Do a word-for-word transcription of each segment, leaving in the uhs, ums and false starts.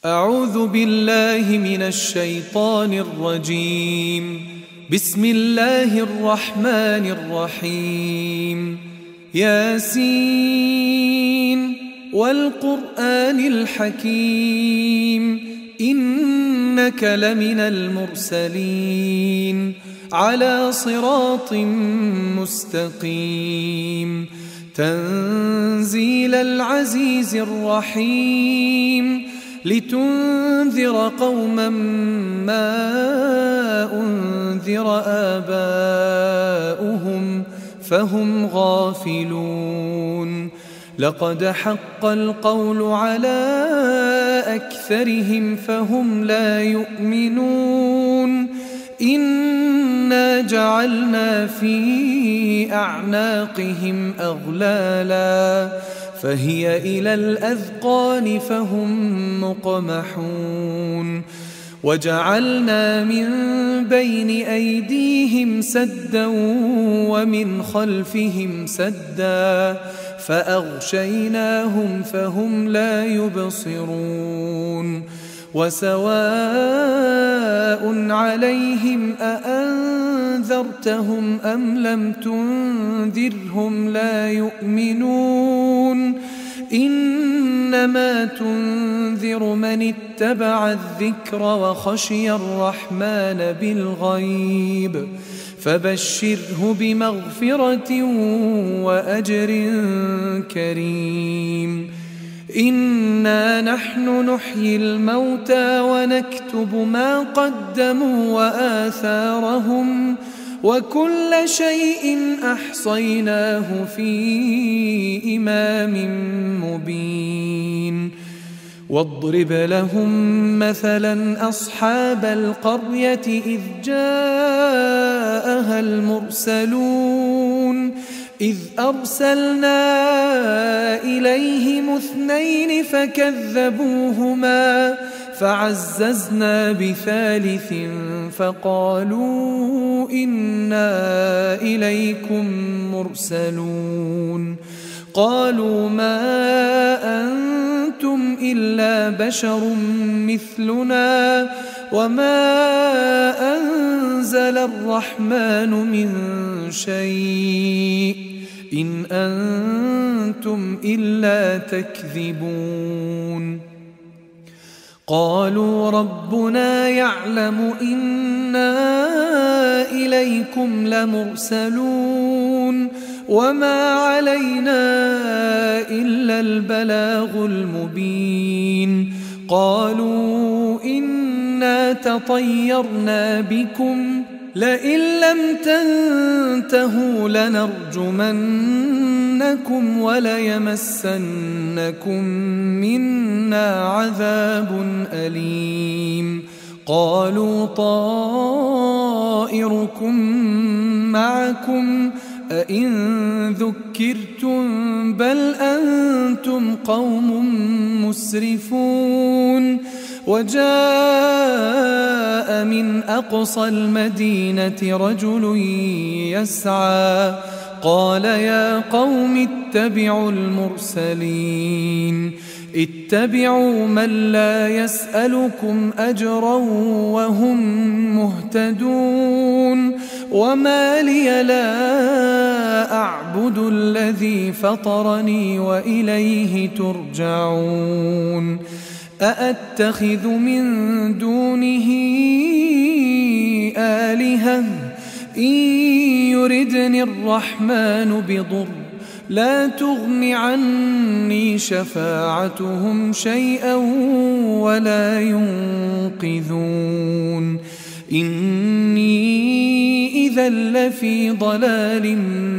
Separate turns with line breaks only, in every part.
أعوذ بالله من الشيطان الرجيم. بسم الله الرحمن الرحيم. ياسين والقرآن الحكيم إنك لمن المرسلين على صراط مستقيم تنزيل العزيز الرحيم لتنذر قوما ما أنذر آباؤهم فهم غافلون. لقد حق القول على أكثرهم فهم لا يؤمنون. إنا جعلنا في أعناقهم أغلالا فهي إلى الأذقان فهم مقمحون. وجعلنا من بين أيديهم سدا ومن خلفهم سدا فأغشيناهم فهم لا يبصرون. وسواء عليهم أأنذرتهم أم لم تنذرهم لا يؤمنون. إنما تنذر من اتبع الذكر وخشي الرحمن بالغيب فبشره بمغفرة وأجر كريم. إنا نحن نحيي الموتى ونكتب ما قدموا وآثارهم وكل شيء أحصيناه في إمام مبين. واضرب لهم مثلا أصحاب القرية إذ جاءها المرسلون إذ أرسلنا إليهم اثنين فكذبوهما فعززنا بثالث فقالوا إنا إليكم مرسلون. قالوا ما أنتم إلا بشر مثلنا وما أنزل الرحمن من شيء إن أنتم إلا تكذبون. قالوا ربنا يعلم إنا إليكم لمرسلون وما علينا إلا البلاغ المبين. قالوا إنا تطيرنا بكم لئن لم تنتهوا لنرجمنكم وليمسنكم منا عذاب أليم. قالوا طائركم معكم أئن ذكرتم بل أنتم قوم مسرفون. وجاء من أقصى المدينة رجل يسعى قال يا قوم اتبعوا المرسلين اتبعوا من لا يسألكم أجرا وهم مهتدون. وما لي لا أعبد الذي فطرني وإليه ترجعون. أأتخذ من دونه آلهة إن يردني الرحمن بضر لا تغن عني شفاعتهم شيئا ولا ينقذون. إني إذا لفي ضلال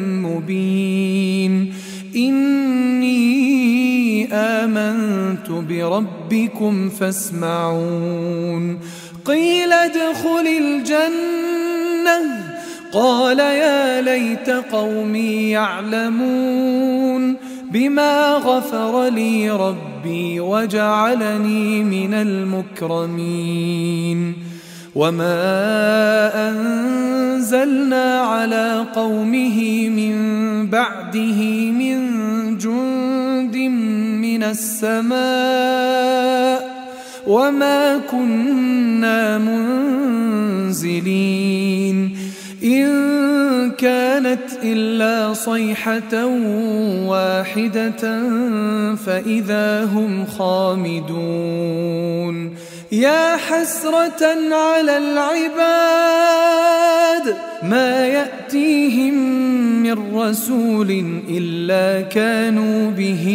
مبين. إني آمنت بربكم فاسمعون. قيل ادخل الجنة قال يا ليت قومي يعلمون بما غفر لي ربي وجعلني من المكرمين. وما أنزلنا على قومه من بعده من جند من السماء وما كنا منزلين إن كانت إلا صيحة واحدة فإذا هم خامدون يا حسرة على العباد ما يأتيهم من رسول إلا كانوا به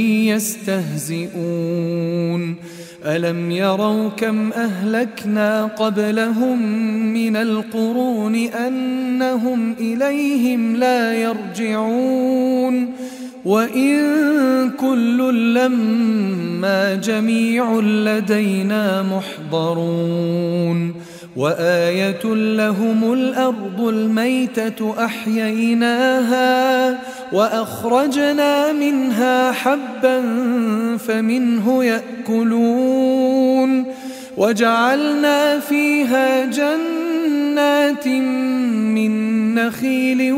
يستهزئون ألم يروا كم أهلكنا قبلهم من القرون أنهم إليهم لا يرجعون وإن كل لما جميع لدينا محضرون وآية لهم الأرض الميتة أحييناها وأخرجنا منها حبا فمنه يأكلون وجعلنا فيها جنات من نخيل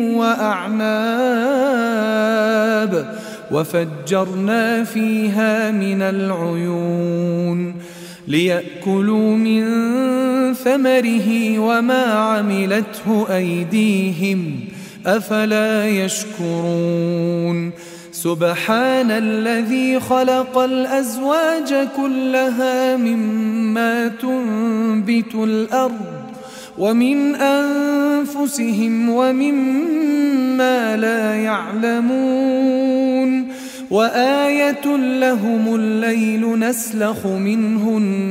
وأعناب وفجرنا فيها من العيون ليأكلوا من ثمره وما عملته أيديهم أفلا يشكرون سبحان الذي خلق الأزواج كلها مما تنبت الأرض ومن أنفسهم ومما لا يعلمون وآية لهم الليل نسلخ منه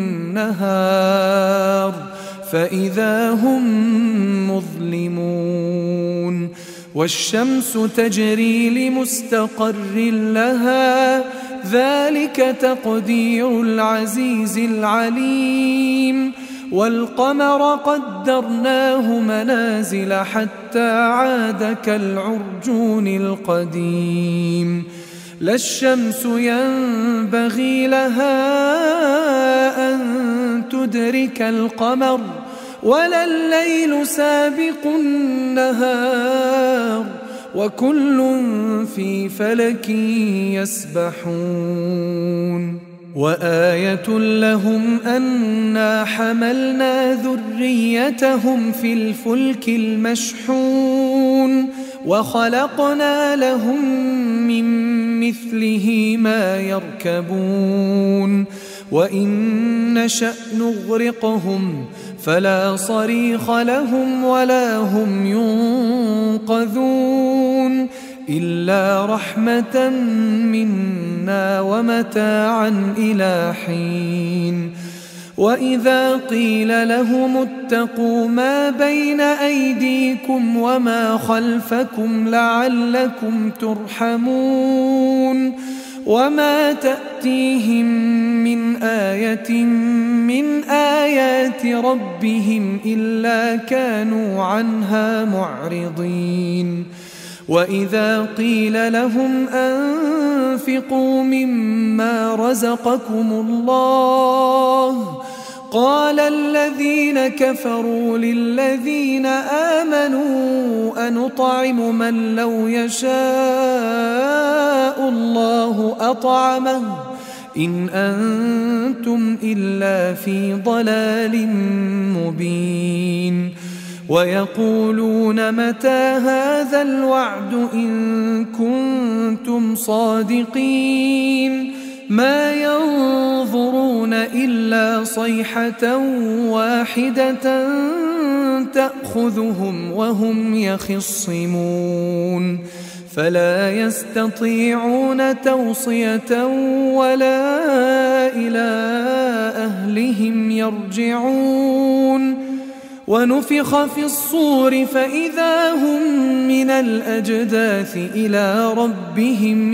النهار فإذا هم مظلمون والشمس تجري لمستقر لها ذلك تقدير العزيز العليم والقمر قدرناه منازل حتى عاد كالعرجون القديم لا الشمس ينبغي لها أن تدرك القمر ولا الليل سابق النهار وكل في فلك يسبحون وآية لهم أنا حملنا ذريتهم في الفلك المشحون وخلقنا لهم من مثله ما يركبون وإن نشأ نغرقهم فلا صريخ لهم ولا هم ينقذون إلا رحمة منا ومتاعا إلى حين وإذا قيل لهم اتقوا ما بين أيديكم وما خلفكم لعلكم ترحمون وما تأتيهم من آية من آيات ربهم إلا كانوا عنها معرضين وإذا قيل لهم أنفقوا مما رزقكم الله قال الذين كفروا للذين آمنوا أنطعم من لو يشاء الله أطعمه إن أنتم إلا في ضلال مبين ويقولون متى هذا الوعد إن كنتم صادقين ما ينظرون إلا صيحة واحدة تأخذهم وهم يخصمون فلا يستطيعون توصية ولا إلى أهلهم يرجعون ونفخ في الصور فإذا هم من الأجداث إلى ربهم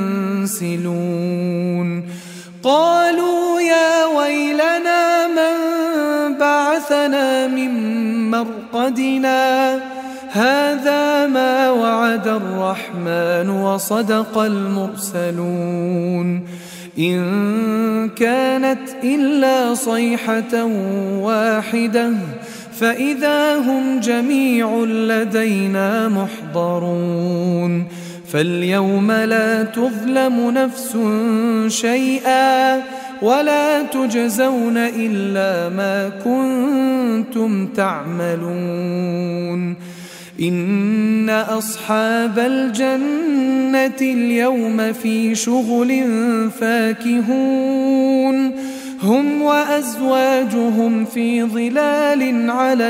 ينسلون قالوا يا ويلنا من بعثنا من مرقدنا هذا ما وعد الرحمن وصدق المرسلون إن كانت إلا صيحة واحدة فإذا هم جميع لدينا محضرون فاليوم لا تظلم نفس شيئا ولا تجزون إلا ما كنتم تعملون إن أصحاب الجنة اليوم في شغل فاكهون هم وأزواجهم في ظلال على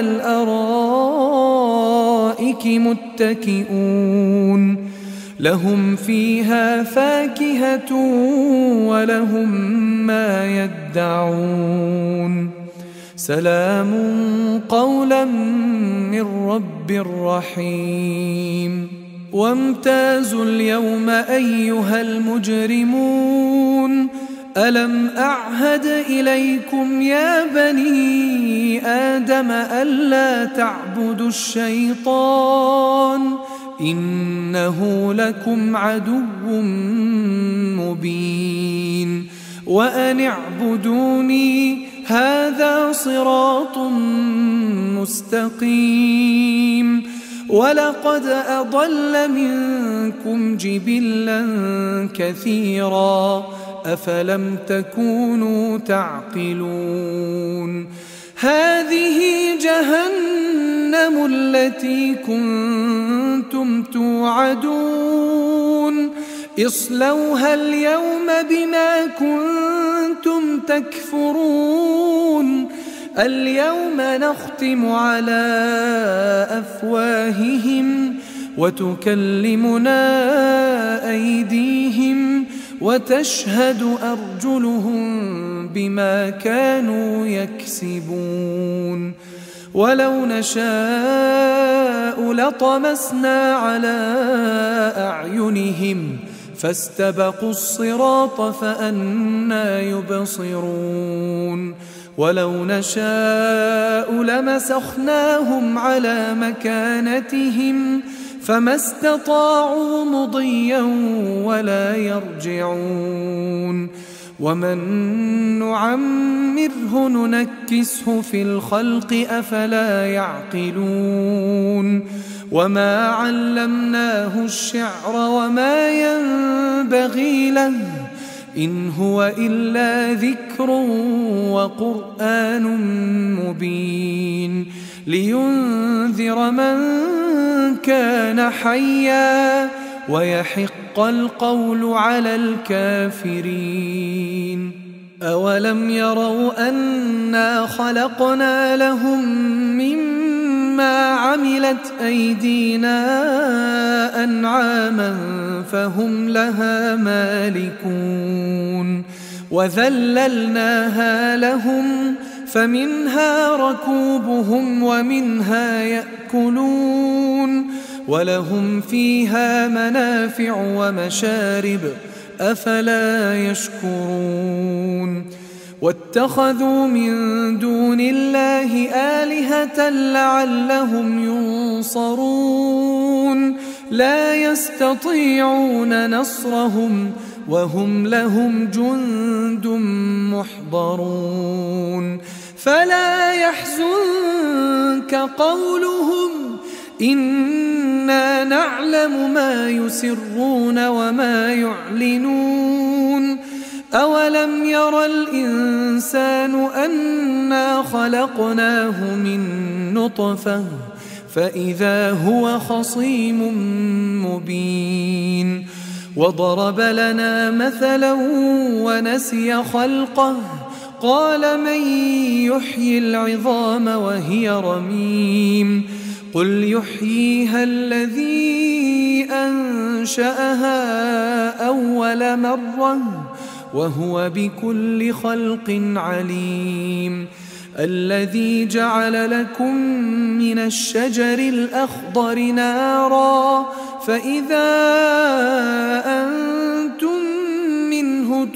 الأرائك متكئون لهم فيها فاكهة ولهم ما يدعون سلام قولا من رب رحيم وامتازوا اليوم أيها المجرمون ألم أعهد إليكم يا بني آدم ألا تعبدوا الشيطان إنه لكم عدو مبين وأن اعبدوني هذا صراط مستقيم ولقد أضل منكم جبلا كثيرا أفلم تكونوا تعقلون هذه جهنم التي كنتم توعدون اصلوها اليوم بما كنتم تكفرون اليوم نختم على أفواههم وتكلمنا أيديهم وتشهد أرجلهم بما كانوا يكسبون ولو نشاء لطمسنا على أعينهم فاستبقوا الصراط فأنى يبصرون ولو نشاء لمسخناهم على مكانتهم فما استطاعوا مضيا ولا يرجعون ومن نعمره ننكسه في الخلق أفلا يعقلون وما علمناه الشعر وما ينبغي له إن هو إلا ذكر وقرآن مبين لينذر من كان حيا ويحق القول على الكافرين أولم يروا أنا خلقنا لهم مما عملت أيدينا أنعاما فهم لها مالكون وذللناها لهم فمنها ركوبهم ومنها يأكلون ولهم فيها منافع ومشارب أفلا يشكرون واتخذوا من دون الله آلهة لعلهم ينصرون لا يستطيعون نصرهم وهم لهم جند محضرون فلا يحزنك قولهم إنا نعلم ما يسرون وما يعلنون أولم ير الإنسان أنا خلقناه من نطفة فإذا هو خصيم مبين وضرب لنا مثلا ونسي خلقه قال من يحيي العظام وهي رميم قل يحييها الذي أنشأها أول مرة وهو بكل خلق عليم الذي جعل لكم من الشجر الأخضر نارا فإذا أنتم منه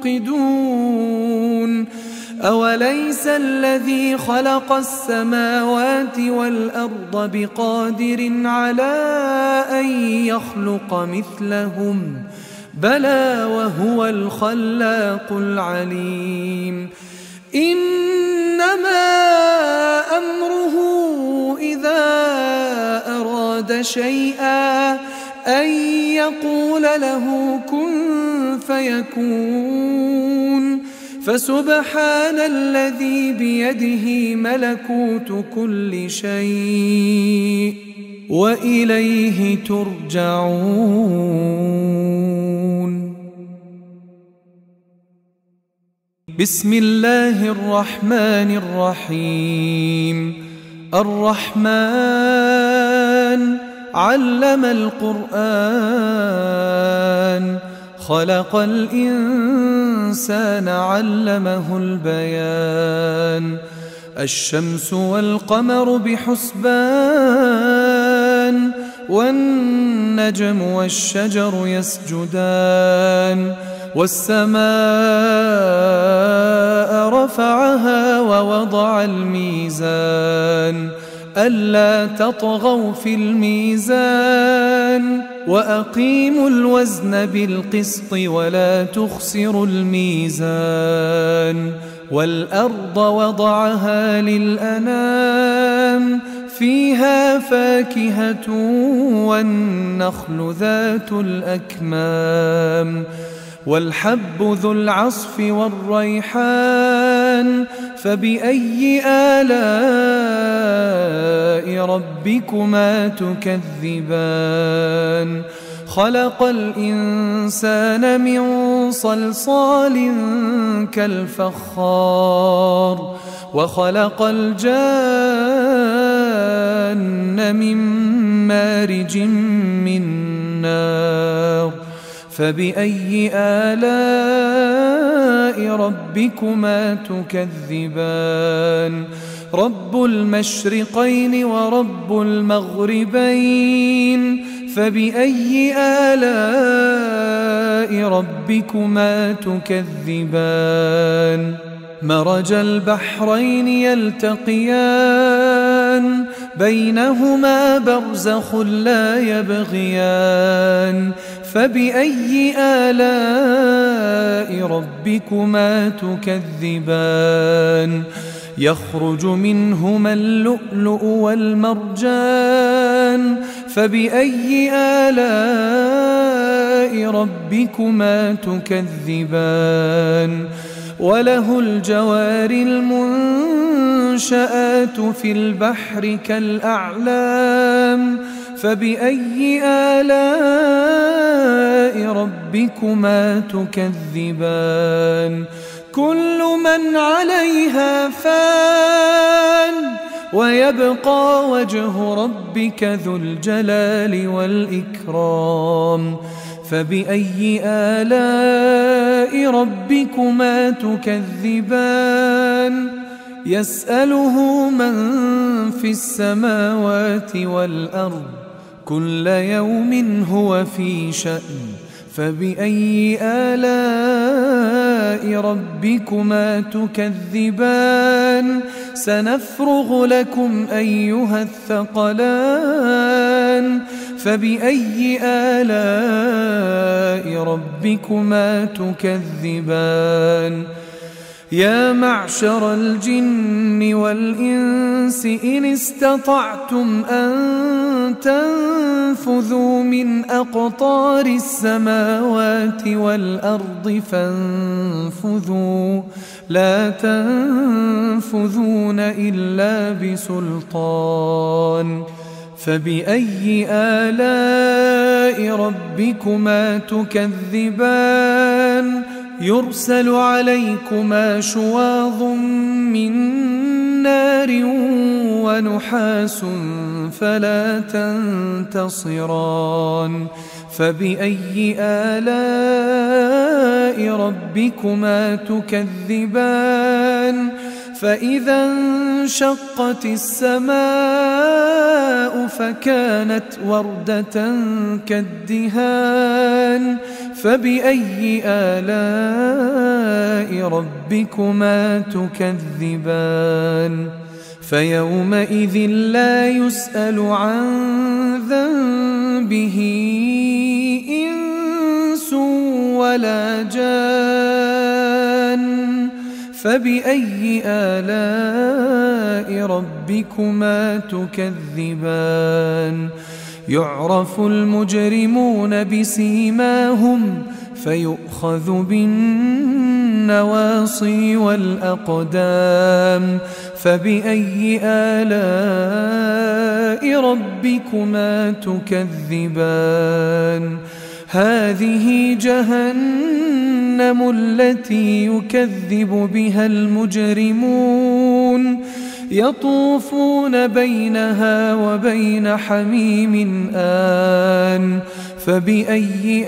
توقدون أوليس الذي خلق السماوات والأرض بقادر على أن يخلق مثلهم بلى وهو الخلاق العليم إنما أمره إذا أراد شيئا أن يقول له كن فيكون فسبحان الذي بيده ملكوت كل شيء وإليه ترجعون. بسم الله الرحمن الرحيم. الرحمن علم القرآن خلق الإنسان علمه البيان. الشمس والقمر بحسبان والنجم والشجر يسجدان. والسماء رفعها ووضع الميزان ألا تطغوا في الميزان وأقيموا الوزن بالقسط ولا تخسروا الميزان. والأرض وضعها للأنام فيها فاكهة والنخل ذات الأكمام والحب ذو العصف والريحان. فبأي آلاء ربكما تكذبان. خلق الإنسان من صلصال كالفخار وخلق الجان من مارج من نار. فبأي آلاء ربكما تكذبان. رب المشرقين ورب المغربين. فبأي آلاء ربكما تكذبان. مرج البحرين يلتقيان بينهما برزخ لا يبغيان. فبأي آلاء ربكما تكذبان. يخرج منهما اللؤلؤ والمرجان. فبأي آلاء ربكما تكذبان. وله الجوار المنشآت في البحر كالأعلام. فبأي آلاء ربكما تكذبان. كل من عليها فان ويبقى وجه ربك ذو الجلال والإكرام. فبأي آلاء ربكما تكذبان. يسأله من في السماوات والأرض كل يوم هو في شأن. فبأي آلاء ربكما تكذبان. سنفرغ لكم أيها الثقلان. فبأي آلاء ربكما تكذبان. يا معشر الجن والإنس إن استطعتم أن تنفذوا من أقطار السماوات والأرض فانفذوا لا تنفذون إلا بسلطان. فبأي آلاء ربكما تكذبان. يرسل عليكما شواظ من نار ونحاس فلا تنتصران. فبأي آلاء ربكما تكذبان. فإذا انشقت السماء فكانت وردة كالدهان. فبأي آلاء ربكما تكذبان. فيومئذ لا يسأل عن ذنبه إنس ولا جان. فبأي آلاء ربكما تكذبان. يعرف المجرمون بسيماهم فيؤخذ بالنسبة النواصي والأقدام فبأي آلاء ربكما تكذبان هذه جهنم التي يكذب بها المجرمون يطوفون بينها وبين حميم آن فبأي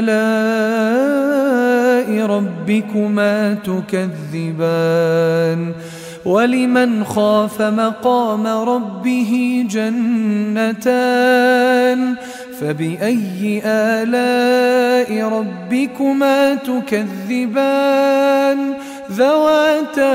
آلاء ربكما تكذبان ولمن خاف مقام ربه جنتان فبأي آلاء ربكما تكذبان ذواتا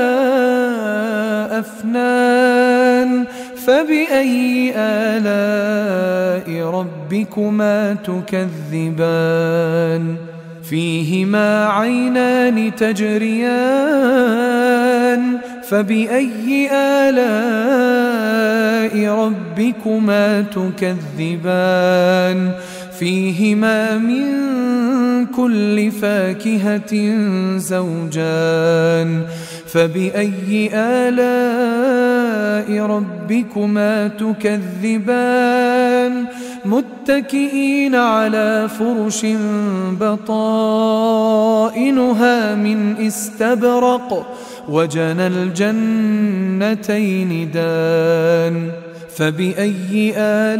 أفنان فبأي آلاء ربكما تكذبان فيهما عينان تجريان فبأي آلاء ربكما تكذبان فيهما من كل فاكهة زوجان فبأي آلاء ربكما تكذبان متكئين على فرش بطائنها من استبرق وجنى الجنتين دان فبأي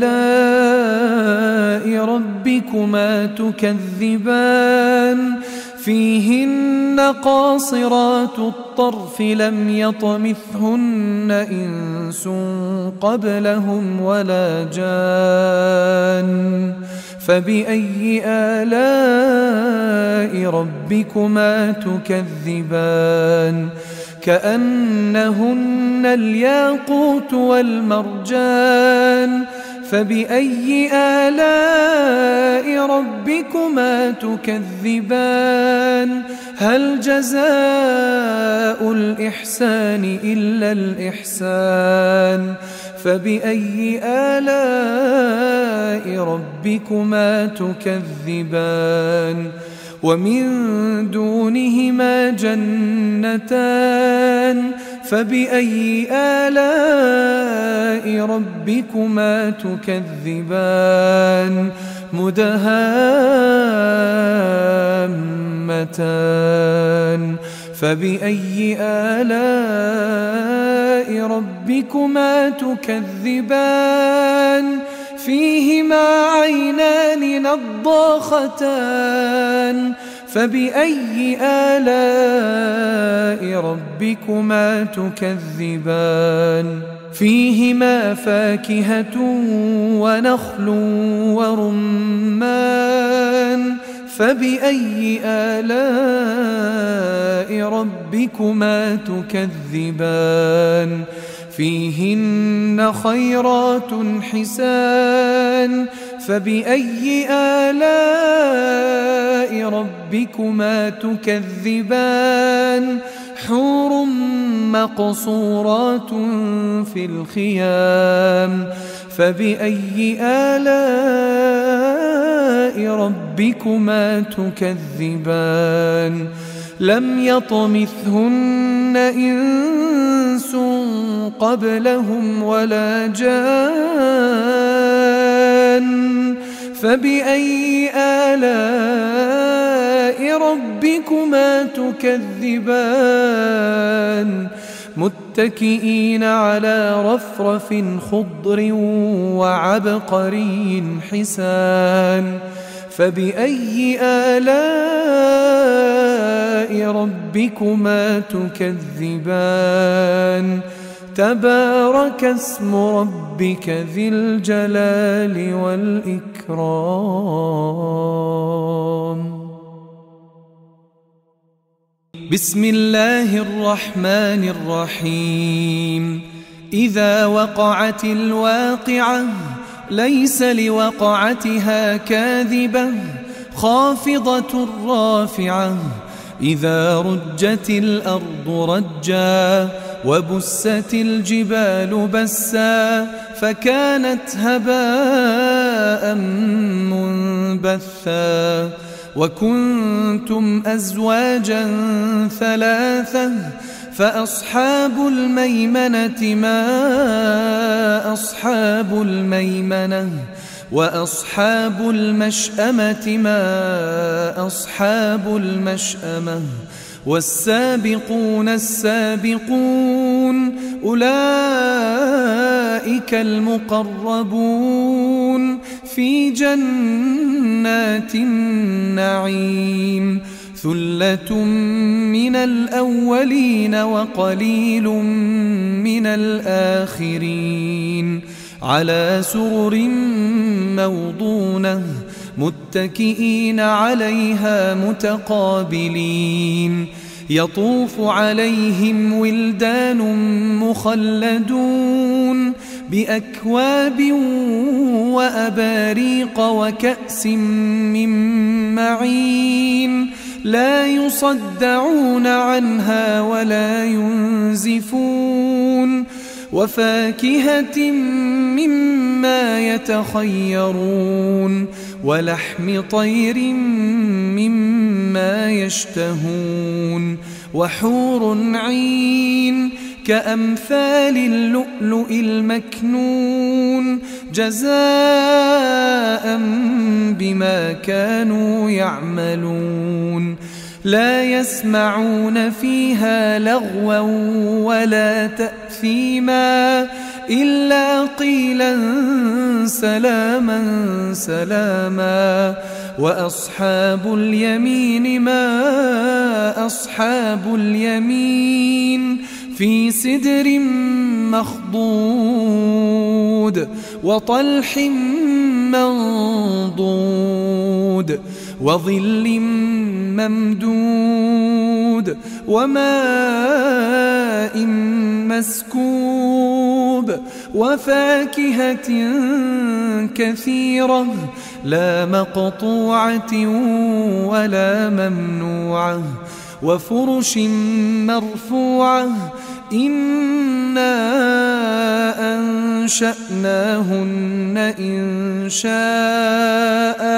آلاء ربكما تكذبان فيهن قاصرات الطرف لم يطمثهن إنس قبلهم ولا جان فبأي آلاء ربكما تكذبان كأنهن الياقوت والمرجان فبأي آلاء ربكما تكذبان هل جزاء الإحسان إلا الإحسان فبأي آلاء ربكما تكذبان ومن دونهما جنتان فبأي آلاء ربكما تكذبان مدهامتان فبأي آلاء ربكما تكذبان فيهما عينان نضاختان فبأي آلاء ربكما تكذبان فيهما فاكهة ونخل ورمان فبأي آلاء ربكما تكذبان فيهن خيرات حسان فبأي آلاء ربكما تكذبان حور مقصورات في الخيام فبأي آلاء ربكما تكذبان لم يطمثهن إنس قبلهم ولا جان فبأي آلاء ربكما تكذبان متكئين على رفرف خضر وعبقري حسان فبأي آلاء ربكما تكذبان تبارك اسم ربك ذي الجلال والإكرام. بسم الله الرحمن الرحيم. إذا وقعت الواقعة ليس لوقعتها كاذبة خافضة رافعة إذا رجت الأرض رجا وبست الجبال بسا فكانت هباء منبثا وكنتم أزواجا ثلاثة فأصحاب الميمنة ما أصحاب الميمنة وأصحاب المشأمة ما أصحاب المشأمة والسابقون السابقون أولئك المقربون في جنات النعيم ثلة من الأولين وقليل من الآخرين على سرر موضونة متكئين عليها متقابلين يطوف عليهم ولدان مخلدون بأكواب وأباريق وكأس من معين لا يصدعون عنها ولا ينزفون وفاكهة مما يتخيرون ولحم طير مما يشتهون وحور عين كأمثال اللؤلؤ المكنون جزاء بما كانوا يعملون لا يسمعون فيها لغوا ولا تأثيما إلا قيلا سلاما سلاما وأصحاب اليمين ما أصحاب اليمين في سدر مخضود وطلح منضود وظل ممدود وماء مسكوب وفاكهة كثيرة لا مقطوعة ولا ممنوعة وفرش مرفوعة إنا أنشأناهن إنشاء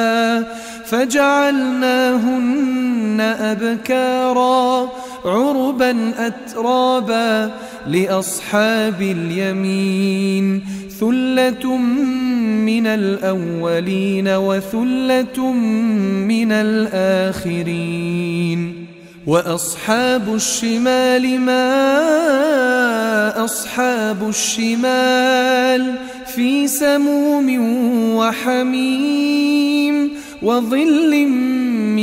فجعلناهن أبكارا عربا أترابا لأصحاب اليمين ثلة من الأولين وثلة من الآخرين وأصحاب الشمال ما أصحاب الشمال في سموم وحميم وظل من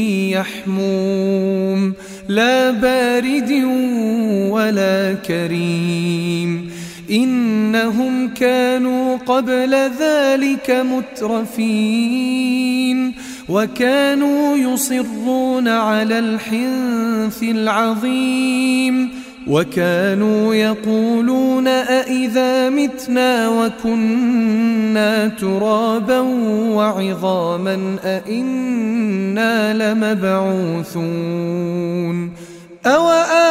يحموم لا بارد ولا كريم إنهم كانوا قبل ذلك مترفين وكانوا يصرون على الحنث العظيم وكانوا يقولون أئذا متنا وكنا ترابا وعظاما أئنا لمبعوثون أو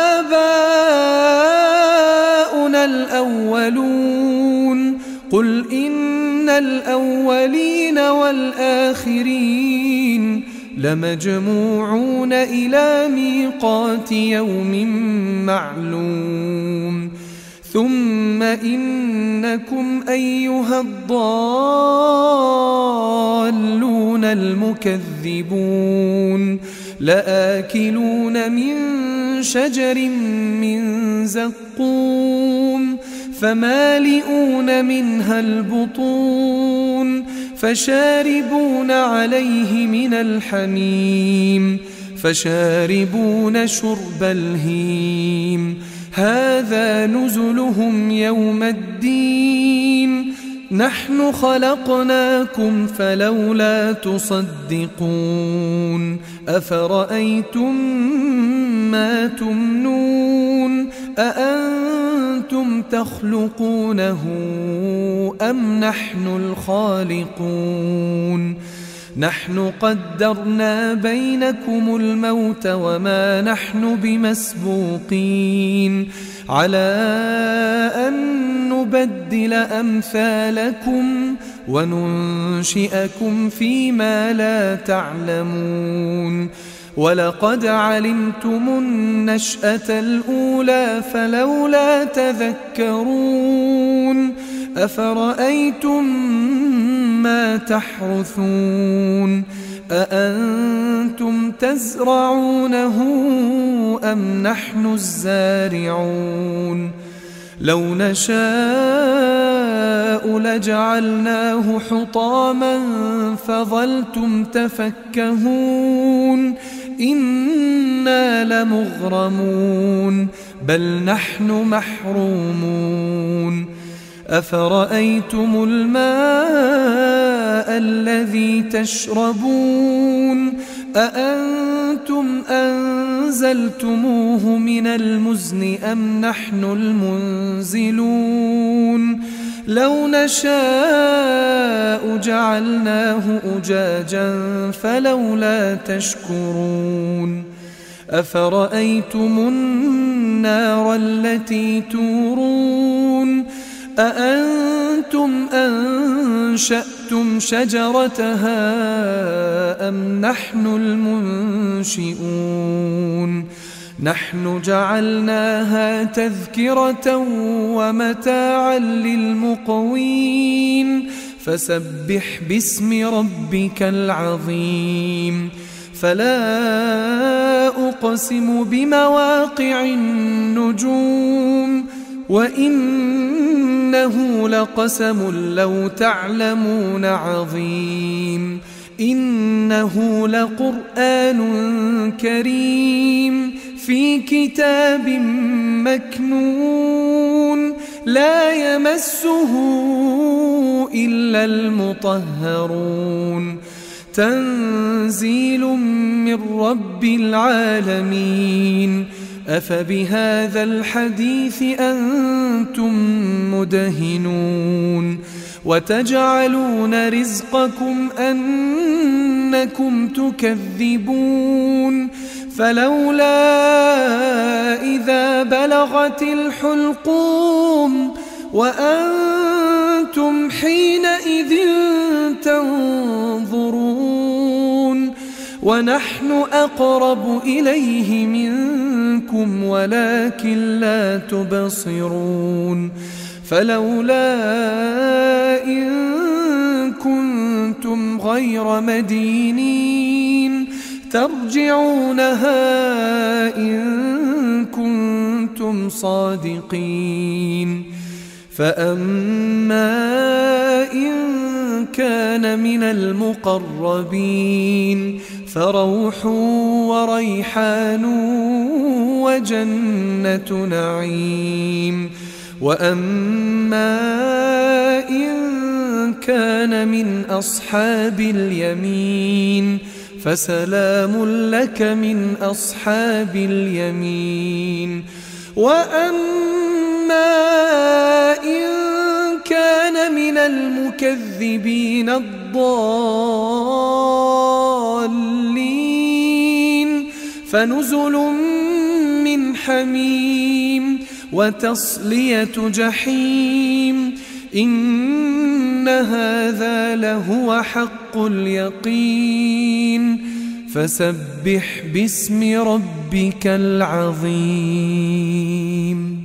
آباؤنا الأولون قل إن الأولين والآخرين لمجموعون إلى ميقات يوم معلوم ثم إنكم أيها الضالون المكذبون لآكلون من شجر من زقوم فمالئون منها البطون فشاربون عليه من الحميم فشاربون شرب الهيم هذا نزلهم يوم الدين نحن خلقناكم فلولا تصدقون أفرأيتم ما تمنون أأنتم تخلقونه أم نحن الخالقون نحن قدرنا بينكم الموت وما نحن بمسبوقين على أن نبدل أمثالكم وننشئكم فيما لا تعلمون ولقد علمتم النشأة الأولى فلولا تذكرون أفرأيتم ما تحرثون أأنتم تزرعونه أم نحن الزارعون لو نشاء لجعلناه حطاما فظلتم تفكهون إنا لمغرمون بل نحن محرومون أفرأيتم الماء الذي تشربون أأنتم أنزلتموه من المزن أم نحن المنزلون لو نشاء جعلناه أجاجا فلولا تشكرون أفرأيتم النار التي تورون أأنتم أنشأتم شجرتها أم نحن المنشئون نحن جعلناها تذكرة ومتاعا للمقوين فسبح باسم ربك العظيم فلا أقسم بمواقع النجوم وإنه لقسم لو تعلمون عظيم إنه لقرآن كريم في كتاب مكنون لا يمسه إلا المطهرون تنزيل من رب العالمين أفبهذا الحديث أنتم مدهنون وتجعلون رزقكم أنكم تكذبون فلولا إذا بلغت الحلقوم وأنتم حينئذ تنظرون ونحن أقرب إليه منكم ولكن لا تبصرون فلولا إن كنتم غير مدينين ترجعونها إن كنتم صادقين فأما إن كان من المقربين فروح وريحان وجنة نعيم وأما إن كان من أصحاب اليمين فسلام لك من أصحاب اليمين وأما إن كان من المكذبين الضالين فنزل من حميم وتصلية جحيم إن هذا لهو حق اليقين فسبح باسم ربك العظيم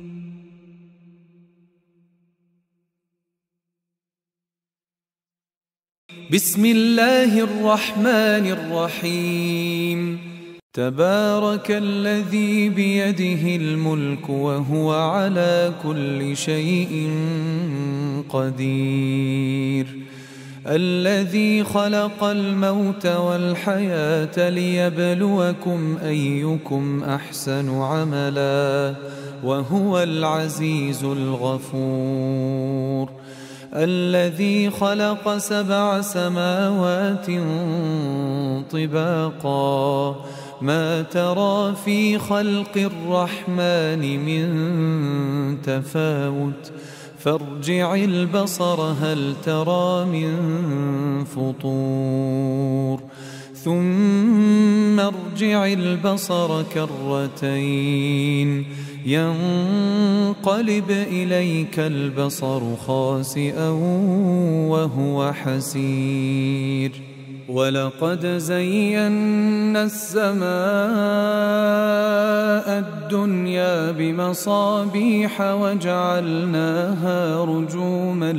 بسم الله الرحمن الرحيم تبارك الذي بيده الملك وهو على كل شيء قدير الذي خلق الموت والحياة ليبلوكم أيكم أحسن عملا وهو العزيز الغفور الذي خلق سبع سماوات طباقا ما ترى في خلق الرحمن من تفاوت فارجع البصر هل ترى من فطور ثم ارجع البصر كرتين ينقلب ينقلب إليك البصر خاسئا وهو حسير ولقد زينا السماء الدنيا بمصابيح وجعلناها رجوما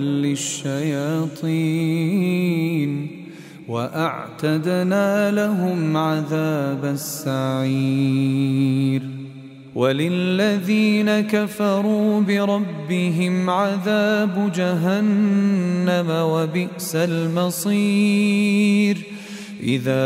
للشياطين وأعتدنا لهم عذاب السعير وللذين كفروا بربهم عذاب جهنم وبئس المصير إذا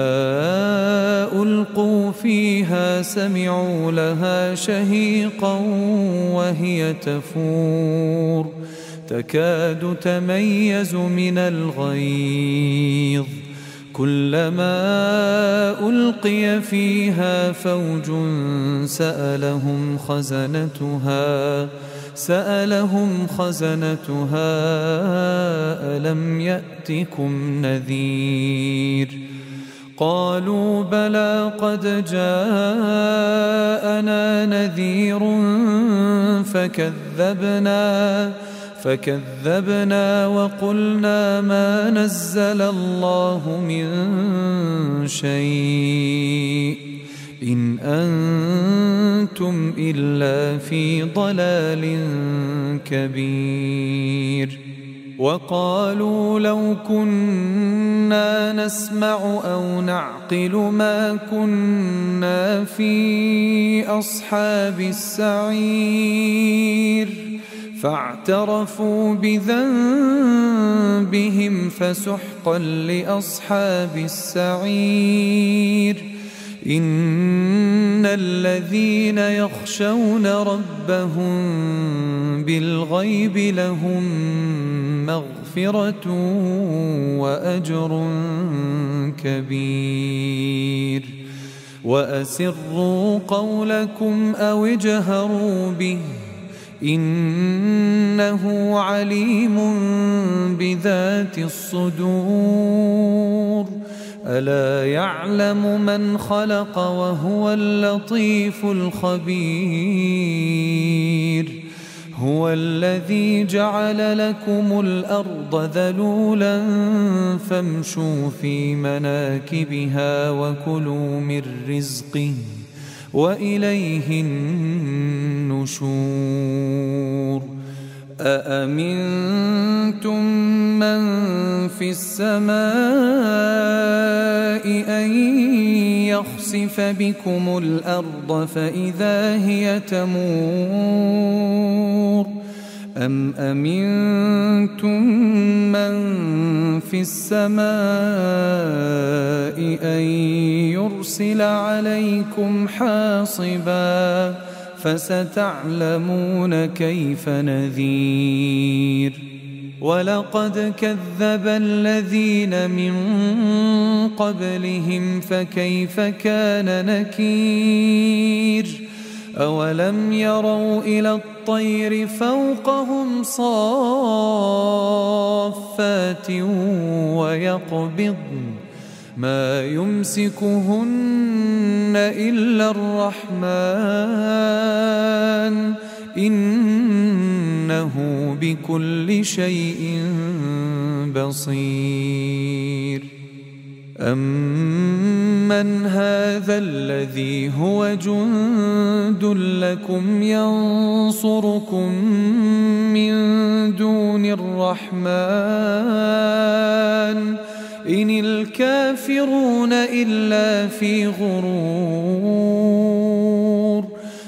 ألقوا فيها سمعوا لها شهيقا وهي تفور تكاد تميز من الغيظ كلما ألقي فيها فوج سألهم خزنتها سألهم خزنتها ألم يأتكم نذير قالوا بلى قد جاءنا نذير فكذبنا فكذبنا وقلنا ما نزل الله من شيء إن أنتم إلا في ضلال كبير وقالوا لو كنا نسمع أو نعقل ما كنا في أصحاب السعير فاعترفوا بذنبهم فسحقا لأصحاب السعير إن الذين يخشون ربهم بالغيب لهم مغفرة وأجر كبير وأسروا قولكم أو اجهروا به إنه عليم بذات الصدور ألا يعلم من خلق وهو اللطيف الخبير هو الذي جعل لكم الأرض ذلولا فامشوا في مناكبها وكلوا من رزقه وإليه النشور أأمنتم من في السماء أن يخسف بكم الأرض فإذا هي تمور أم أمنتم من في السماء أن يرسل عليكم حاصبا فستعلمون كيف نذير ولقد كذب الذين من قبلهم فكيف كان نكير أولم يروا إلى الطير فوقهم صافات ويقبضن ما يمسكهن إلا الرحمن إنه بكل شيء بصير أمن هذا الذي هو جند لكم ينصركم من دون الرحمن إن الكافرون إلا في غرور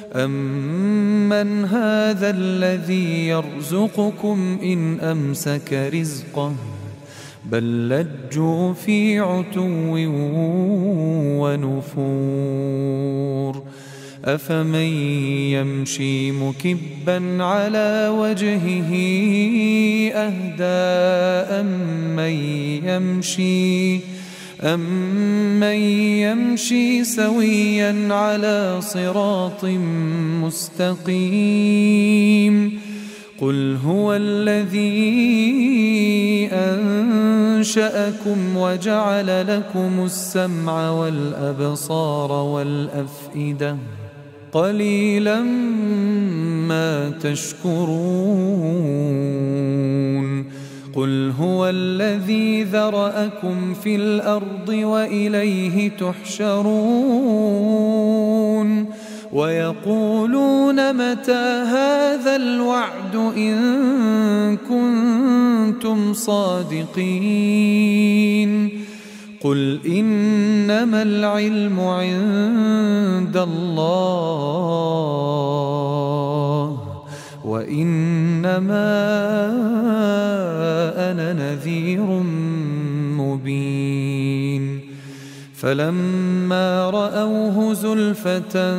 أمن هذا الذي يرزقكم إن أمسك رزقه بل لجوا في عتو ونفور أفمن يمشي مكبا على وجهه أهدى أمن يمشي أمن يمشي سويا على صراط مستقيم قل هو الذي أنشأكم وجعل لكم السمع والأبصار والأفئدة قليلا ما تشكرون قل هو الذي ذرأكم في الأرض وإليه تحشرون ويقولون متى هذا الوعد إن كنتم صادقين قل إنما العلم عند الله وإنما أنا نذير مبين فلما رأوه زلفة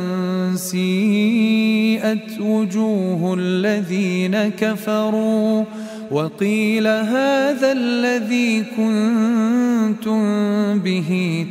سيئت وجوه الذين كفروا وقيل هذا الذي كنتم به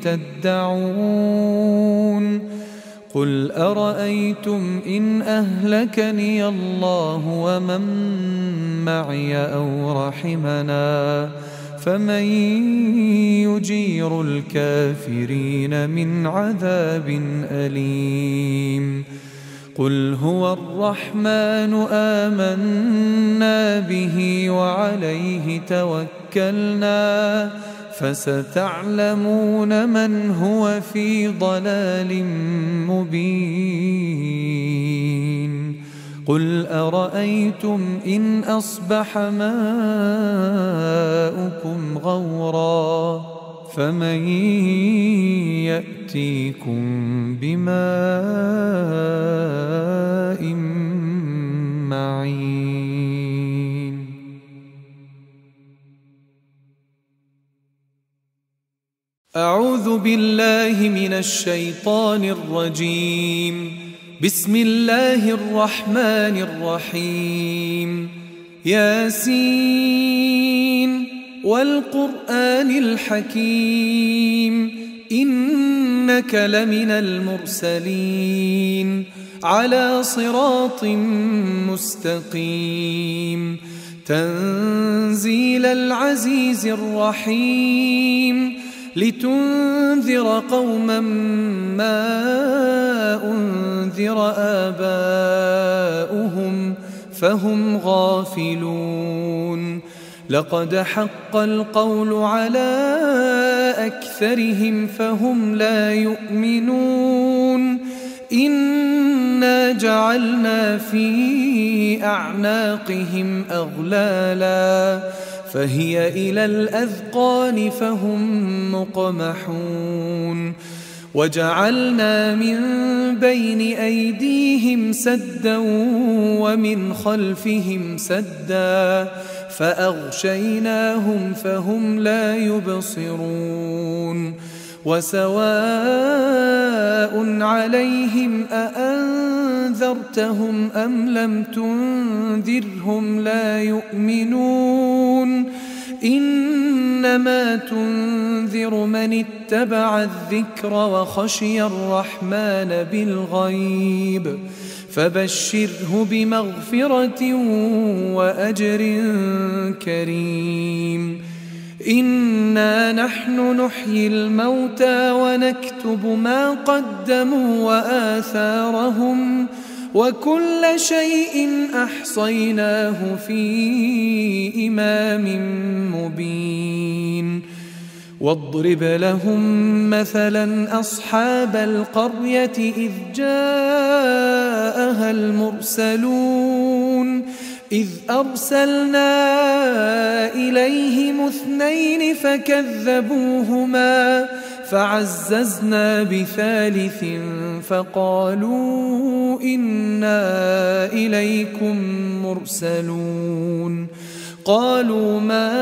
تدعون قل أرأيتم إن أهلكني الله ومن معي أو رحمنا فمن يجير الكافرين من عذاب أليم قل هو الرحمن آمنا به وعليه توكلنا فستعلمون من هو في ضلال مبين قل أرأيتم إن أصبح ماؤكم غورا فمن يأتيكم بماء معين أعوذ بالله من الشيطان الرجيم بسم الله الرحمن الرحيم ياسين والقرآن الحكيم إنك لمن المرسلين على صراط مستقيم تنزيل العزيز الرحيم لتنذر قوما ما أنذر آباؤهم فهم غافلون لقد حق القول على أكثرهم فهم لا يؤمنون إنا جعلنا في أعناقهم أغلالا فهي إلى الأذقان فهم مقمحون وجعلنا من بين أيديهم سدا ومن خلفهم سدا فأغشيناهم فهم لا يبصرون وسواء عليهم أأنذرتهم أم لم تنذرهم لا يؤمنون إنما تنذر من اتبع الذكر وخشي الرحمن بالغيب فبشره بمغفرة وأجر كريم إنا نحن نحيي الموتى ونكتب ما قدموا وآثارهم وكل شيء أحصيناه في إمام مبين واضرب لهم مثلا أصحاب القرية إذ جاءها المرسلون إذ أرسلنا إليهم اثنين فكذبوهما فعززنا بثالث فقالوا إنا إليكم مرسلون قالوا ما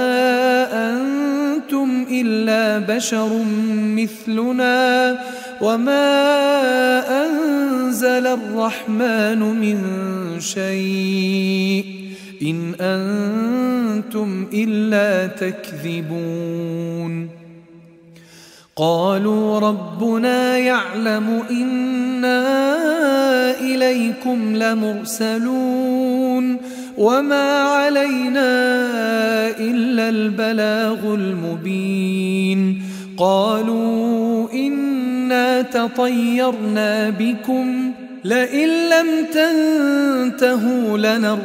أنتم إلا بشر مثلنا وما أنزل الرحمن من شيء إن أنتم إلا تكذبون قالوا ربنا يعلم إنا إليكم لمرسلون وما علينا إلا البلاغ المبين قالوا إنا تطيرنا بكم لئن لم تنتهوا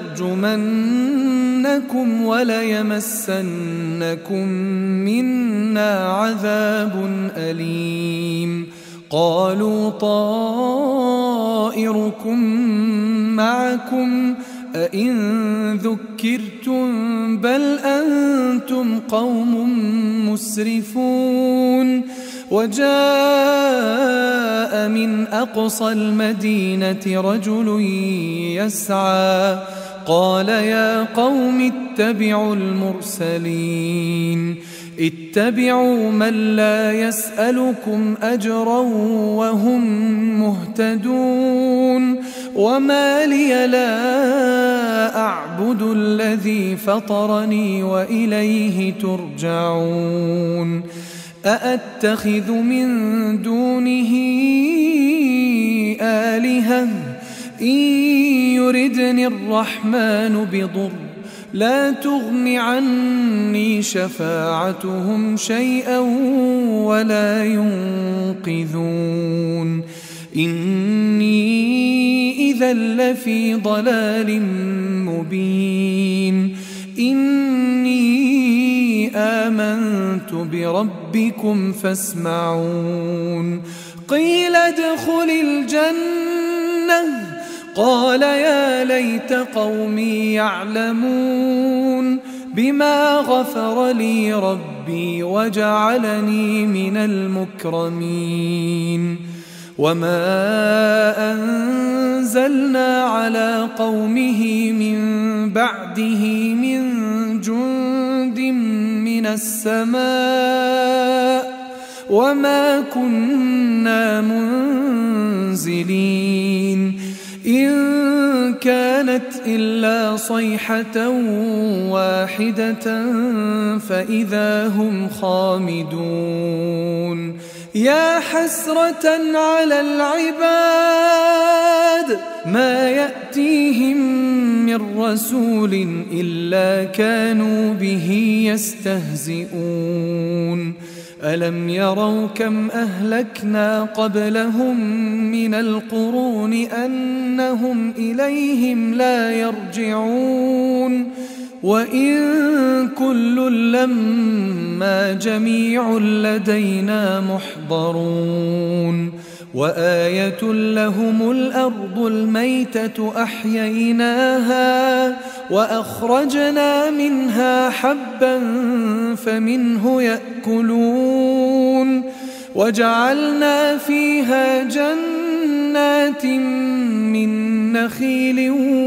لنرجمنكم وليمسنكم منا عذاب أليم قالوا طائركم معكم أئن ذكرتم بل أنتم قوم مسرفون وجاء من أقصى المدينة رجل يسعى قال يا قوم اتبعوا المرسلين اتبعوا من لا يسألكم أجرا وهم مهتدون وما لي لا أعبد الذي فطرني وإليه ترجعون أأتخذ من دونه آلهة إن يردني الرحمن بضر لا تغن عني شفاعتهم شيئا ولا ينقذون إني إذا لفي ضلال مبين إني آمنت بربكم فاسمعون قيل ادخل الجنة قال يا ليت قومي يعلمون بما غفر لي ربي وجعلني من المكرمين وما أنزلنا على قومه من بعده من جند من السماء وما كنا منزلين إن كانت إلا صيحة واحدة فإذا هم خامدون يا حسرة على العباد ما يأتيهم من رسول إلا كانوا به يستهزئون ألم يروا كم أهلكنا قبلهم من القرون أنهم إليهم لا يرجعون وإن كل لما جميع لدينا محضرون وآية لهم الأرض الميتة أحييناها وأخرجنا منها حبا فمنه يأكلون وجعلنا فيها جنات من نخيل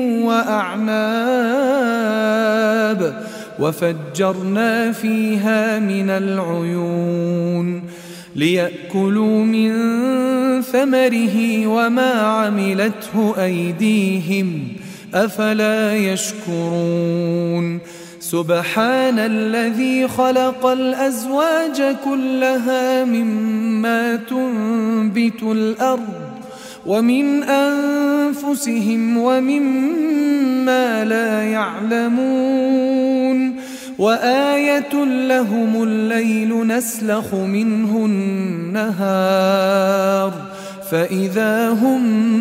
وأعناب وفجرنا فيها من العيون ليأكلوا من ثمره وما عملته أيديهم أفلا يشكرون سبحان الذي خلق الأزواج كلها مما تنبت الأرض ومن أنفسهم ومما لا يعلمون وآية لهم الليل نسلخ منه النهار فإذا هم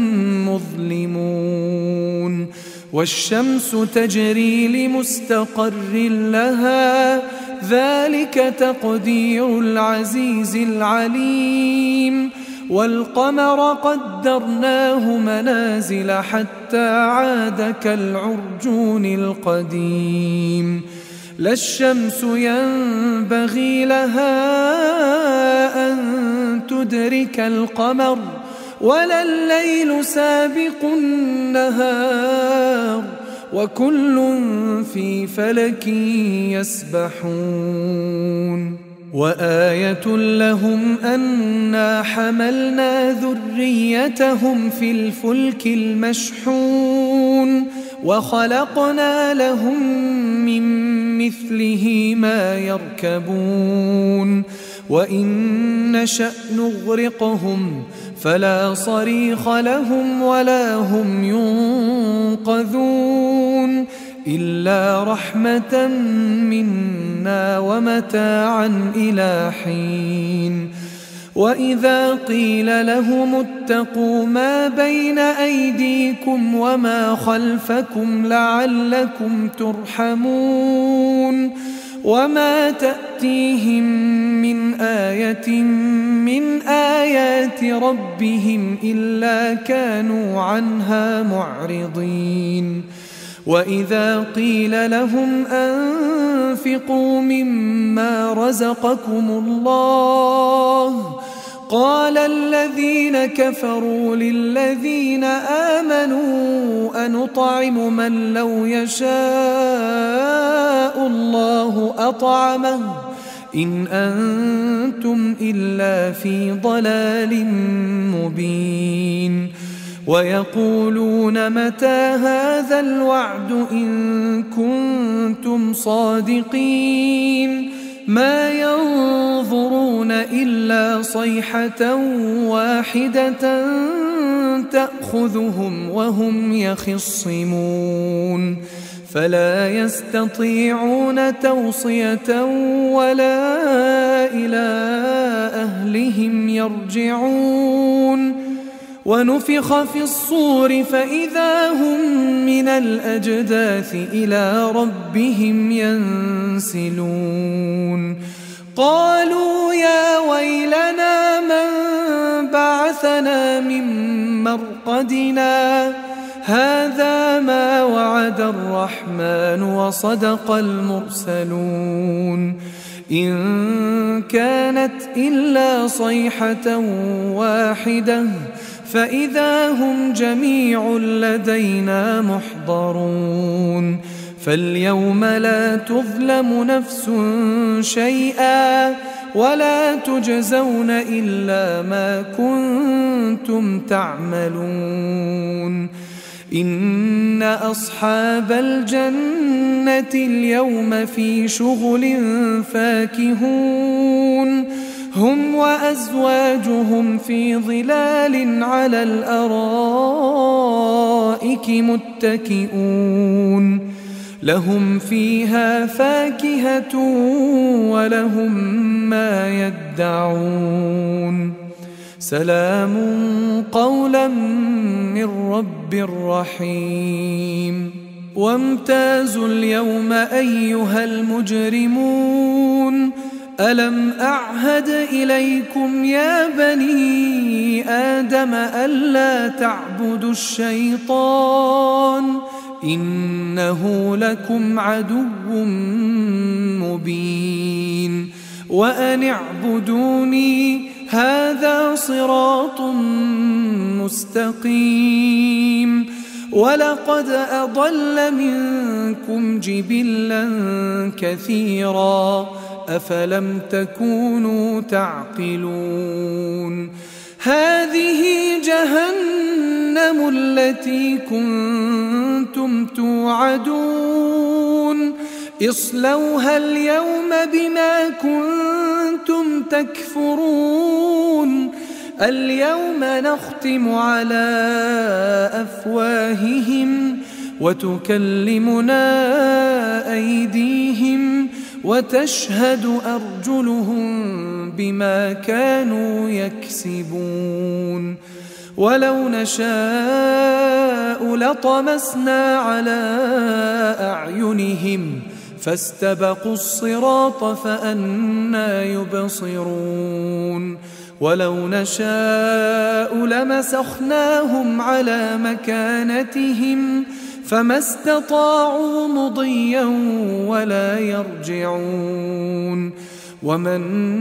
مظلمون والشمس تجري لمستقر لها ذلك تقدير العزيز العليم والقمر قدرناه منازل حتى عاد كالعرجون القديم لا الشمس ينبغي لها أن تدرك القمر ولا الليل سابق النهار وكل في فلك يسبحون وآية لهم أنا حملنا ذريتهم في الفلك المشحون وخلقنا لهم من مثله ما يركبون وإن نشأ نغرقهم فلا صريخ لهم ولا هم ينقذون إلا رحمة منا ومتاعا إلى حين وإذا قيل لهم اتقوا ما بين أيديكم وما خلفكم لعلكم ترحمون وما تأتيهم من آية من آيات ربهم إلا كانوا عنها معرضين وإذا قيل لهم أنفقوا مما رزقكم الله قال الذين كفروا للذين آمنوا أنطعم من لو يشاء الله أطعمه إن أنتم إلا في ضلال مبين ويقولون متى هذا الوعد إن كنتم صادقين ما ينظرون إلا صيحة واحدة تأخذهم وهم يخصمون فلا يستطيعون توصية ولا إلى أهلهم يرجعون ونفخ في الصور فإذا هم من الأجداث إلى ربهم ينسلون قالوا يا ويلنا من بعثنا من مرقدنا هذا ما وعد الرحمن وصدق المرسلون إن كانت إلا صيحة واحدة فإذا هم جميع لدينا محضرون فاليوم لا تظلم نفس شيئا ولا تجزون إلا ما كنتم تعملون إن أصحاب الجنة اليوم في شغل فاكهون هم وأزواجهم في ظلال على الأرائك متكئون لهم فيها فاكهة ولهم ما يدعون سلام قولا من رب رحيم وامتازوا اليوم أيها المجرمون ألم أعهد إليكم يا بني آدم ألا تعبدوا الشيطان إنه لكم عدو مبين وأن اعبدوني هذا صراط مستقيم ولقد أضل منكم جبلا كثيرا أفلم تكونوا تعقلون هذه جهنم التي كنتم توعدون اصلوها اليوم بما كنتم تكفرون اليوم نختم على أفواههم وتكلمنا أيديهم وتشهد أرجلهم بما كانوا يكسبون ولو نشاء لطمسنا على أعينهم فاستبقوا الصراط فأنى يبصرون ولو نشاء لمسخناهم على مكانتهم فما استطاعوا مضيا ولا يرجعون ومن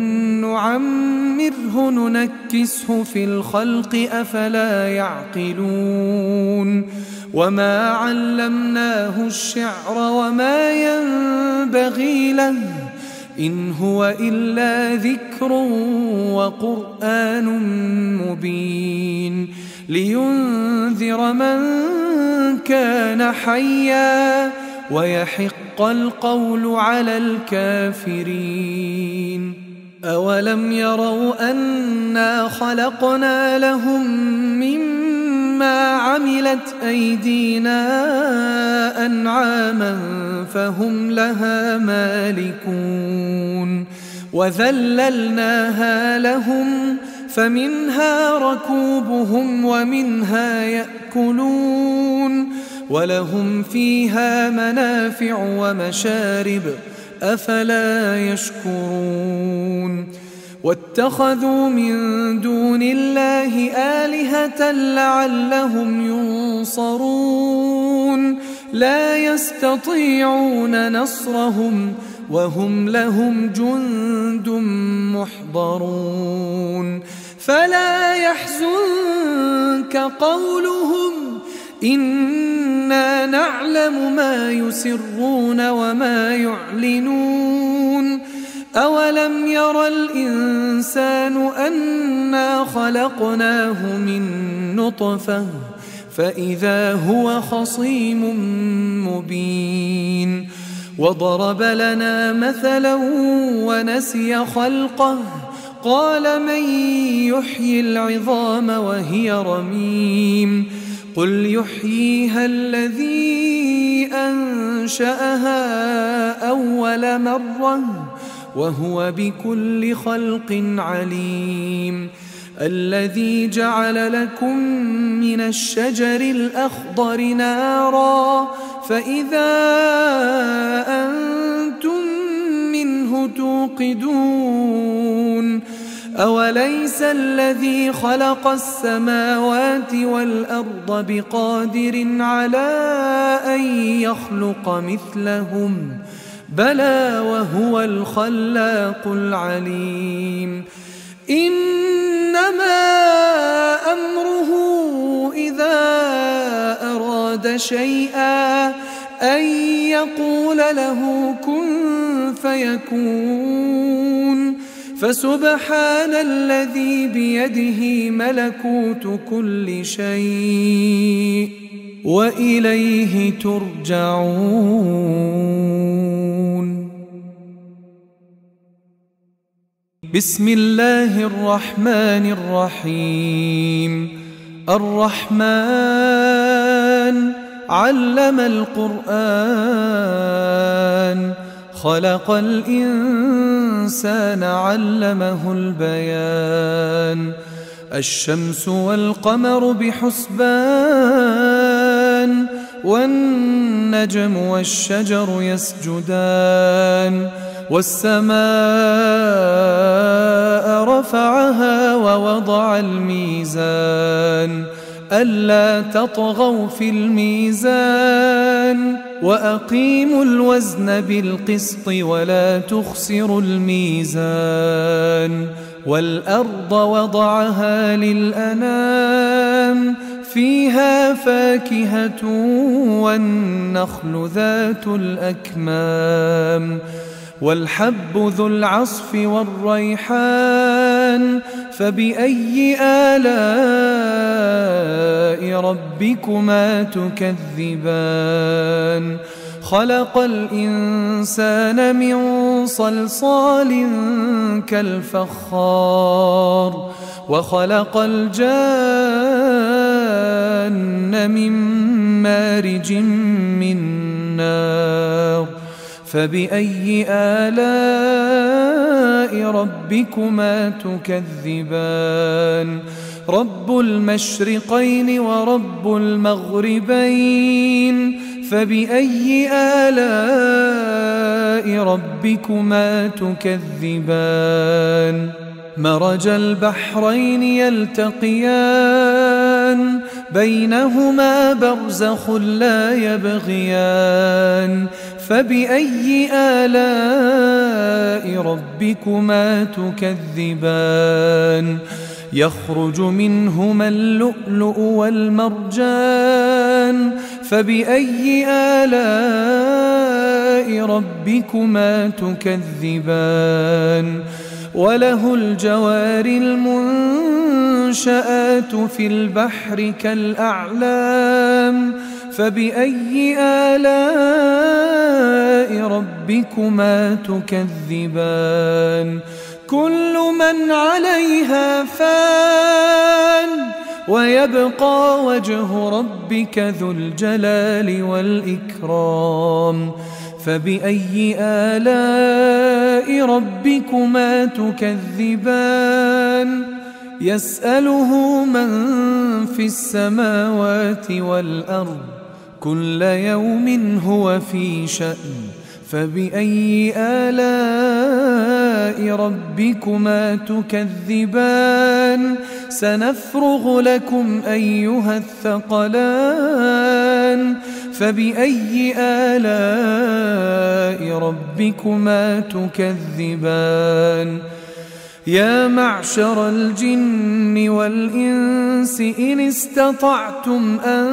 نعمره ننكسه في الخلق أفلا يعقلون وما علمناه الشعر وما ينبغي له إن هو إلا ذكر وقرآن مبين لينذر من كان حيا ويحق القول على الكافرين أولم يروا أنا خلقنا لهم مما عملت أيدينا أنعاما فهم لها مالكون وذللناها لهم فمنها ركوبهم ومنها يأكلون ولهم فيها منافع ومشارب أفلا يشكرون واتخذوا من دون الله آلهة لعلهم ينصرون لا يستطيعون نصرهم وهم لهم جند محضرون فلا يحزنك قولهم إنا نعلم ما يسرون وما يعلنون أولم ير الإنسان أنا خلقناه من نطفة فإذا هو خصيم مبين وضرب لنا مثلا ونسي خلقه قال من يحيي العظام وهي رميم قل يحييها الذي أنشأها أول مرة وهو بكل خلق عليم الذي جعل لكم من الشجر الأخضر نارا فإذا أنتم منه توقدون أوليس الذي خلق السماوات والأرض بقادر على أن يخلق مثلهم بلى وهو الخلاق العليم إنما أمره إذا أراد شيئا أن يقول له كن فيكون فسبحان الذي بيده ملكوت كل شيء وإليه ترجعون بسم الله الرحمن الرحيم الرحمن علم القرآن خلق الإنسان علمه البيان الشمس والقمر بحسبان والنجم والشجر يسجدان والسماء رفعها ووضع الميزان ألا تطغوا في الميزان وأقيموا الوزن بالقسط ولا تخسروا الميزان والأرض وضعها للأنام فيها فاكهة والنخل ذات الأكمام والحب ذو العصف والريحان فبأي آلاء ربكما تكذبان خلق الإنسان من صلصال كالفخار وخلق الجان من مارج من نار فبأي آلاء ربكما تكذبان رب المشرقين ورب المغربين فبأي آلاء ربكما تكذبان مرج البحرين يلتقيان بينهما برزخ لا يبغيان فبأي آلاء ربكما تكذبان يخرج منهما اللؤلؤ والمرجان فبأي آلاء ربكما تكذبان وله الجوار المنشآت في البحر كالأعلام فبأي آلاء ربكما تكذبان كل من عليها فان ويبقى وجه ربك ذو الجلال والإكرام فبأي آلاء ربكما تكذبان يسأله من في السماوات والأرض كل يوم هو في شأن فبأي آلاء ربكما تكذبان سنفرغ لكم أيها الثقلان فبأي آلاء ربكما تكذبان يا معشر الجن والإنس إن استطعتم أن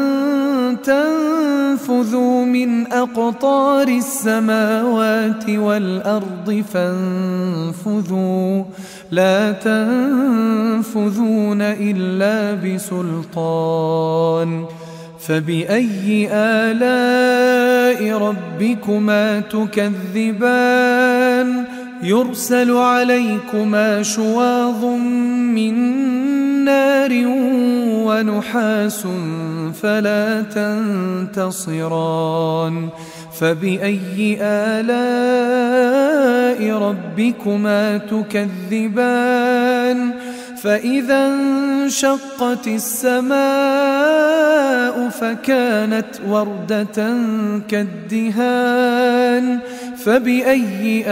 تنفذوا من أقطار السماوات والأرض فانفذوا لا تنفذون إلا بسلطان فبأي آلاء ربكما تكذبان يرسل عليكما شواظ من نار ونحاس فلا تنتصران فبأي آلاء ربكما تكذبان فإذا انشقت السماء فكانت وردة كالدهان فبأي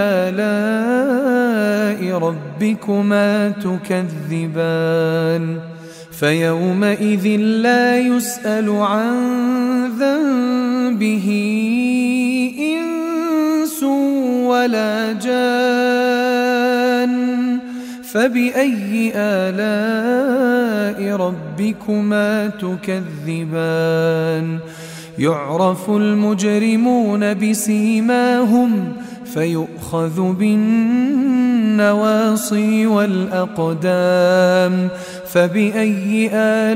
آلاء ربكما تكذبان فيومئذ لا يسأل عن ذنبه إنس ولا جان فبأي آلاء ربكما تكذبان يعرف المجرمون بسيماهم فيؤخذ بالنواصي والأقدام فبأي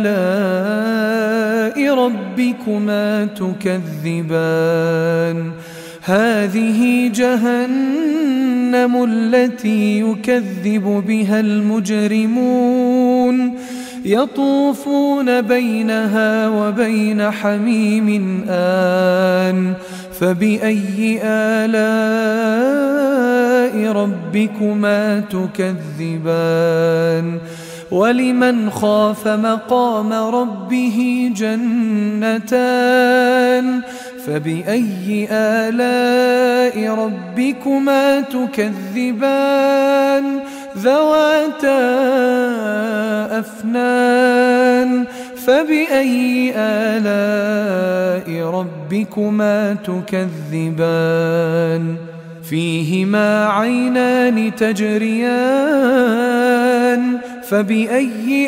آلاء ربكما تكذبان هذه جهنم التي يكذب بها المجرمون يطوفون بينها وبين حميم آن فبأي آلاء ربكما تكذبان ولمن خاف مقام ربه جنتان فبأي آلاء ربكما تكذبان ذواتا أفنان فبأي آلاء ربكما تكذبان فيهما عينان تجريان فبأي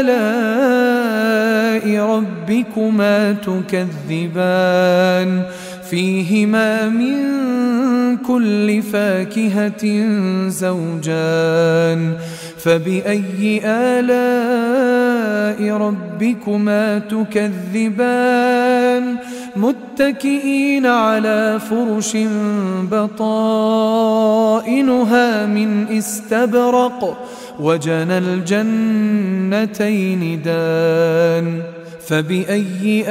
آلاء ربكما تكذبان فيهما من كل فاكهة زوجان فبأي آلاء ربكما تكذبان متكئين على فرش بطائنها من استبرق وجنى الجنتين دان فبأي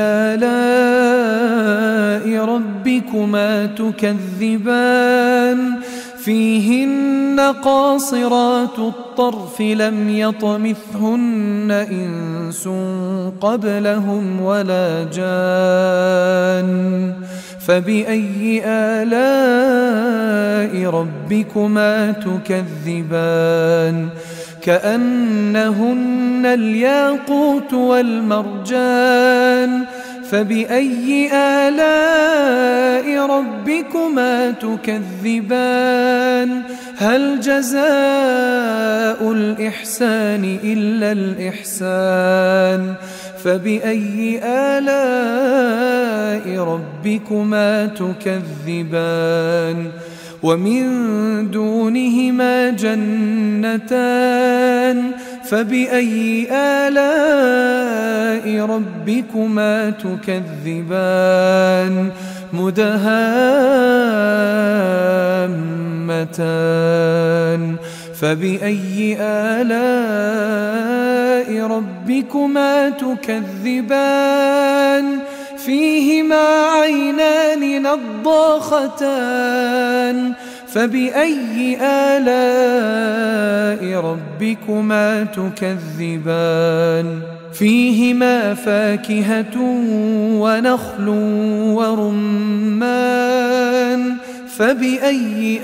آلاء ربكما تكذبان فيهن قاصرات الطرف لم يطمثهن إنس قبلهم ولا جان فبأي آلاء ربكما تكذبان كأنهن الياقوت والمرجان فبأي آلاء ربكما تكذبان هل جزاء الإحسان إلا الإحسان فبأي آلاء ربكما تكذبان ومن دونهما جنتان فبأي آلاء ربكما تكذبان مدهامتان فبأي آلاء ربكما تكذبان فيهما عينان نضاختان فبأي آلاء ربكما تكذبان فيهما فاكهة ونخل ورمان فبأي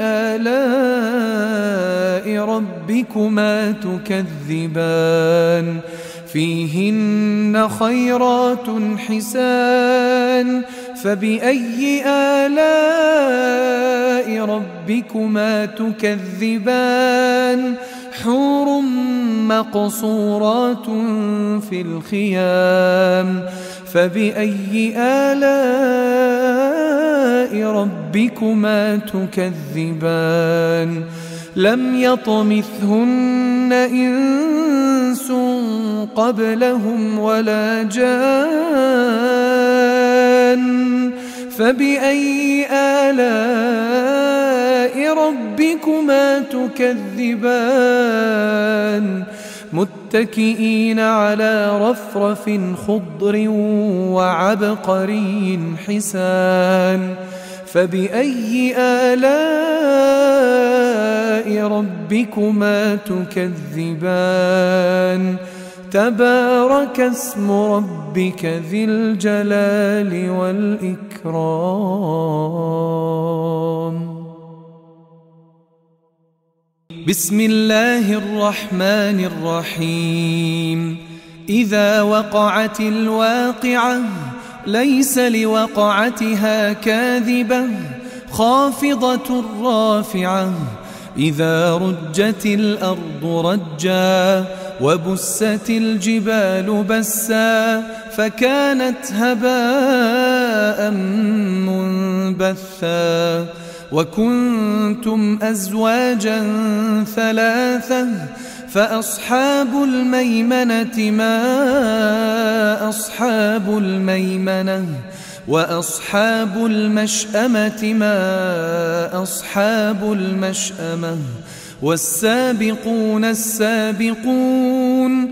آلاء ربكما تكذبان فيهن خيرات حسان فبأي آلاء ربكما تكذبان حور مقصورات في الخيام فبأي آلاء ربكما تكذبان لم يطمثهن إنس قبلهم ولا جان فبأي آلاء ربكما تكذبان متكئين على رفرف خضر وعبقري حسان فبأي آلاء ربكما تكذبان تبارك اسم ربك ذي الجلال والإكرام. بسم الله الرحمن الرحيم. إذا وقعت الواقعة ليس لوقعتها كاذبة خافضة رافعة إذا رجت الأرض رجا وبست الجبال بسا فكانت هباء منبثا وكنتم أزواجا ثلاثة فأصحاب الميمنة ما أصحاب الميمنة وأصحاب المشأمة ما أصحاب المشأمة والسابقون السابقون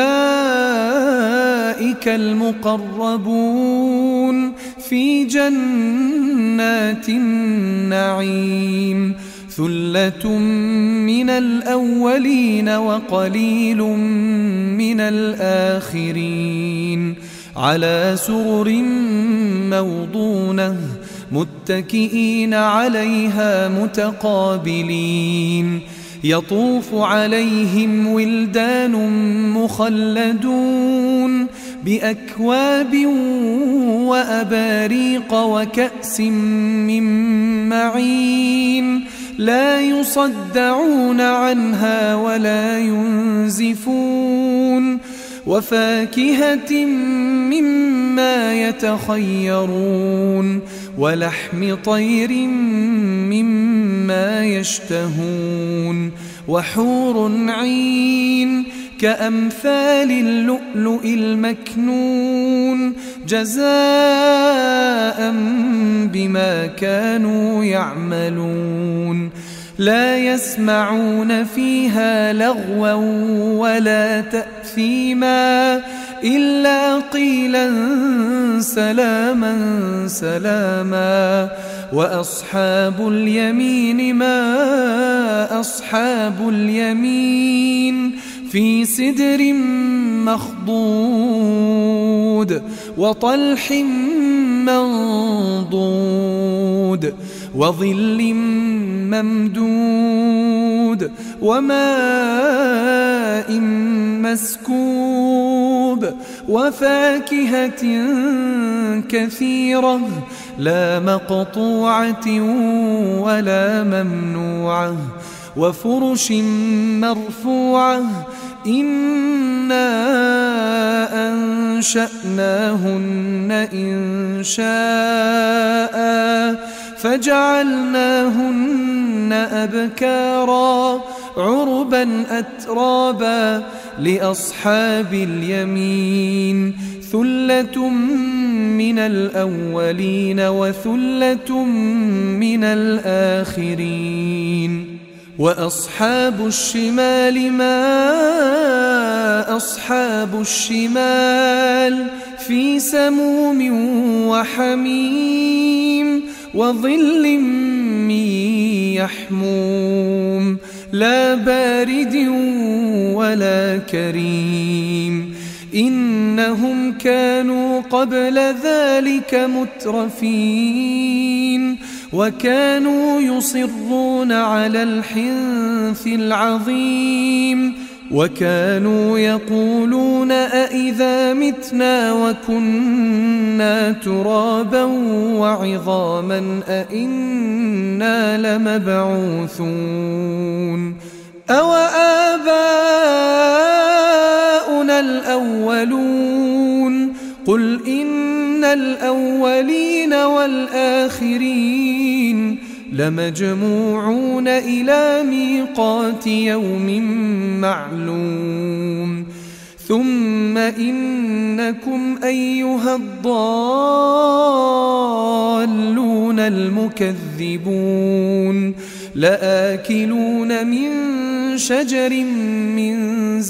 أولئك المقربون في جنات النعيم ثلة من الأولين وقليل من الآخرين على سرر موضونة متكئين عليها متقابلين يطوف عليهم ولدان مخلدون بأكواب وأباريق وكأس من معين لا يصدعون عنها ولا ينزفون وفاكهة مما يتخيرون ولحم طير مما يشتهون وحور عين كأمثال اللؤلؤ المكنون جزاء بما كانوا يعملون لا يسمعون فيها لغوا ولا تأثيما إلا قيلا سلاما سلاما وأصحاب اليمين ما أصحاب اليمين في سدر مخضود وطلح منضود وظل ممدود وماء مسكوب وفاكهة كثيرة لا مقطوعة ولا ممنوعة وفرش مرفوعة إنا أنشأناهن إنشاء فجعلناهن أبكارا عربا أترابا لأصحاب اليمين ثلة من الأولين وثلة من الآخرين وأصحاب الشمال ما أصحاب الشمال في سموم وحميم وظل من يحموم لا بارد ولا كريم إنهم كانوا قبل ذلك مترفين وكانوا يصرون على الحنث العظيم وكانوا يقولون أإذا متنا وكنا ترابا وعظاما أإنا لمبعوثون أو آباؤنا الأولون قل إن الأولين والآخرين لمجموعون إلى ميقات يوم معلوم ثم إنكم أيها الضالون المكذبون لآكلون من شجر من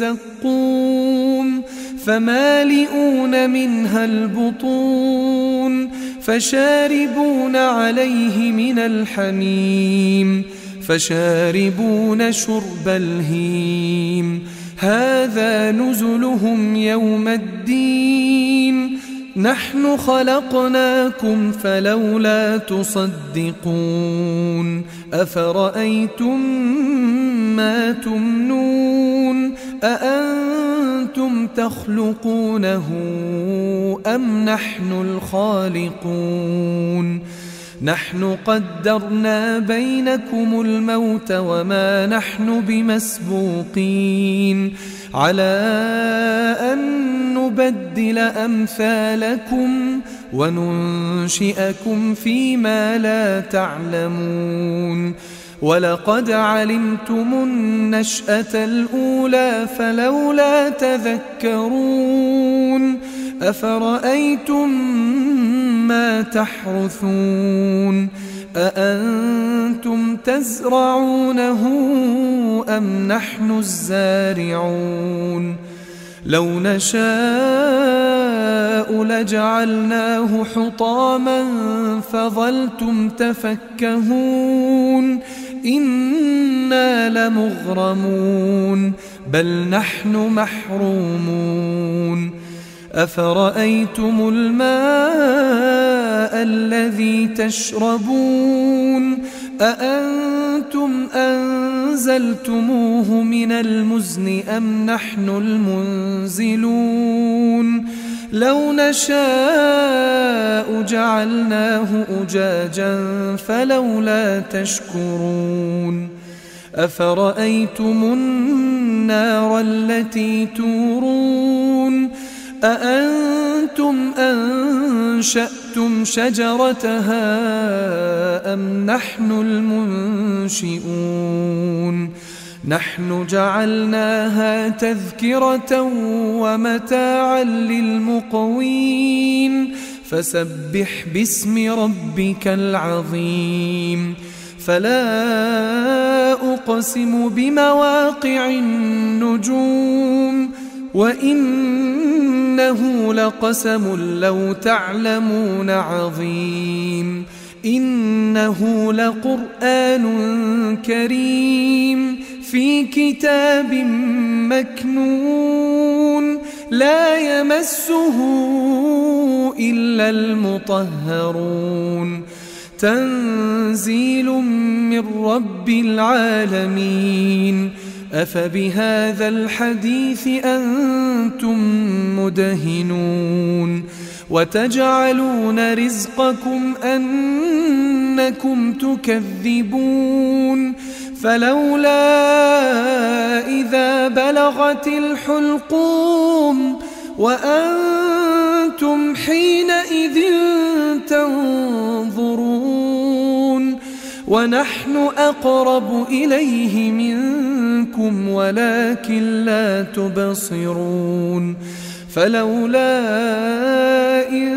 زقوم فمالئون منها البطون فشاربون عليه من الحميم فشاربون شرب الهيم هذا نزلهم يوم الدين نحن خلقناكم فلولا تصدقون أفرأيتم ما تمنون أأنتم تخلقونه أم نحن الخالقون نحن قدرنا بينكم الموت وما نحن بمسبوقين على أن نبدل أمثالكم وننشئكم فيما لا تعلمون ولقد علمتم النشأة الأولى فلولا تذكرون أفرأيتم ما تحرثون أأنتم تزرعونه أم نحن الزارعون لو نشاء لجعلناه حطاما فظلتم تفكهون إنا لمغرمون بل نحن محرومون أفرأيتم الماء الذي تشربون أأنتم أنزلتموه من المزن أم نحن المنزلون لو نشاء جعلناه أجاجا فلولا تشكرون أفرأيتم النار التي تورون أأنتم أنشأتم شجرتها أم نحن المنشئون نحن جعلناها تذكرة ومتاعا للمقوين فسبح باسم ربك العظيم فلا أقسم بمواقع النجوم وإنه لقسم لو تعلمون عظيم إنه لقرآن كريم في كتاب مكنون لا يمسه إلا المطهرون تنزيل من رب العالمين أفبهذا الحديث أنتم مدهنون وتجعلون رزقكم أنكم تكذبون فلولا إذا بلغت الحلقوم وأنتم حينئذ تنظرون ونحن أقرب إليه منكم ولكن لا تبصرون فلولا إن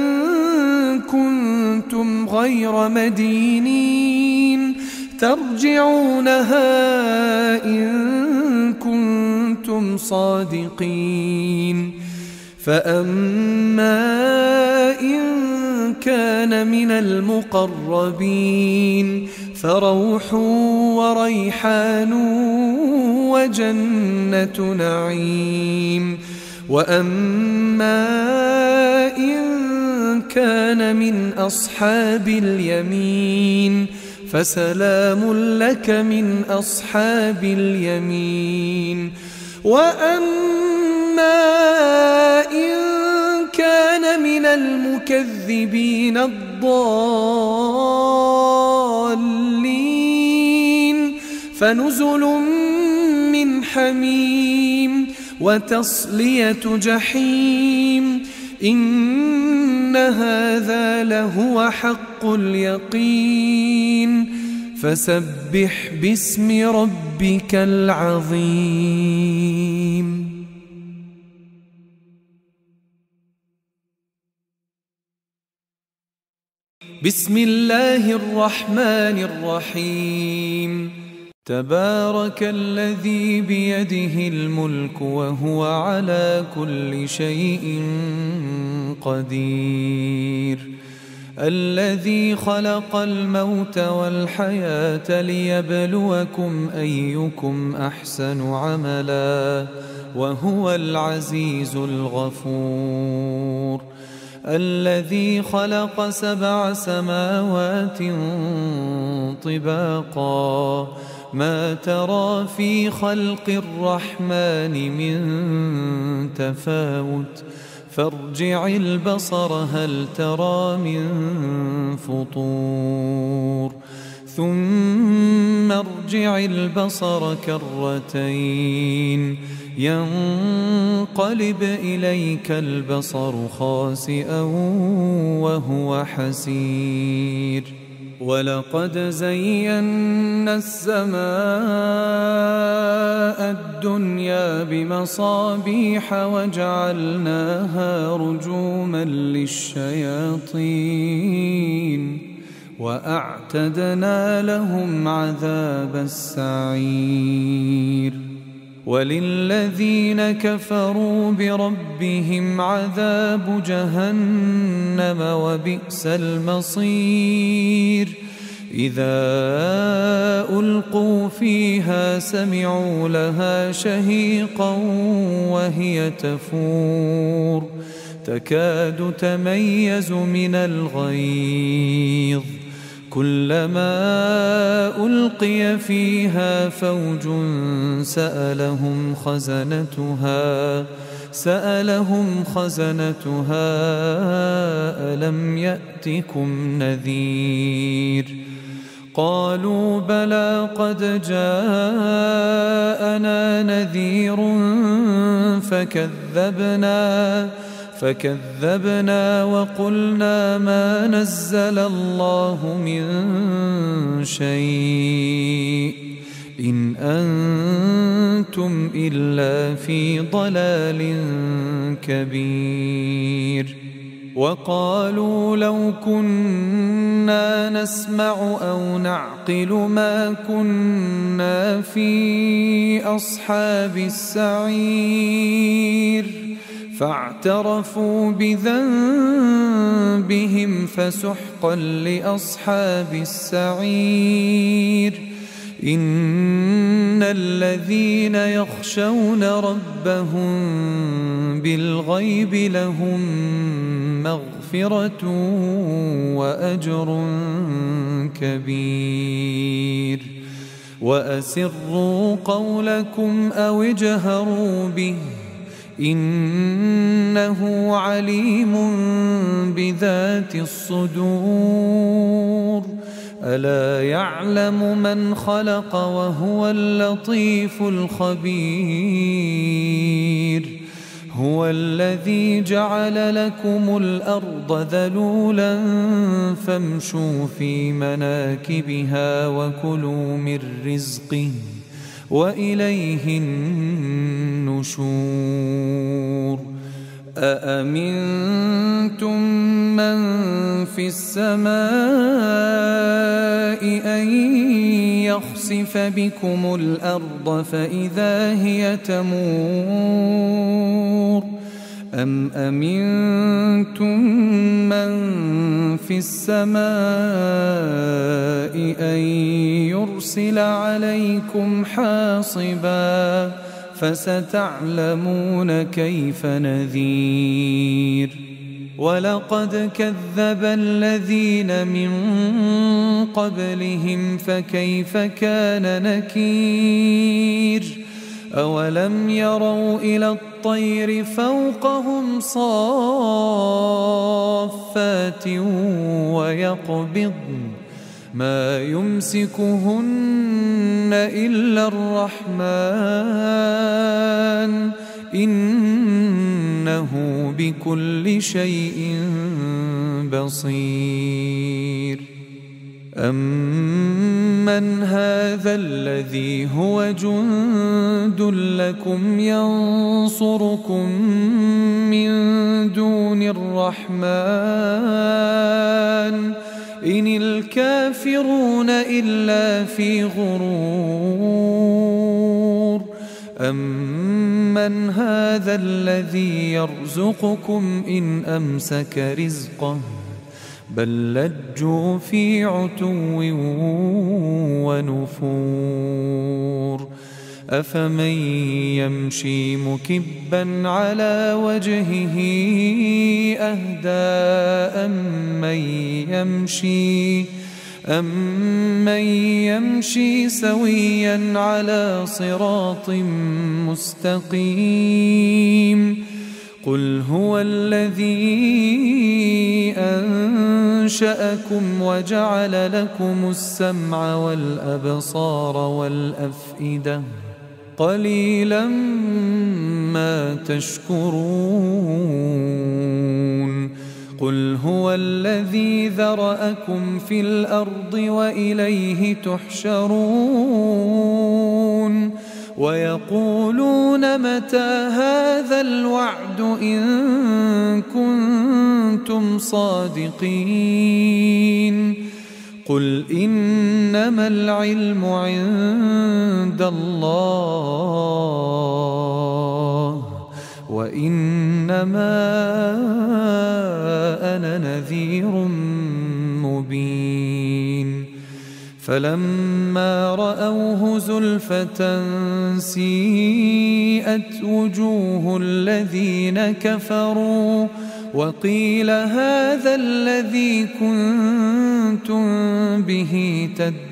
كنتم غير مدينين ترجعونها إن كنتم صادقين فأما إن كان من المقربين فروح وريحان وجنة نعيم. وأما إن كان من أصحاب اليمين فسلام لك من أصحاب اليمين. وأما إن كان من المكذبين الضالين فنزل من حميم وتصلية جحيم. إن هذا لهو حق اليقين. فسبح باسم ربك العظيم. بسم الله الرحمن الرحيم. تبارك الذي بيده الملك وهو على كل شيء قدير. الذي خلق الموت والحياة ليبلوكم أيكم أحسن عملا وهو العزيز الغفور. الذي خلق سبع سماوات طباقا ما ترى في خلق الرحمن من تفاوت فارجع البصر هل ترى من فطور ثم ارجع البصر كرتين ينقلب إليك البصر خاسئا وهو حسير. ولقد زينا السماء الدنيا بمصابيح وجعلناها رجوما للشياطين وأعتدنا لهم عذاب السعير. وللذين كفروا بربهم عذاب جهنم وبئس المصير. إذا ألقوا فيها سمعوا لها شهيقا وهي تفور تكاد تميز من الغيظ كلما ألقي فيها فوج سألهم خزنتها سألهم خزنتها ألم يأتكم نذير قالوا بلى قد جاءنا نذير فكذبنا فكذبنا وقلنا ما نزل الله من شيء إن أنتم إلا في ضلال كبير. وقالوا لو كنا نسمع أو نعقل ما كنا في أصحاب السعير فاعترفوا بذنبهم فسحقا لأصحاب السعير. إن الذين يخشون ربهم بالغيب لهم مغفرة وأجر كبير. وأسروا قولكم أو اجهروا به إنه عليم بذات الصدور. ألا يعلم من خلق وهو اللطيف الخبير. هو الذي جعل لكم الأرض ذلولا فامشوا في مناكبها وكلوا من رزقه وإليه النشور. أأمنتم من في السماء أن يخسف بكم الأرض فإذا هي تمور أم أمنتم من في السماء أن يرسل عليكم حاصبا فستعلمون كيف نذير ولقد كذب الذين من قبلهم فكيف كان نكير أولم يروا إلى الطير فوقهم صافات ويقبضن ما يمسكهن إلا الرحمن إنه بكل شيء بصير أمن هذا الذي هو جند لكم ينصركم من دون الرحمن إن الكافرون إلا في غرور أمن هذا الذي يرزقكم إن أمسك رزقه بل لجوا في عتو ونفور أفمن يمشي مكبا على وجهه أهدى أمن يمشي أمن يمشي سويا على صراط مستقيم قل هو الذي أنشأكم وجعل لكم السمع والأبصار والأفئدة قليلا ما تشكرون قل هو الذي ذرأكم في الأرض وإليه تحشرون ويقولون متى هذا الوعد إن كنتم صادقين قل إنما العلم عند الله وإنما أنا نذير مبين فلما رأوه زلفة سيئت وجوه الذين كفروا وقيل هذا الذي كنتم به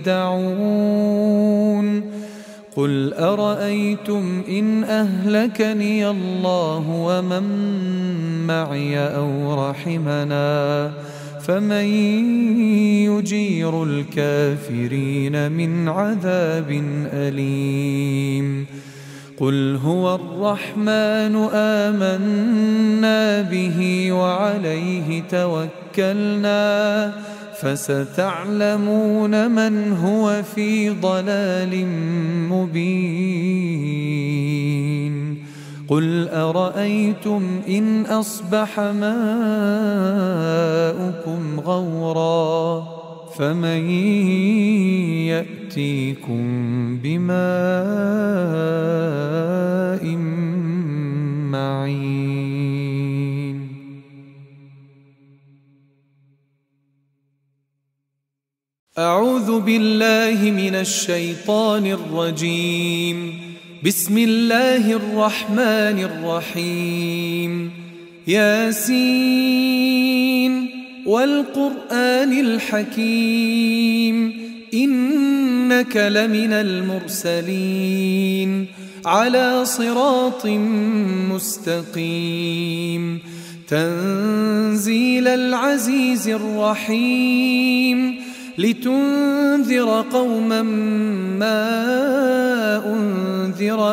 تدعون قل أرأيتم إن أهلكني الله ومن معي أو رحمنا فمن يجير الكافرين من عذاب أليم قل هو الرحمن آمنا به وعليه توكلنا فستعلمون من هو في ضلال مبين قل أرأيتم إن أصبح ماؤكم غورا فمن يأتيكم بماء معين أعوذ بالله من الشيطان الرجيم بسم الله الرحمن الرحيم ياسين والقرآن الحكيم إنك لمن المرسلين على صراط مستقيم تنزيل العزيز الرحيم لتنذر قوما ما أنذر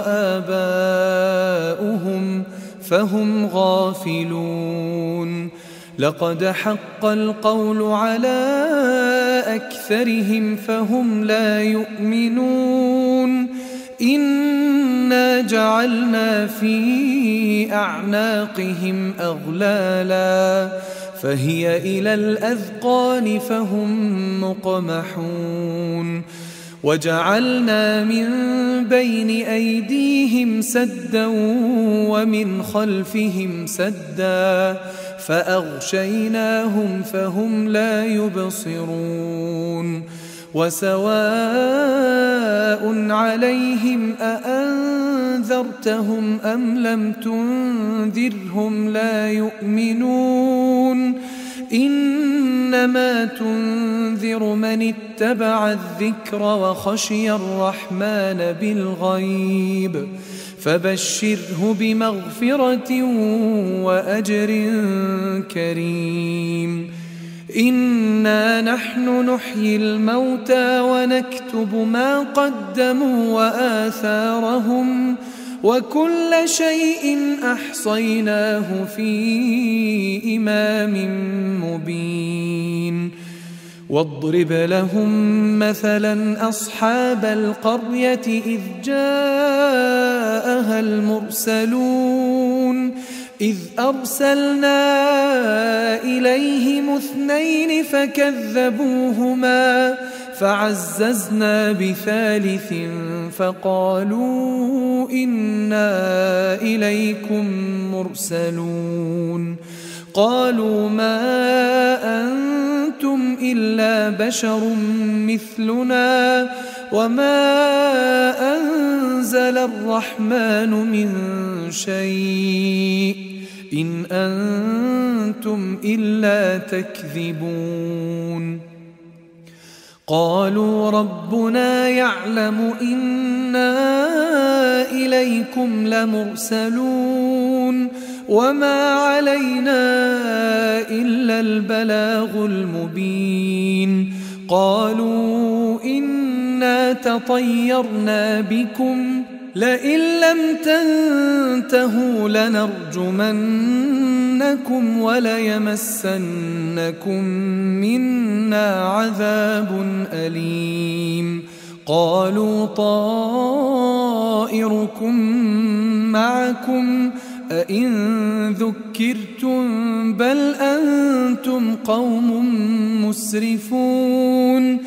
آباؤهم فهم غافلون لقد حق القول على أكثرهم فهم لا يؤمنون إنا جعلنا في أعناقهم أغلالا فهي إلى الأذقان فهم مقمحون وجعلنا من بين أيديهم سدا ومن خلفهم سدا فأغشيناهم فهم لا يبصرون وسواء عليهم أأنذرتهم أم لم تنذرهم لا يؤمنون إنما تنذر من اتبع الذكر وخشي الرحمن بالغيب فبشره بمغفرة وأجر كريم إنا نحن نحيي الموتى ونكتب ما قدموا وآثارهم وكل شيء أحصيناه في إمام مبين واضرب لهم مثلا أصحاب القرية إذ جاءها المرسلون إذ أرسلنا إليهم اثنين فكذبوهما فعززنا بثالث فقالوا إنا إليكم مرسلون قالوا ما أنتم إلا بشر مثلنا وما أنزل الرحمن من شيء إن أنتم إلا تكذبون قالوا ربنا يعلم إنا إليكم لمرسلون وما علينا إلا البلاغ المبين قالوا إنا تطيرنا بكم لئن لم تنتهوا لنرجمنكم وليمسنكم منا عذاب أليم قالوا طائركم معكم أئن ذكرتم بل أنتم قوم مسرفون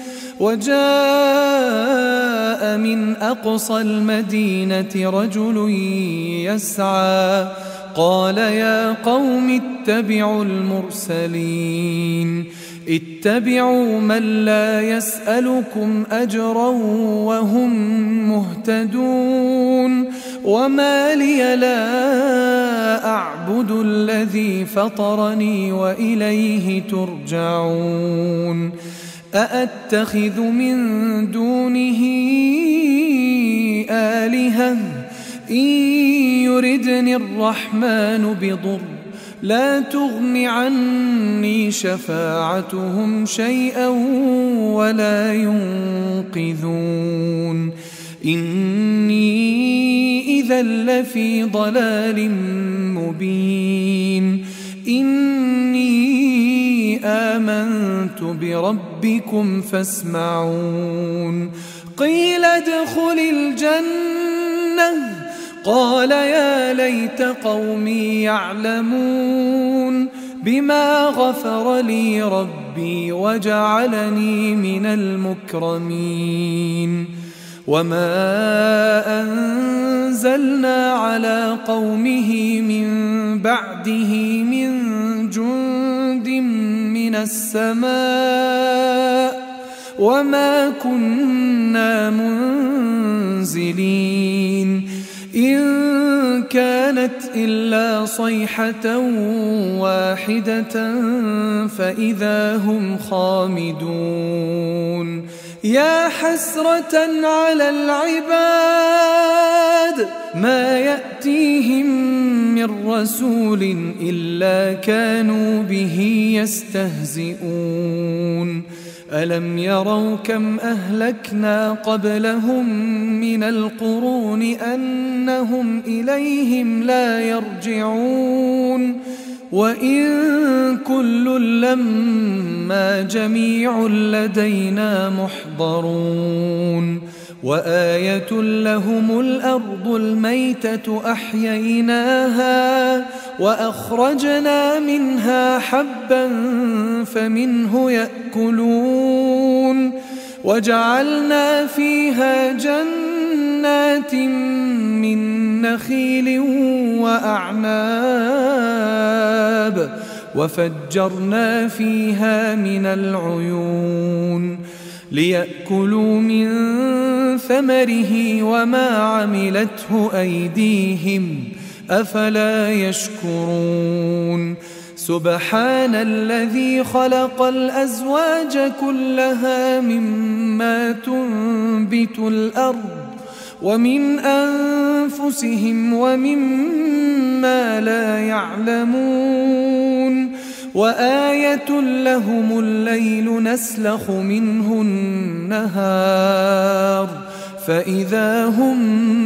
وجاء من أقصى المدينة رجل يسعى قال يا قوم اتبعوا المرسلين اتبعوا من لا يسألكم أجرا وهم مهتدون وما لي لا أعبد الذي فطرني وإليه ترجعون أأتخذ من دونه آلهة إن يردني الرحمن بضر لا تغن عني شفاعتهم شيئا ولا ينقذون إني إذا لفي ضلال مبين إني آمنت بربكم فاسمعون قيل ادخل الجنة قال يا ليت قومي يعلمون بما غفر لي ربي وجعلني من المكرمين وما أنزلنا على قومه من بعده من جند من السماء وما كنا منزلين إن كانت إلا صيحة واحدة فإذا هم خامدون يا حسرة على العباد ما يأتيهم من رسول إلا كانوا به يستهزئون ألم يروا كم أهلكنا قبلهم من القرون أنهم إليهم لا يرجعون وإن كل لما جميع لدينا محضرون وآية لهم الأرض الميتة أحييناها وأخرجنا منها حبا فمنه يأكلون وجعلنا فيها جنات من نخيل وأعناب وفجرنا فيها من العيون ليأكلوا من ثمره وما عملته أيديهم أفلا يشكرون سبحان الذي خلق الأزواج كلها مما تنبت الأرض ومن أنفسهم ومما لا يعلمون وآية لهم الليل نسلخ منه النهار فإذا هم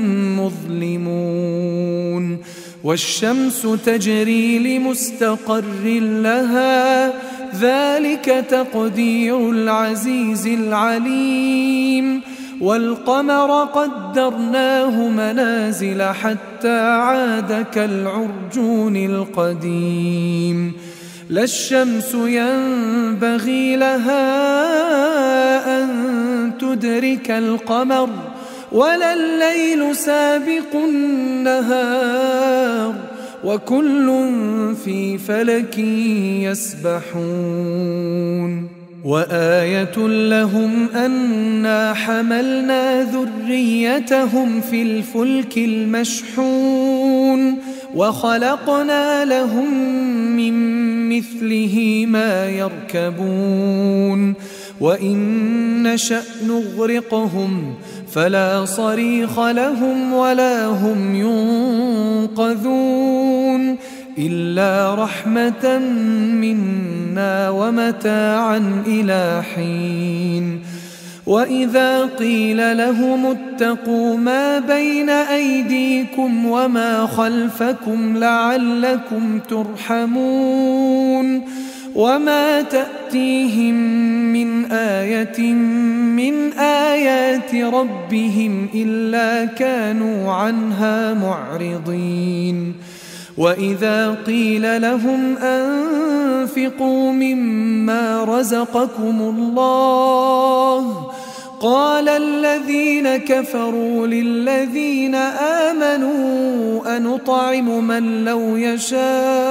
مظلمون والشمس تجري لمستقر لها ذلك تقدير العزيز العليم والقمر قدرناه منازل حتى عاد كالعرجون القديم لا الشمس ينبغي لها أن تدرك القمر ولا الليل سابق النهار وكل في فلك يسبحون وآية لهم أنا حملنا ذريتهم في الفلك المشحون وخلقنا لهم من مثله ما يركبون وإن نشأ نغرقهم فلا صريخ لهم ولا هم ينقذون إلا رحمة منا ومتاعا إلى حين وإذا قيل لهم اتقوا ما بين أيديكم وما خلفكم لعلكم ترحمون وما تأتيهم من آية من آيات ربهم إلا كانوا عنها معرضين وإذا قيل لهم أنفقوا مما رزقكم الله قال الذين كفروا للذين آمنوا أنطعم من لو يشاء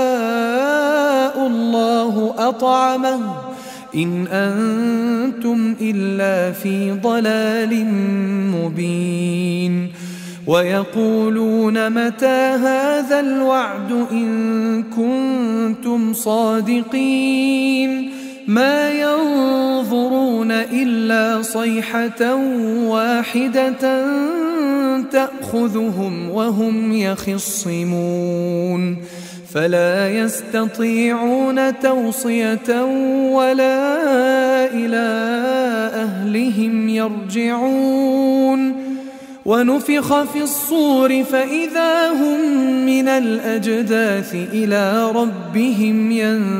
الله أطعمه إن أنتم إلا في ضلال مبين ويقولون متى هذا الوعد إن كنتم صادقين ما ينظرون إلا صيحة واحدة تأخذهم وهم يخصمون فلا يستطيعون توصية ولا إلى أهلهم يرجعون ونفخ في الصور فإذا هم من الأجداث إلى ربهم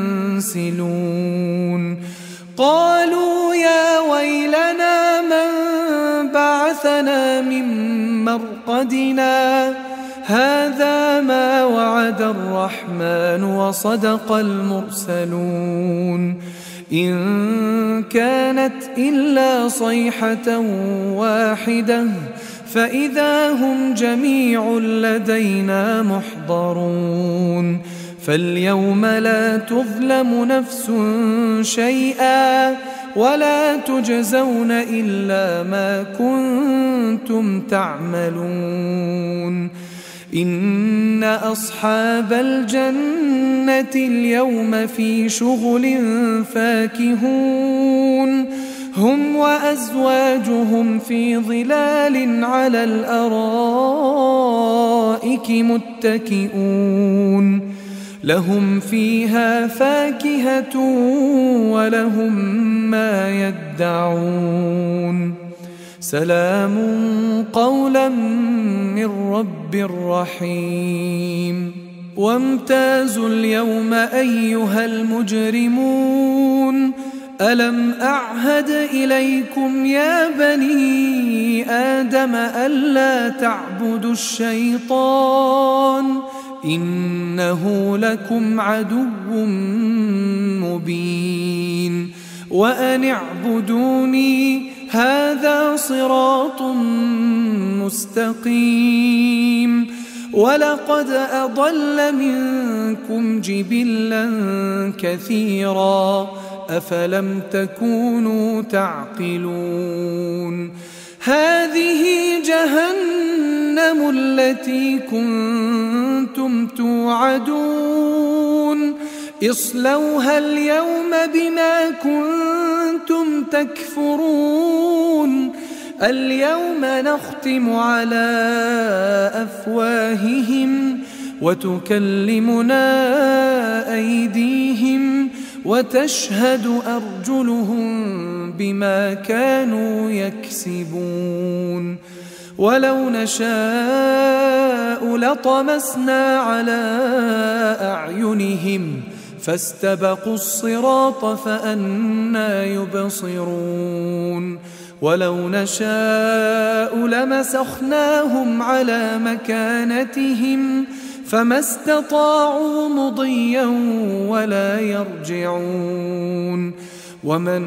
ينسلون قالوا يا ويلنا من بعثنا من مرقدنا هذا ما وعد الرحمن وصدق المرسلون إن كانت إلا صيحة واحدة فإذا هم جميع لدينا محضرون فاليوم لا تظلم نفس شيئا ولا تجزون إلا ما كنتم تعملون إن أصحاب الجنة اليوم في شغل فاكهون هم وأزواجهم في ظلال على الأرائك متكئون لهم فيها فاكهة ولهم ما يدعون سلام قولا من رب رحيم وامتازوا اليوم أيها المجرمون ألم أعهد إليكم يا بني آدم ألا تعبدوا الشيطان إنه لكم عدو مبين وأن اعبدوني هذا صراط مستقيم ولقد أضل منكم جبلا كثيرا أفلم تكونوا تعقلون هذه جهنم التي كنتم توعدون اصلوها اليوم بما كنتم تكفرون اليوم نختم على أفواههم وتكلمنا أيديهم وتشهد أرجلهم بما كانوا يكسبون ولو نشاء لطمسنا على أعينهم فاستبقوا الصراط فأنى يبصرون ولو نشاء لمسخناهم على مكانتهم فما استطاعوا مضيا ولا يرجعون ومن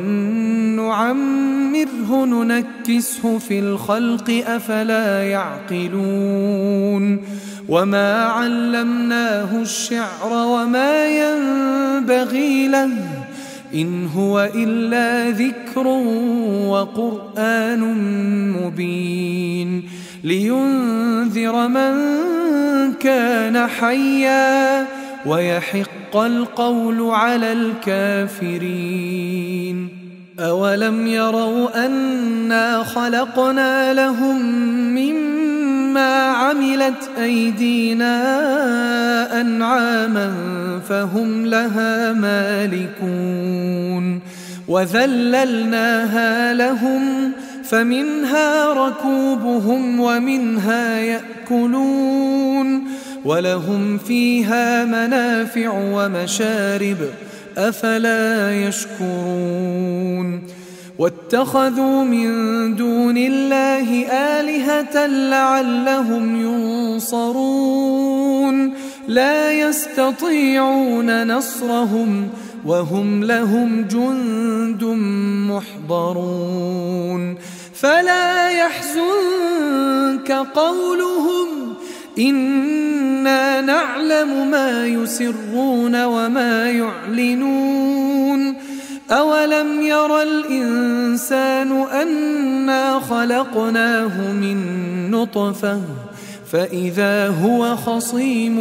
نعمره ننكسه في الخلق أفلا يعقلون وما علمناه الشعر وما ينبغي له إن هو إلا ذكر وقرآن مبين لينذر من كان حيا ويحق القول على الكافرين أولم يروا أنا خلقنا لهم مما عملت أيدينا أنعاما فهم لها مالكون وذللناها لهم فمنها ركوبهم ومنها يأكلون ولهم فيها منافع ومشارب أفلا يشكرون واتخذوا من دون الله آلهة لعلهم ينصرون لا يستطيعون نصرهم وهم لهم جند محضرون فلا يحزنك قولهم إنا نعلم ما يسرون وما يعلنون أولم ير الإنسان أنا خلقناه من نطفة فإذا هو خصيم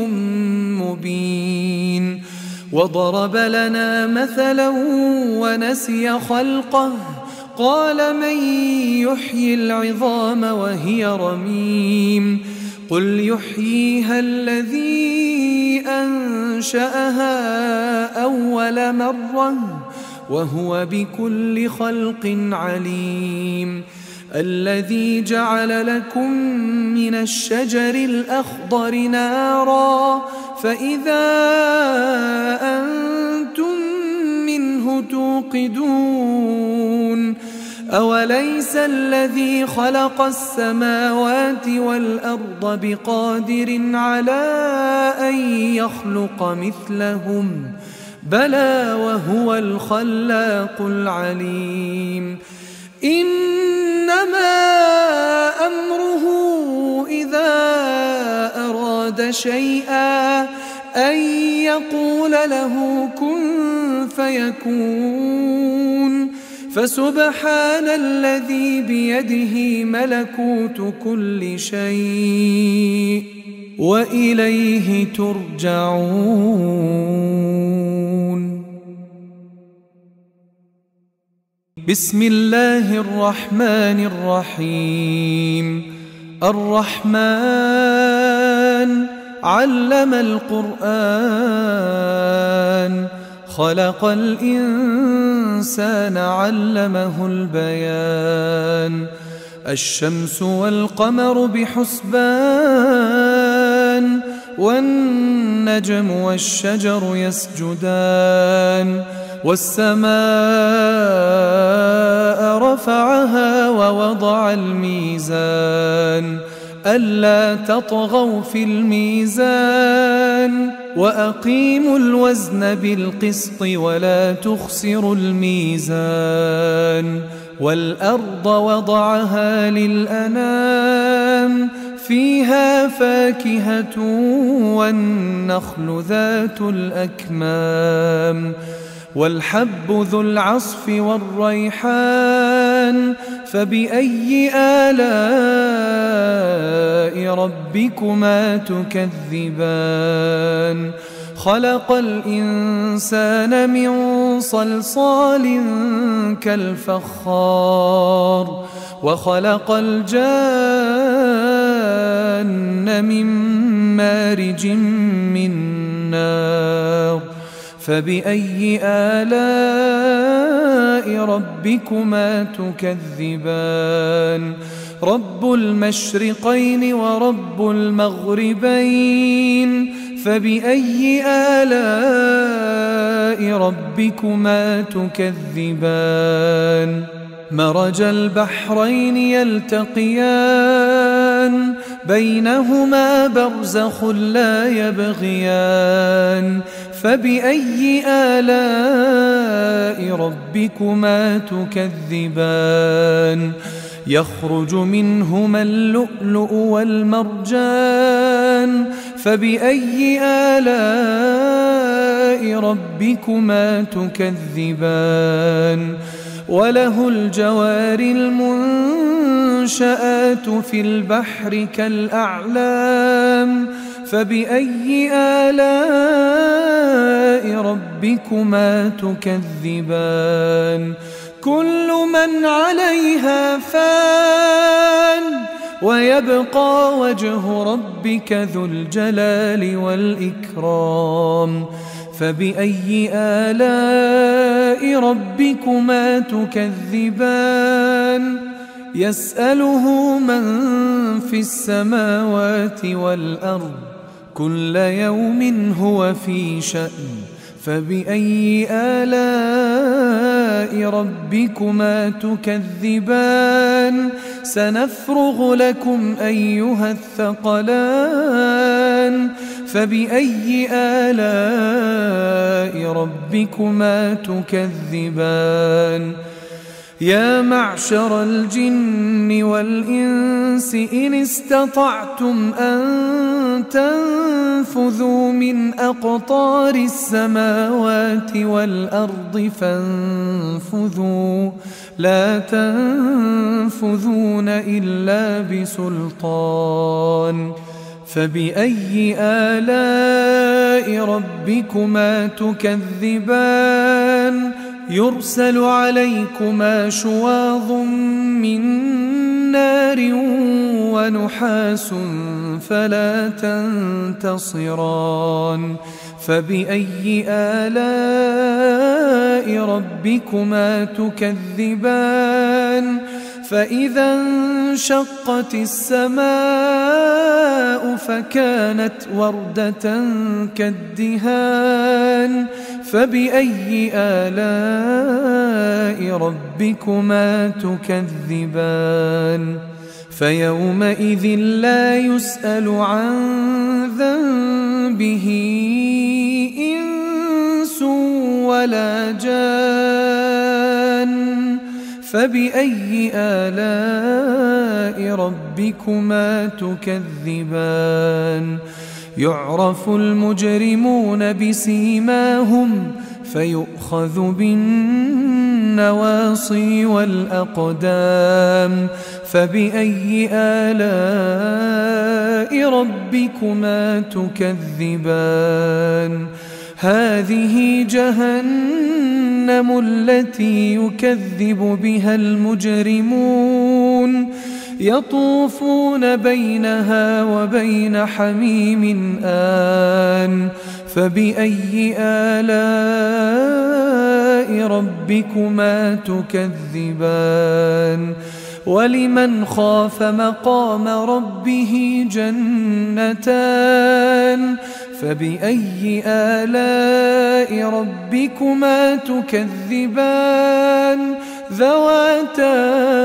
مبين وضرب لنا مثلا ونسي خلقه قال من يحيي العظام وهي رميم قل يحييها الذي أنشأها أول مرة وهو بكل خلق عليم الذي جعل لكم من الشجر الأخضر نارا فإذا أنتم منه توقدون أوليس الذي خلق السماوات والأرض بقادر على أن يخلق مثلهم بلى وهو الخلاق العليم إنما أمره إذا أراد شيئا أن يقول له كن فيكون فسبحان الذي بيده ملكوت كل شيء وإليه ترجعون بسم الله الرحمن الرحيم الرحمن علم القرآن خلق الإنسان علمه البيان الشمس والقمر بحسبان والنجم والشجر يسجدان والسماء رفعها ووضع الميزان ألا تطغوا في الميزان وأقيموا الوزن بالقسط ولا تخسروا الميزان والأرض وضعها للأنام فيها فاكهة والنخل ذات الأكمام والحب ذو العصف والريحان فبأي آلاء ربكما تكذبان خلق الإنسان من صلصال كالفخار وخلق الجان من مارج من نار فبأي آلاء ربكما تكذبان رب المشرقين ورب المغربين فبأي آلاء ربكما تكذبان مرج البحرين يلتقيان بينهما برزخ لا يبغيان فبأي آلاء ربكما تكذبان يخرج منهما اللؤلؤ والمرجان فبأي آلاء ربكما تكذبان وله الجوار المنشآت في البحر كالأعلام فبأي آلاء ربكما تكذبان كل من عليها فان ويبقى وجه ربك ذو الجلال والإكرام فبأي آلاء ربكما تكذبان يسأله من في السماوات والأرض كل يوم هو في شأن فبأي آلاء ربكما تكذبان سنفرغ لكم أيها الثقلان فبأي آلاء ربكما تكذبان يا معشر الجن والإنس إن استطعتم أن تنفذوا من أقطار السماوات والأرض فانفذوا لا تنفذون إلا بسلطان فبأي آلاء ربكما تكذبان يرسل عليكما شواظ من نار ونحاس فلا تنتصران فبأي آلاء ربكما تكذبان فإذا انشقت السماء فكانت وردة كالدهان فبأي آلاء ربكما تكذبان فيومئذ لا يسأل عن ذنبه إنس ولا جان فبأي آلاء ربكما تكذبان يعرف المجرمون بسيماهم فيؤخذ بالنواصي والأقدام فبأي آلاء ربكما تكذبان هذه جهنم التي يكذب بها المجرمون يطوفون بينها وبين حميم آن فبأي آلاء ربكما تكذبان ولمن خاف مقام ربه جنتان فبأي آلاء ربكما تكذبان ذواتا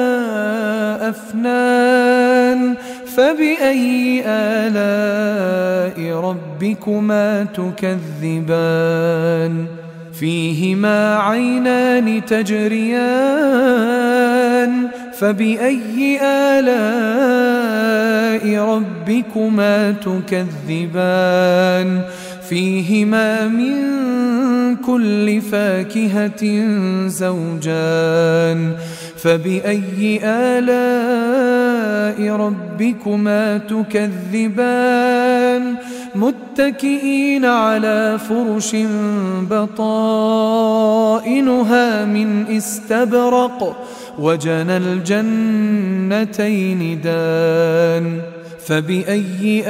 أفنان فبأي آلاء ربكما تكذبان فيهما عينان تجريان فبأي آلاء ربكما تكذبان فيهما من كل فاكهة زوجان فبأي آلاء ربكما تكذبان متكئين على فرش بطائنها من استبرق وجنى الجنتين دان فبأي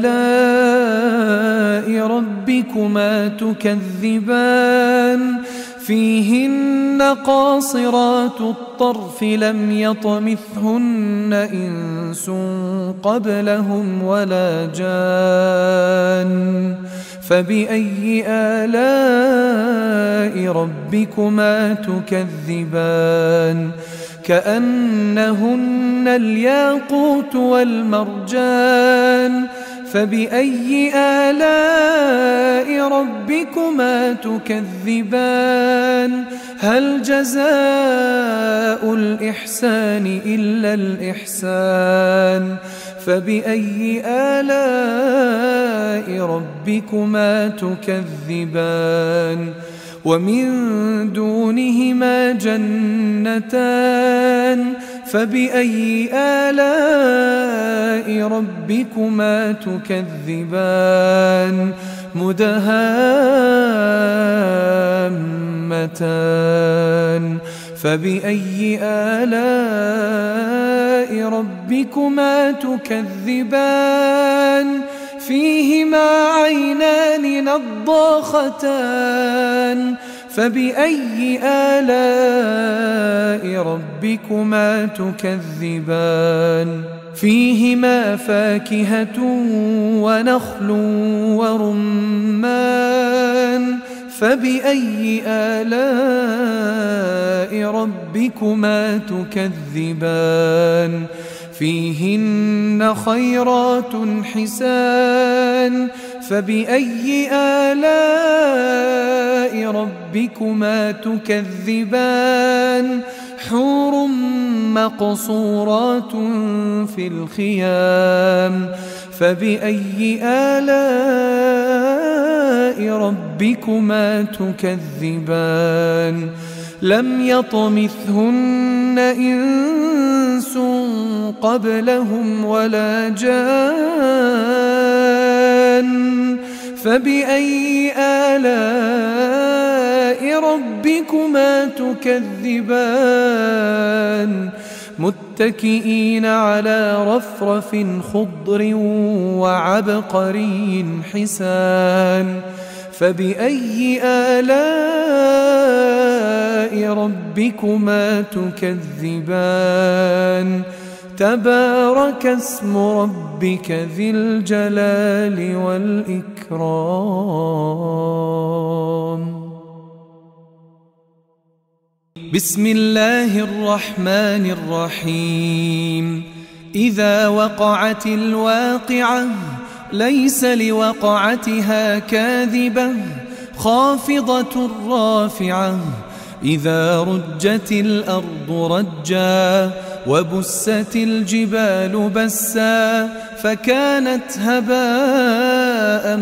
آلاء ربكما تكذبان فيهن قاصرات الطرف لم يطمثهن إنس قبلهم ولا جان فبأي آلاء ربكما تكذبان كأنهن الياقوت والمرجان فبأي آلاء ربكما تكذبان هل جزاء الإحسان إلا الإحسان فبأي آلاء ربكما تكذبان ومن دونهما جنتان فبأي آلاء ربكما تكذبان مدهامتان فبأي آلاء ربكما تكذبان فيهما عينان نضاختان فبأي آلاء ربكما تكذبان فيهما فاكهة ونخل ورمان فبأي آلاء ربكما تكذبان فيهن خيرات حسان فبأي آلاء ربكما تكذبان حور مقصورات في الخيام فبأي آلاء ربكما تكذبان لم يطمثهن إنس قبلهم ولا جان فبأي آلاء ربكما تكذبان متكئين على رفرف خضر وعبقري حسان فبأي آلاء ربكما تكذبان تبارك اسم ربك ذي الجلال والإكرام. بسم الله الرحمن الرحيم. إذا وقعت الواقعة ليس لوقعتها كاذبة خافضة رافعة إذا رجت الأرض رجا وبست الجبال بسا فكانت هباء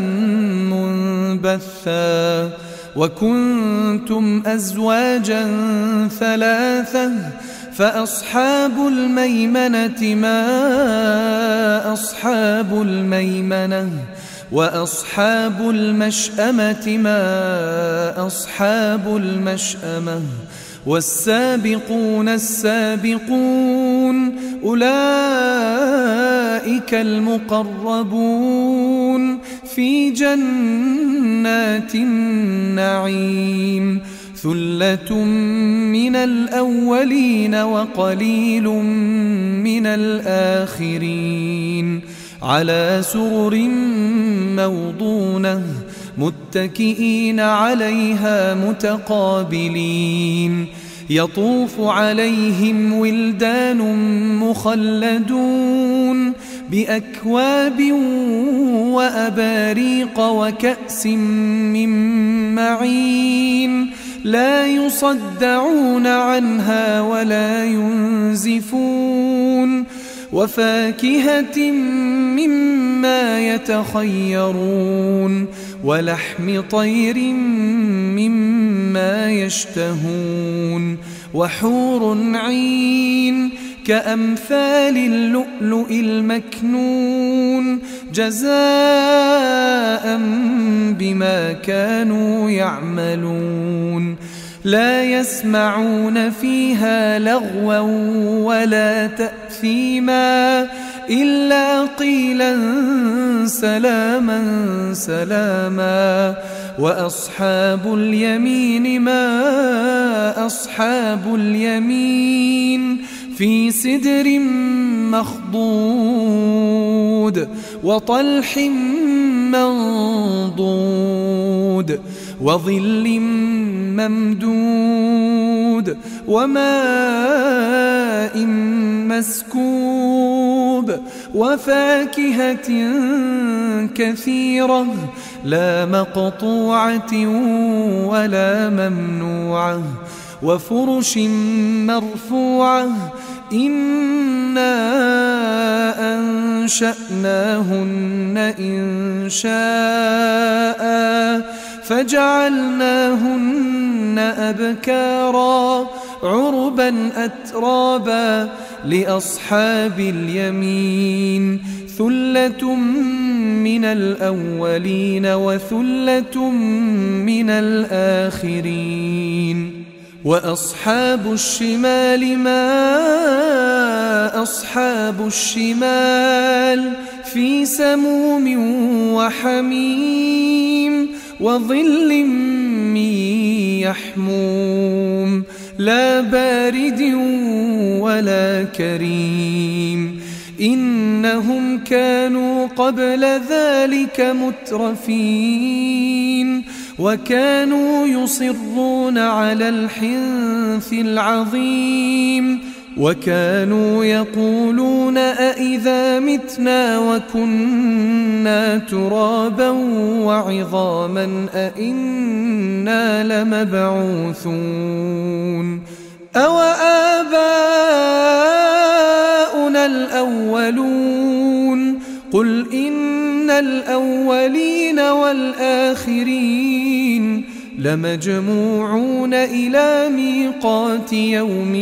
منبثا وكنتم أزواجا ثلاثة فأصحاب الميمنة ما أصحاب الميمنة وأصحاب المشأمة ما أصحاب المشأمة والسابقون السابقون أولئك المقربون في جنات النعيم ثلة من الأولين وقليل من الآخرين على سرر موضونة متكئين عليها متقابلين يطوف عليهم ولدان مخلدون بأكواب وأباريق وكأس من معين لا يصدعون عنها ولا ينزفون وفاكهة مما يتخيرون ولحم طير مما يشتهون وحور عين كأمثال اللؤلؤ المكنون جزاء بما كانوا يعملون لا يسمعون فيها لغوا ولا تأثيما إلا قيلا سلاما سلاما وأصحاب اليمين ما أصحاب اليمين في سدر مخضود وطلح منضود وظل ممدود وماء مسكوب وفاكهة كثيرة لا مقطوعة ولا ممنوعة وفرش مرفوعة إنا أنشأناهن إنشاء فجعلناهن أبكارا عربا أترابا لأصحاب اليمين ثلة من الأولين وثلة من الآخرين وأصحاب الشمال ما أصحاب الشمال في سموم وحميم وظل من يحموم لا بارد ولا كريم إنهم كانوا قبل ذلك مترفين وكانوا يصرون على الحنث العظيم وكانوا يقولون أئذا متنا وكنا ترابا وعظاما أئنا لمبعوثون أو آباؤنا الأولون قل إن الأولين والآخرين لمجموعون إلى ميقات يوم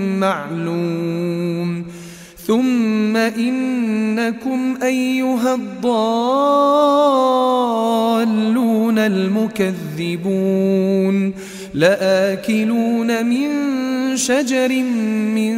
معلوم ثم إنكم أيها الضالون المكذبون لآكلون من شجر من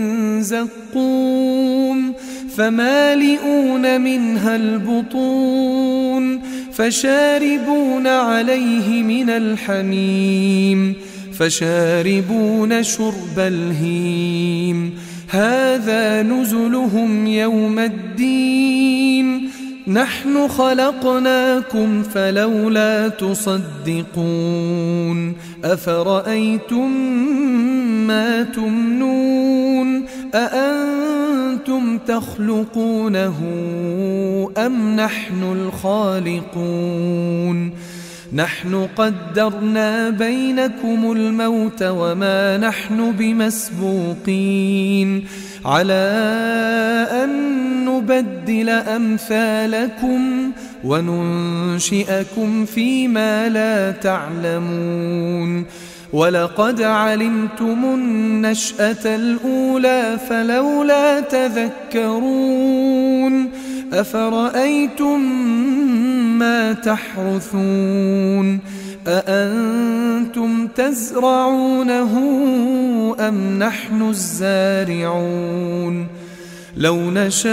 زقوم فمالئون منها البطون فشاربون عليه من الحميم فشاربون شرب الهيم هذا نزلهم يوم الدين نحن خلقناكم فلولا تصدقون أفرأيتم ما تمنون أأنتم تخلقونه أم نحن الخالقون نحن قدرنا بينكم الموت وما نحن بمسبوقين على أن نبدل أمثالكم وننشئكم فيما لا تعلمون ولقد علمتم النشأة الأولى فلولا تذكرون أفرأيتم ما تحرثون أأنتم تزرعونه أم نحن الزارعون لو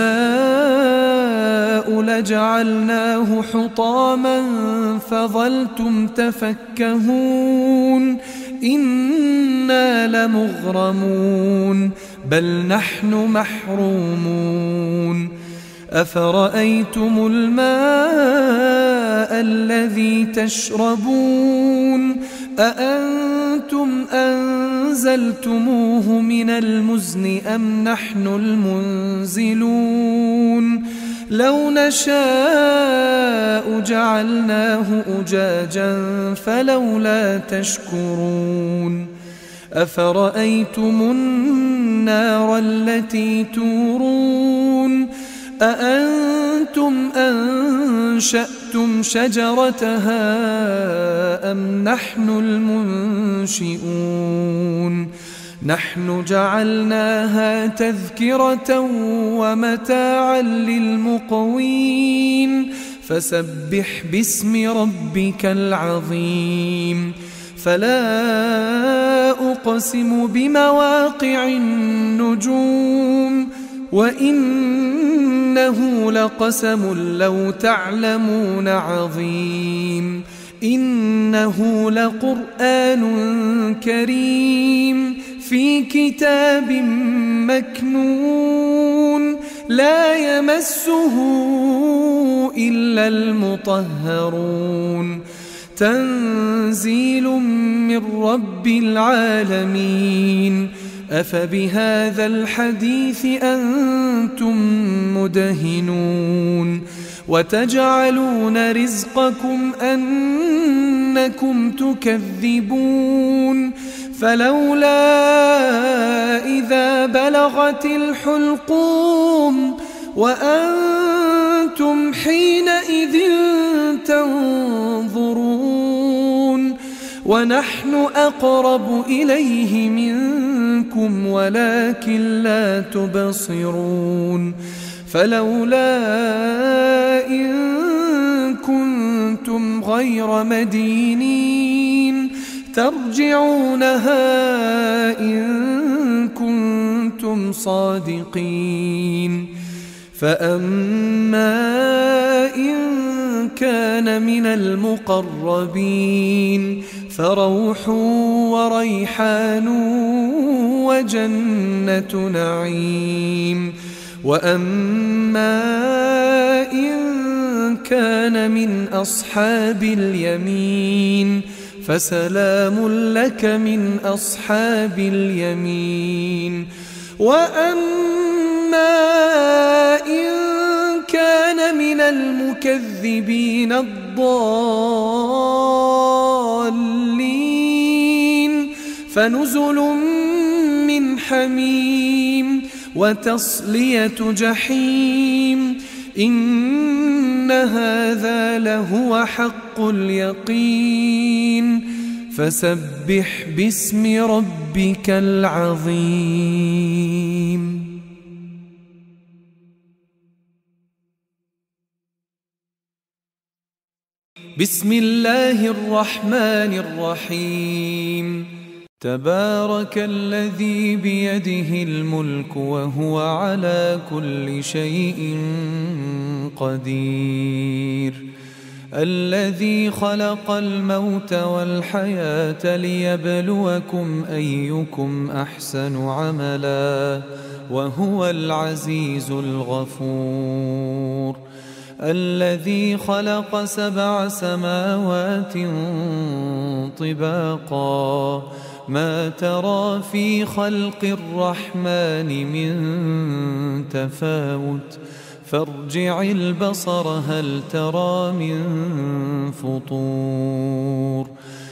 نشاء لجعلناه حطاما فظلتم تفكهون إنا لمغرمون بل نحن محرومون أفرأيتم الماء الذي تشربون أأنتم أنتم أنزلتموه من المزن أم نحن المنزلون لو نشاء جعلناه أجاجا فلولا تشكرون أفرأيتم النار التي تورون أأنتم أنشأتم شجرتها أم نحن المنشئون نحن جعلناها تذكرة ومتاعا للمقوين فسبح باسم ربك العظيم فلا أقسم بمواقع النجوم وإنه لقسم لو تعلمون عظيم إنه لقرآن كريم في كتاب مكنون لا يمسه إلا المطهرون تنزيل من رب العالمين أفبهذا الحديث أنتم مدهنون وتجعلون رزقكم أنكم تكذبون فلولا إذا بلغت الحلقوم وأنتم حينئذ تنظرون ونحن أقرب إليه منكم ولكن لا تبصرون فلولا إن كنتم غير مدينين ترجعونها إن كنتم صادقين فأما إن كان من المقربين فروح وريحان وجنة نعيم وأما إن كان من أصحاب اليمين فسلام لك من أصحاب اليمين وأما إن كان من المكذبين الضالين فنزل من حميم وتصلية جحيم إن هذا لهو حق اليقين فسبح باسم ربك العظيم بسم الله الرحمن الرحيم تبارك الذي بيده الملك وهو على كل شيء قدير الذي خلق الموت والحياة ليبلوكم أيكم أحسن عملا وهو العزيز الغفور الذي خلق سبع سماوات طباقا ما ترى في خلق الرحمن من تفاوت فارجع البصر هل ترى من فطور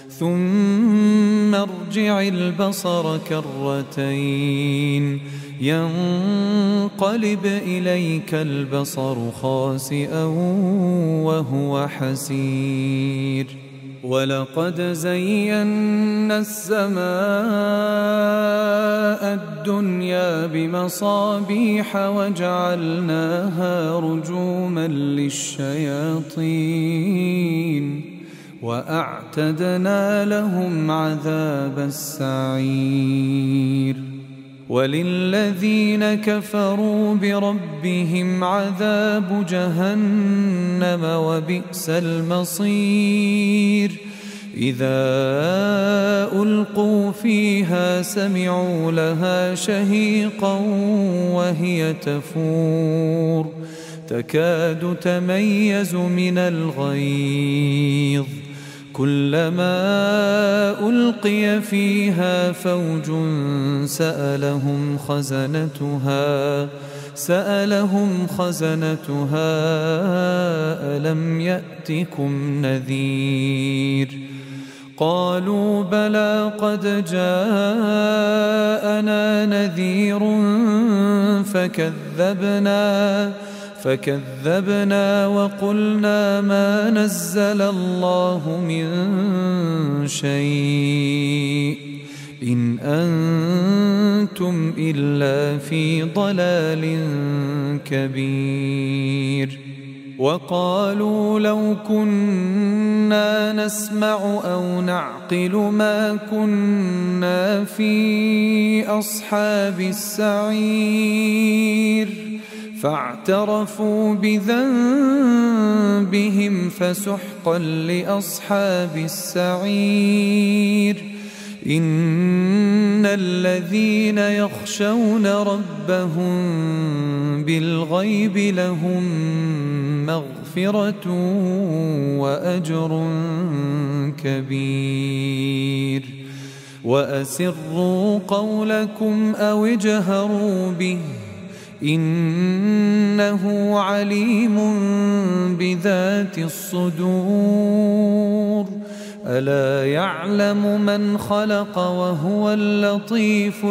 ثم ارجع البصر كرتين ينقلب إليك البصر خاسئا وهو حسير ولقد زينا السماء الدنيا بمصابيح وجعلناها رجوما للشياطين وأعتدنا لهم عذاب السعير وللذين كفروا بربهم عذاب جهنم وبئس المصير إذا ألقوا فيها سمعوا لها شهيقا وهي تفور تكاد تميز من الغيظ كلما ألقي فيها فوج سألهم خزنتها سألهم خزنتها ألم يأتكم نذير قالوا بلى قد جاءنا نذير فكذبنا فكذبنا وقلنا ما نزل الله من شيء إن أنتم إلا في ضلال كبير وقالوا لو كنا نسمع أو نعقل ما كنا في أصحاب السعير فاعترفوا بذنبهم فسحقا لأصحاب السعير إن الذين يخشون ربهم بالغيب لهم مغفرة وأجر كبير وأسروا قولكم أو اجهروا به إنه عليم بذات الصدور ألا يعلم من خلق وهو اللطيف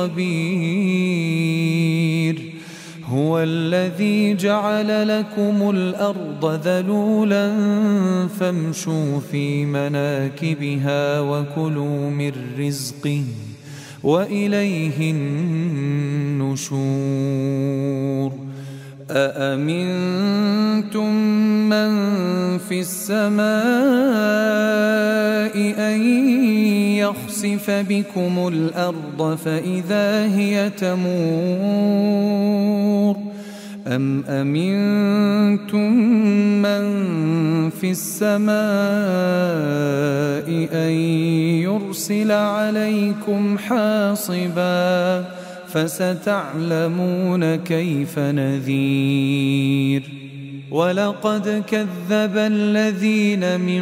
الخبير هو الذي جعل لكم الأرض ذلولا فامشوا في مناكبها وكلوا من رزقه وإليه النشور أأمنتم من في السماء أن يخسف بكم الأرض فإذا هي تمور أم أمنتم من في السماء أن يرسل عليكم حاصبا فستعلمون كيف نذير ولقد كذب الذين من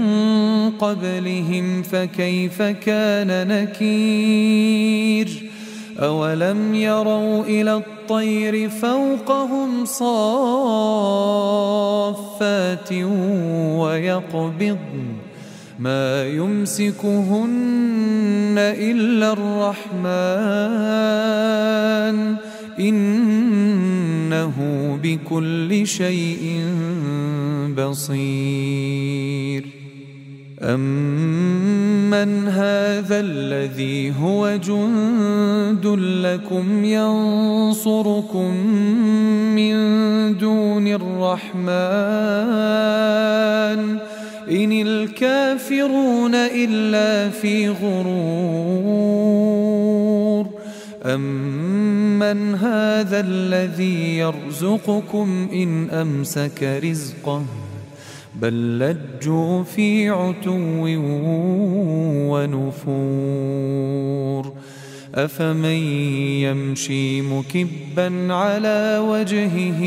قبلهم فكيف كان نكير أولم يروا إلى الطير فوقهم صافات ويقبضن ما يمسكهن إلا الرحمن إنه بكل شيء بصير أمن هذا الذي هو جند لكم ينصركم من دون الرحمن إن الكافرون إلا في غرور أمن هذا الذي يرزقكم إن أمسك رزقه بل لجوا في عتو ونفور أفمن يمشي مكبا على وجهه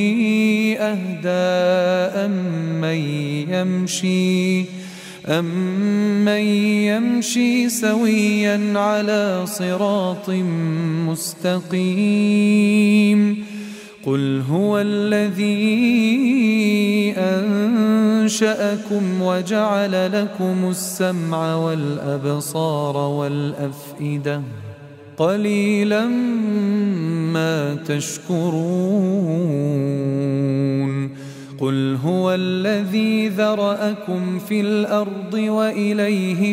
أهدى أمن يمشي أمن يمشي سويا على صراط مستقيم قل هو الذي أنشأكم وجعل لكم السمع والأبصار والأفئدة قليلا ما تشكرون قل هو الذي ذرأكم في الأرض وإليه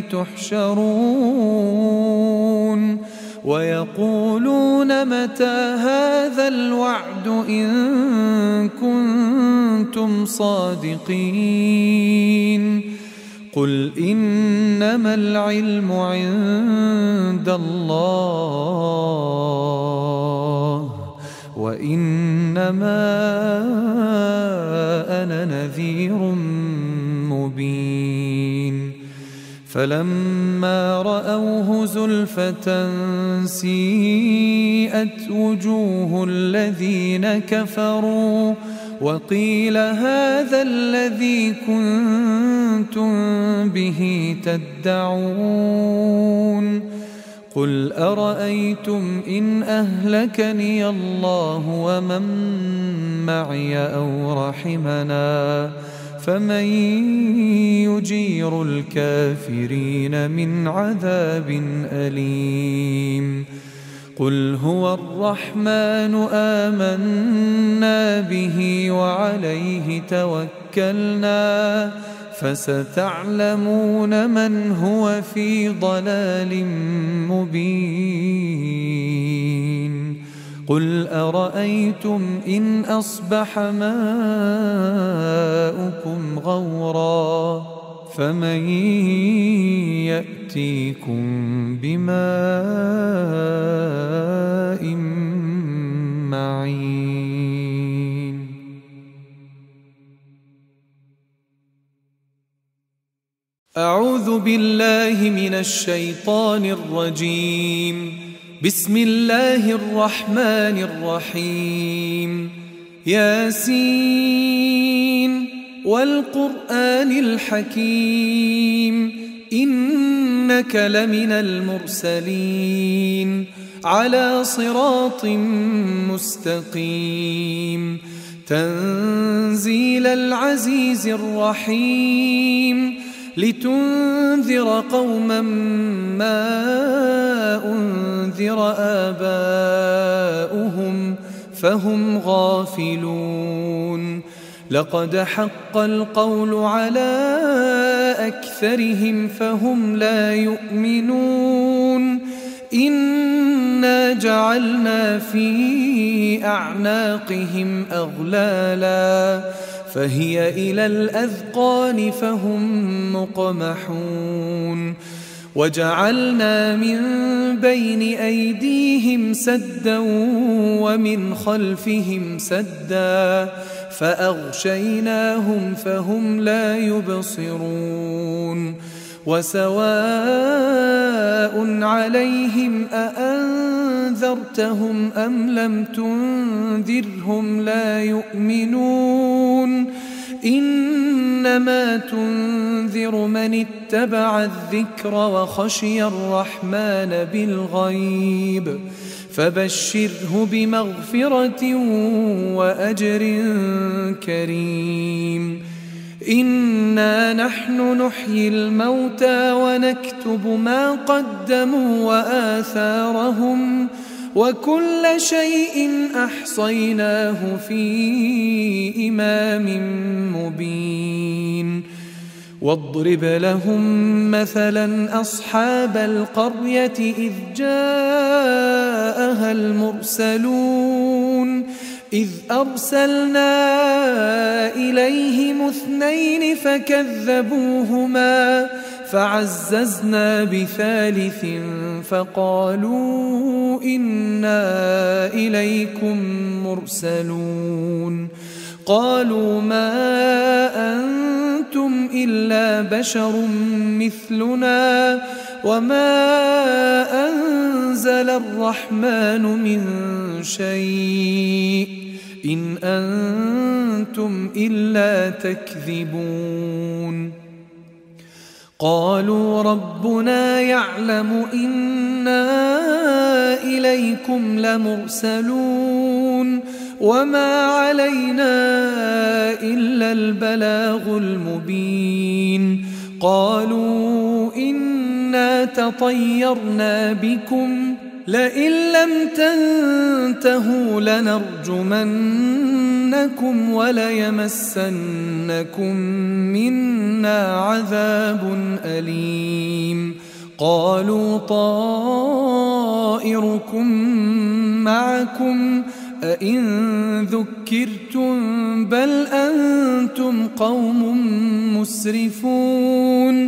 تحشرون ويقولون متى هذا الوعد إن كنتم صادقين قل إنما العلم عند الله وإنما أنا نذير مبين فلما رأوه زلفة سيئت وجوه الذين كفروا وقيل هذا الذي كنتم به تدعون قل أرأيتم إن أهلكني الله ومن معي أو رحمنا فمن يجير الكافرين من عذاب أليم قل هو الرحمن آمنا به وعليه توكلنا فستعلمون من هو في ضلال مبين قل أرأيتم إن أصبح ماؤكم غورا فمن يأتيكم بماء معين أعوذ بالله من الشيطان الرجيم بسم الله الرحمن الرحيم ياسين والقرآن الحكيم إنك لمن المرسلين على صراط مستقيم تنزيل العزيز الرحيم لتنذر قوما ما أنذر آباؤهم فهم غافلون لقد حق القول على أكثرهم فهم لا يؤمنون إنا جعلنا في أعناقهم أغلالا فهي إلى الأذقان فهم مقمحون وجعلنا من بين أيديهم سدا ومن خلفهم سدا فأغشيناهم فهم لا يبصرون وسواء عليهم أأنذرتهم أم لم تنذرهم لا يؤمنون إنما تنذر من اتبع الذكر وخشي الرحمن بالغيب فبشره بمغفرة وأجر كريم إنا نحن نحيي الموتى ونكتب ما قدموا وآثارهم وكل شيء أحصيناه في إمام مبين واضرب لهم مثلا أصحاب القرية إذ جاءها المرسلون إذ أرسلنا إليهم اثنين فكذبوهما فعززنا بثالث فقالوا إنا إليكم مرسلون قالوا ما أنتم إلا بشر مثلنا وما أنزل الرحمن من شيء إن أنتم إلا تكذبون قالوا ربنا يعلم إنا إليكم لمرسلون وما علينا إلا البلاغ المبين قالوا إنا تطيرنا بكم لئن لم تنتهوا لنرجمنكم وليمسنكم منا عذاب أليم قالوا طائركم معكم أئن ذكرتم بل أنتم قوم مسرفون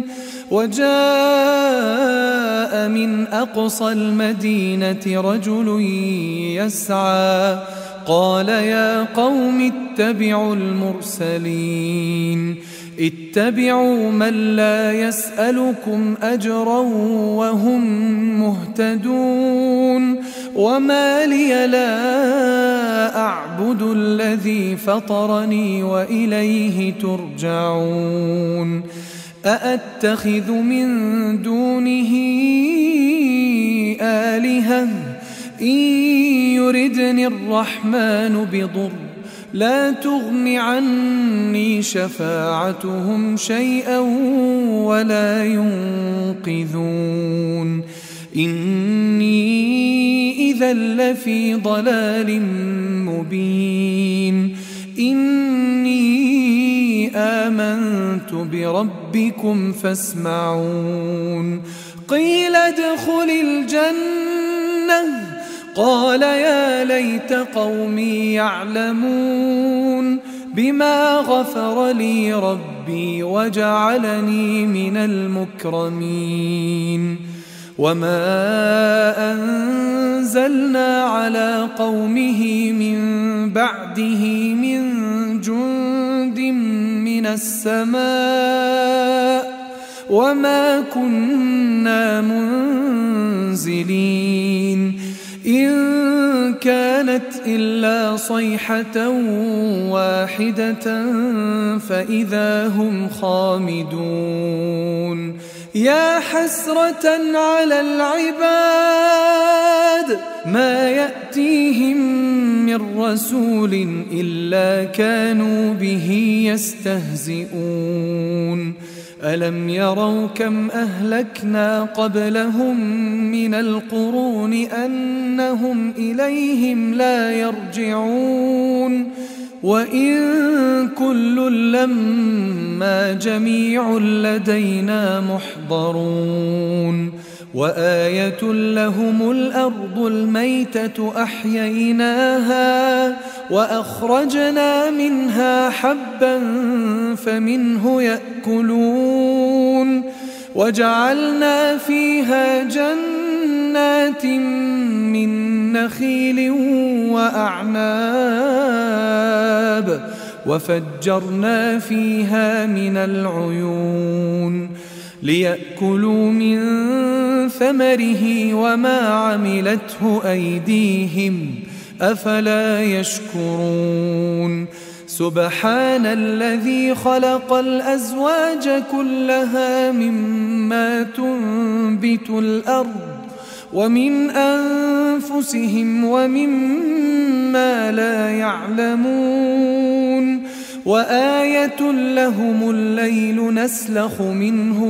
وجاء من أقصى المدينة رجل يسعى قال يا قوم اتبعوا المرسلين اتبعوا من لا يسألكم أجرا وهم مهتدون وما لي لا أعبد الذي فطرني وإليه ترجعون أأتخذ من دونه آلهة إن يردني الرحمن بضر لا تغن عني شفاعتهم شيئا ولا ينقذون إني إذا لفي ضلال مبين إني آمنت بربكم فاسمعون قيل ادخل الجنة قال يا ليت قومي يعلمون بما غفر لي ربي وجعلني من المكرمين وما أنزلنا على قومه من بعده من جند من السماء وما كنا منزلين إن كانت إلا صيحة واحدة فإذا هم خامدون يا حسرة على العباد ما يأتيهم من رسول إلا كانوا به يستهزئون ألم يروا كم أهلكنا قبلهم من القرون أنهم إليهم لا يرجعون وإن كل لما جميع لدينا محضرون وآية لهم الأرض الميتة أحييناها وأخرجنا منها حبا فمنه يأكلون وجعلنا فيها جنات من نخيل وأعناب وفجرنا فيها من العيون ليأكلوا من ثمره وما عملته أيديهم أفلا يشكرون سبحان الذي خلق الأزواج كلها مما تنبت الأرض ومن أنفسهم ومما لا يعلمون وآية لهم الليل نسلخ منه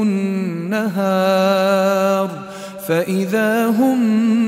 النهار فإذا هم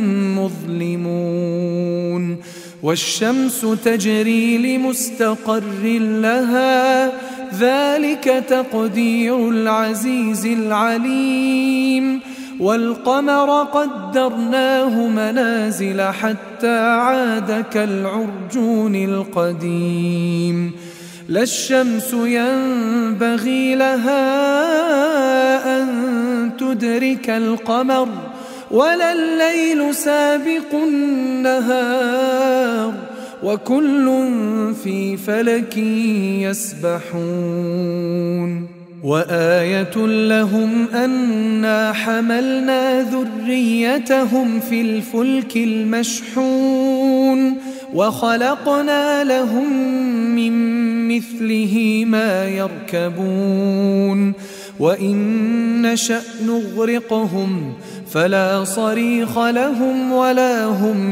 مظلمون والشمس تجري لمستقر لها ذلك تقدير العزيز العليم والقمر قدرناه منازل حتى عاد كالعرجون القديم لا الشمس ينبغي لها أن تدرك القمر ولا الليل سابق النهار وكل في فلك يسبحون وآية لهم أنا حملنا ذريتهم في الفلك المشحون وخلقنا لهم من مثله ما يركبون وإن نشأ نغرقهم فلا صريخ لهم ولا هم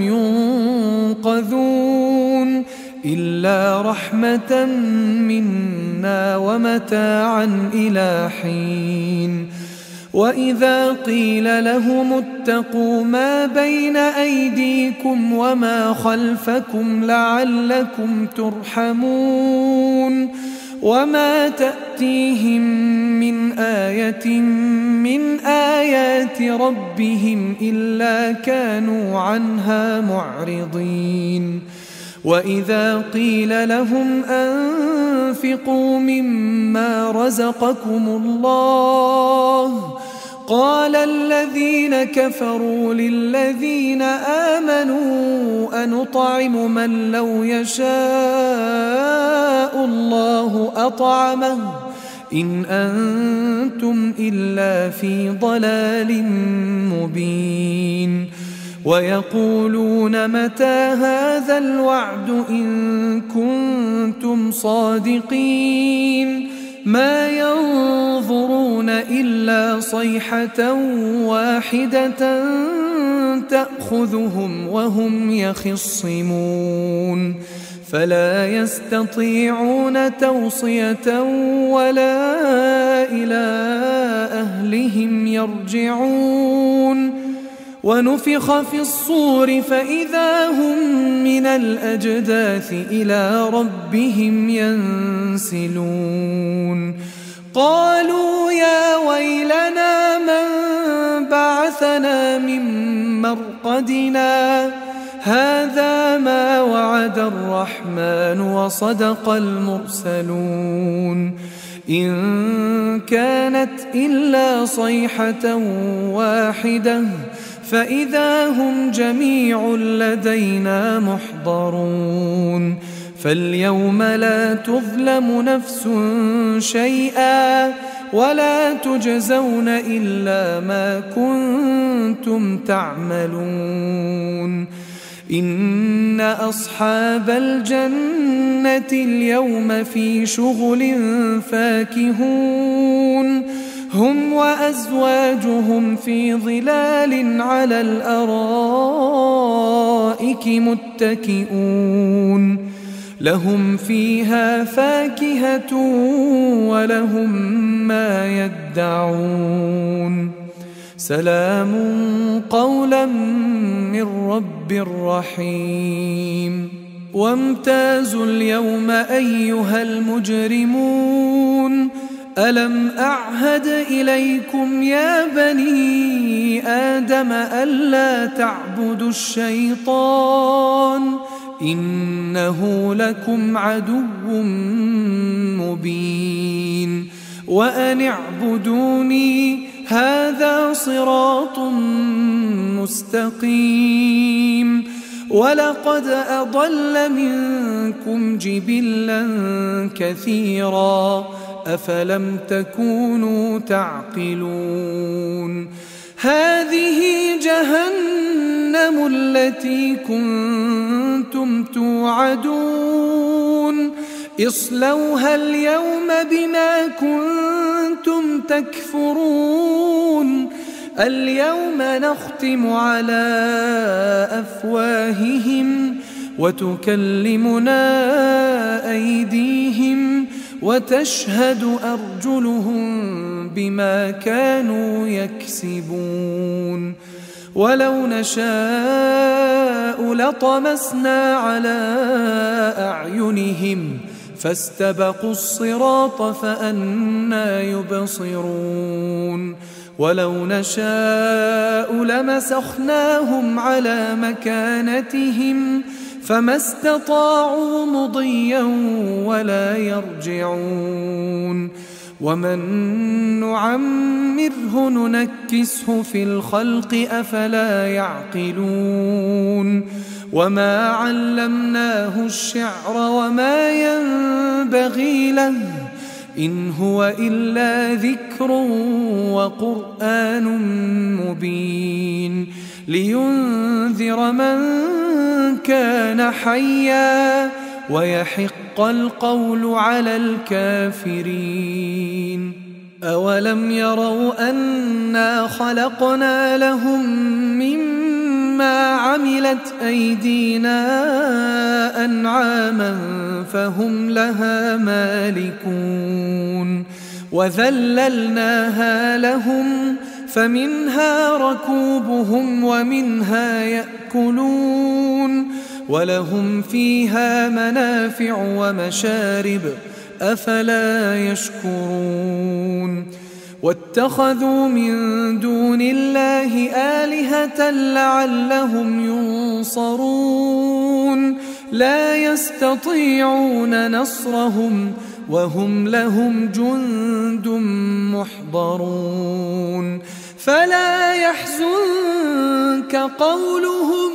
ينقذون إلا رحمة منا ومتاعا إلى حين وإذا قيل لهم اتقوا ما بين أيديكم وما خلفكم لعلكم ترحمون وما تأتيهم من آية من آيات ربهم إلا كانوا عنها معرضين وإذا قيل لهم أنفقوا مما رزقكم الله قال الذين كفروا للذين آمنوا أنطعم من لو يشاء الله أطعمه إن أنتم إلا في ضلال مبين ويقولون متى هذا الوعد إن كنتم صادقين ما ينظرون إلا صيحة واحدة تأخذهم وهم يخصمون فلا يستطيعون توصية ولا إلى أهلهم يرجعون ونفخ في الصور فإذا هم من الأجداث إلى ربهم ينسلون قالوا يا ويلنا من بعثنا من مرقدنا هذا ما وعد الرحمن وصدق المرسلون إن كانت إلا صيحة واحدة فإذا هم جميع لدينا محضرون فاليوم لا تظلم نفس شيئا ولا تجزون إلا ما كنتم تعملون إن أصحاب الجنة اليوم في شغل فاكهون هم وأزواجهم في ظلال على الأرائك متكئون لهم فيها فاكهة ولهم ما يدعون سلام قولا من رب رحيم وامتازوا اليوم أيها المجرمون ألم أعهد إليكم يا بني آدم ألا تعبدوا الشيطان إنه لكم عدو مبين وأن اعبدوني هذا صراط مستقيم ولقد أضل منكم جبلا كثيرا أفلم تكونوا تعقلون هذه جهنم التي كنتم توعدون اصلوها اليوم بما كنتم تكفرون اليوم نختم على أفواههم وتكلمنا أيديهم وتشهد أرجلهم بما كانوا يكسبون ولو نشاء لطمسنا على أعينهم فاستبقوا الصراط فأنى يبصرون ولو نشاء لمسخناهم على مكانتهم فما استطاعوا مضيا ولا يرجعون ومن نعمره ننكسه في الخلق أفلا يعقلون وما علمناه الشعر وما ينبغي له إن هو إلا ذكر وقرآن مبين لينذر من كان حيا ويحق القول على الكافرين أولم يروا أنا خلقنا لهم مما عملت أيدينا أنعاما فهم لها مالكون وذللناها لهم فمنها ركوبهم ومنها يأكلون ولهم فيها منافع ومشارب أفلا يشكرون واتخذوا من دون الله آلهة لعلهم ينصرون لا يستطيعون نصرهم وهم لهم جند محضرون فلا يحزنك قولهم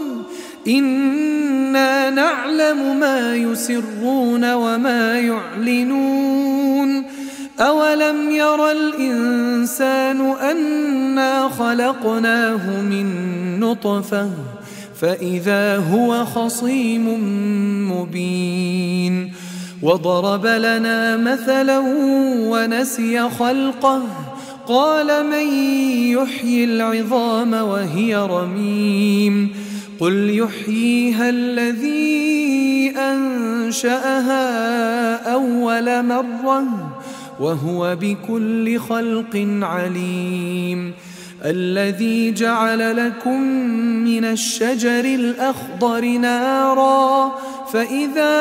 إنا نعلم ما يسرون وما يعلنون أولم ير الإنسان أنا خلقناه من نطفة فإذا هو خصيم مبين وضرب لنا مثلا ونسي خلقه قال من يحيي العظام وهي رميم قل يحييها الذي أنشأها أول مرة وهو بكل خلق عليم الذي جعل لكم من الشجر الأخضر نارا فإذا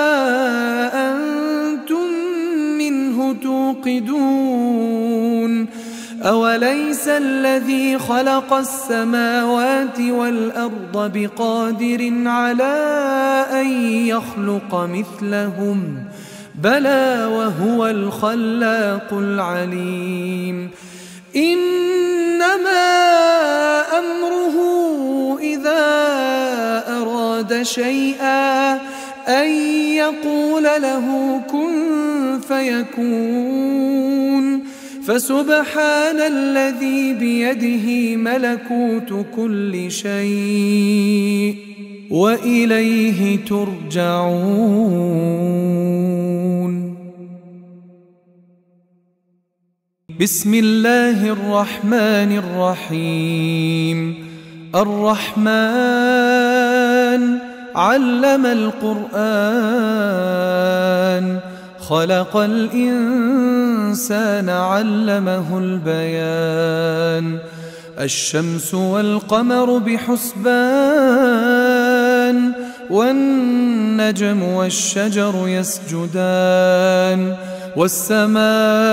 أنتم منه توقدون أوليس الذي خلق السماوات والأرض بقادر على أن يخلق مثلهم بلى وهو الخلاق العليم إنما أمره إذا أراد شيئا أن يقول له كن فيكون فسبحان الذي بيده ملكوت كل شيء وإليه ترجعون. بسم الله الرحمن الرحيم الرحمن علم القرآن خلق الإنسان علمه البيان الشمس والقمر بحسبان والنجم والشجر يسجدان والسماء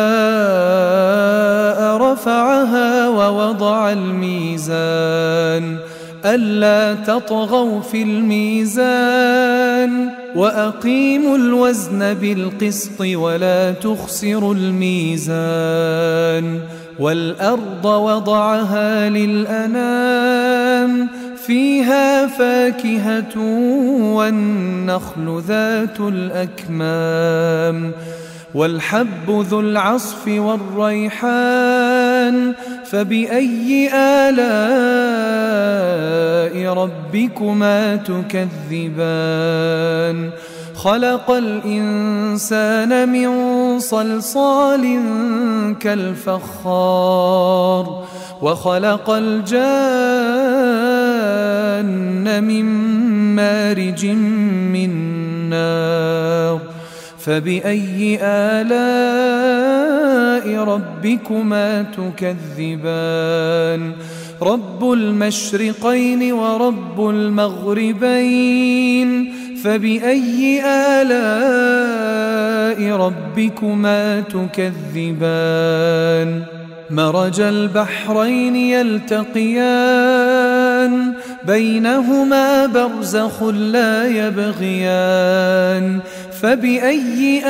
رفعها ووضع الميزان ألا تطغوا في الميزان وأقيموا الوزن بالقسط ولا تخسروا الميزان والأرض وضعها للأنام فيها فاكهة والنخل ذات الأكمام والحب ذو العصف والريحان فبأي آلاء ربكما تكذبان خلق الإنسان من صلصال كالفخار وخلق الجان من مارج من نار فبأي آلاء ربكما تكذبان رب المشرقين ورب المغربين فبأي آلاء ربكما تكذبان مرج البحرين يلتقيان بينهما برزخ لا يبغيان فبأي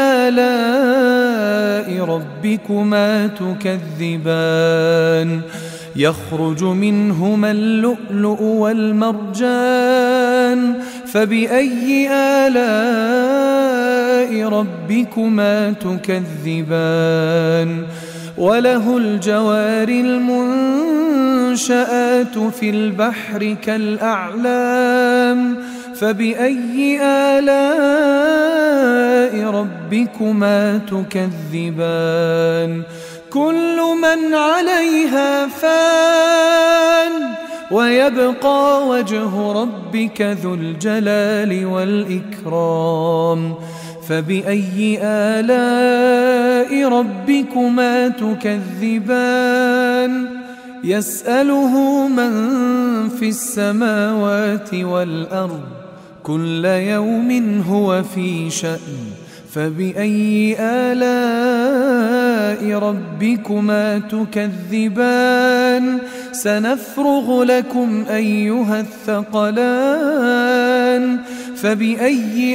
آلاء ربكما تكذبان يخرج منهما اللؤلؤ والمرجان فبأي آلاء ربكما تكذبان وله الجوار المنشآت في البحر كالأعلام فبأي آلاء ربكما تكذبان كل من عليها فان ويبقى وجه ربك ذو الجلال والإكرام فبأي آلاء ربكما تكذبان يسأله من في السماوات والأرض كل يوم هو في شأن فبأي آلاء ربكما تكذبان سنفرغ لكم أيها الثقلان فبأي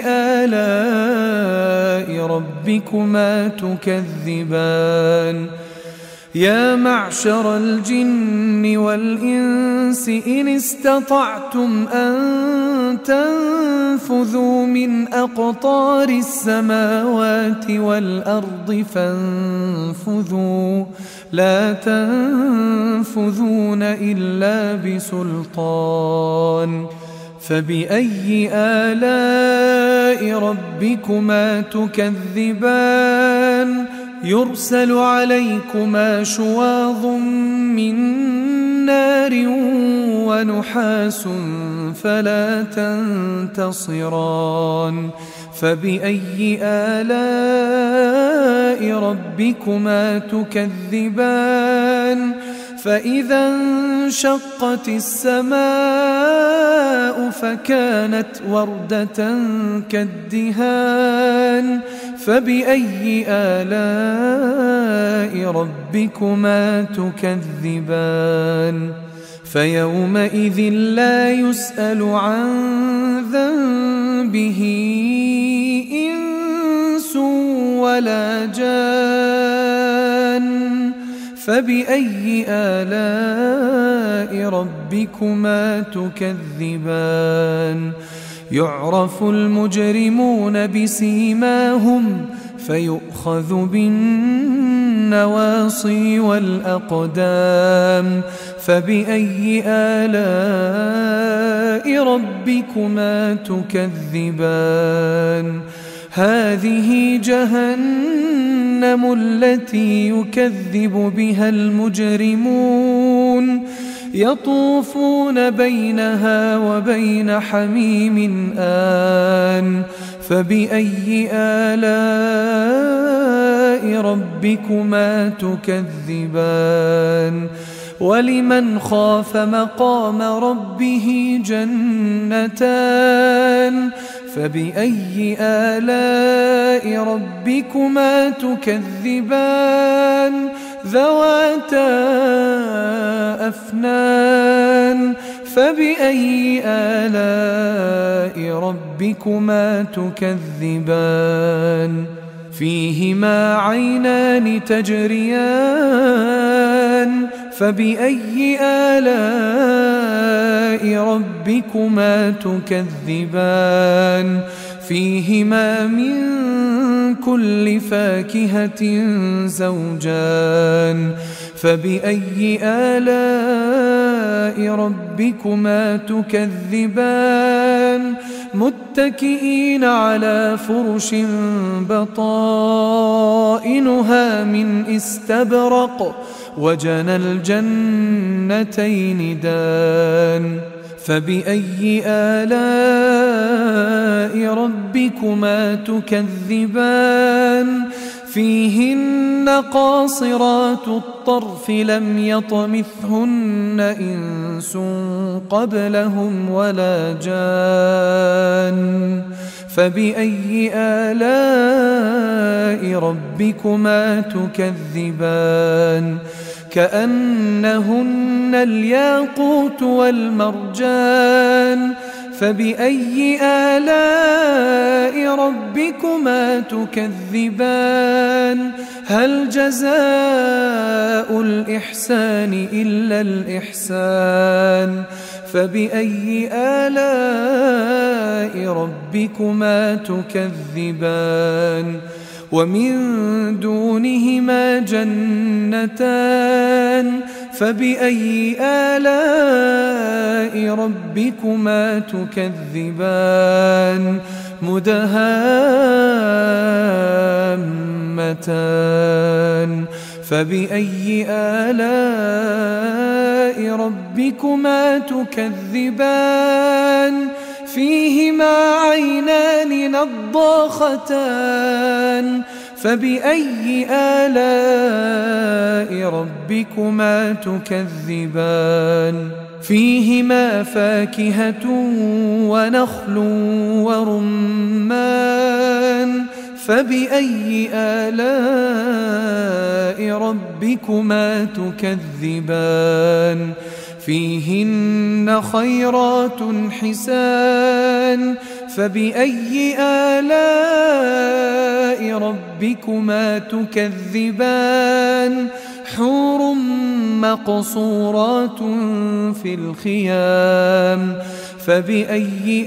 آلاء ربكما تكذبان يا معشر الجن والإنس إن استطعتم أن تنفذوا من أقطار السماوات والأرض فانفذوا لا تنفذون إلا بسلطان فبأي آلاء ربكما تكذبان يرسل عليكما شواظ من نار ونحاس فلا تنتصران فبأي آلاء ربكما تكذبان فإذا انشقت السماء فكانت وردة كالدهان فبأي آلاء ربكما تكذبان فيومئذ لا يسأل عن ذنبه إنس ولا جان فبأي آلاء ربكما تكذبان يعرف المجرمون بسيماهم فيؤخذ بالنواصي والأقدام فبأي آلاء ربكما تكذبان هذه جهنم التي يكذب بها المجرمون يطوفون بينها وبين حميم آن فبأي آلاء ربكما تكذبان ولمن خاف مقام ربه جنتان فبأي آلاء ربكما تكذبان ذواتا أفنان فبأي آلاء ربكما تكذبان فيهما عينان تجريان فبأي آلاء ربكما تكذبان فيهما من كل فاكهة زوجان فبأي آلاء ربكما تكذبان متكئين على فرش بطائنها من استبرق وجنى الجنتين دان فبأي آلاء ربكما تكذبان فيهن قاصرات الطرف لم يطمثهن إنس قبلهم ولا جان فبأي آلاء ربكما تكذبان كأنهن الياقوت والمرجان فبأي آلاء ربكما تكذبان هل جزاء الإحسان إلا الإحسان فبأي آلاء ربكما تكذبان ومن دونهما جنتان فبأي آلاء ربكما تكذبان مدهامتان فبأي آلاء ربكما تكذبان فيهما عينان نضاختان فبأي آلاء ربكما تكذبان فيهما فاكهة ونخل ورمان فبأي آلاء ربكما تكذبان فيهن خيرات حسان فبأي آلاء ربكما تكذبان حور مقصورات في الخيام فبأي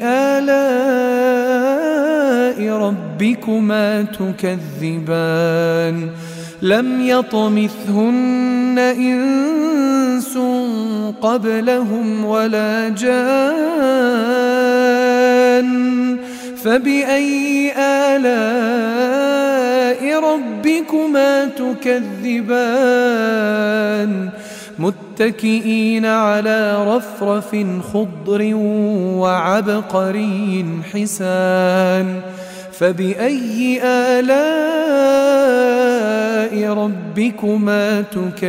آلاء ربكما تكذبان لم يطمثهن إنس قبلهم ولا جان فبأي آلاء ربكما تكذبان متكئين على رفرف خضر وعبقري حسان فبأي آلاء ربكما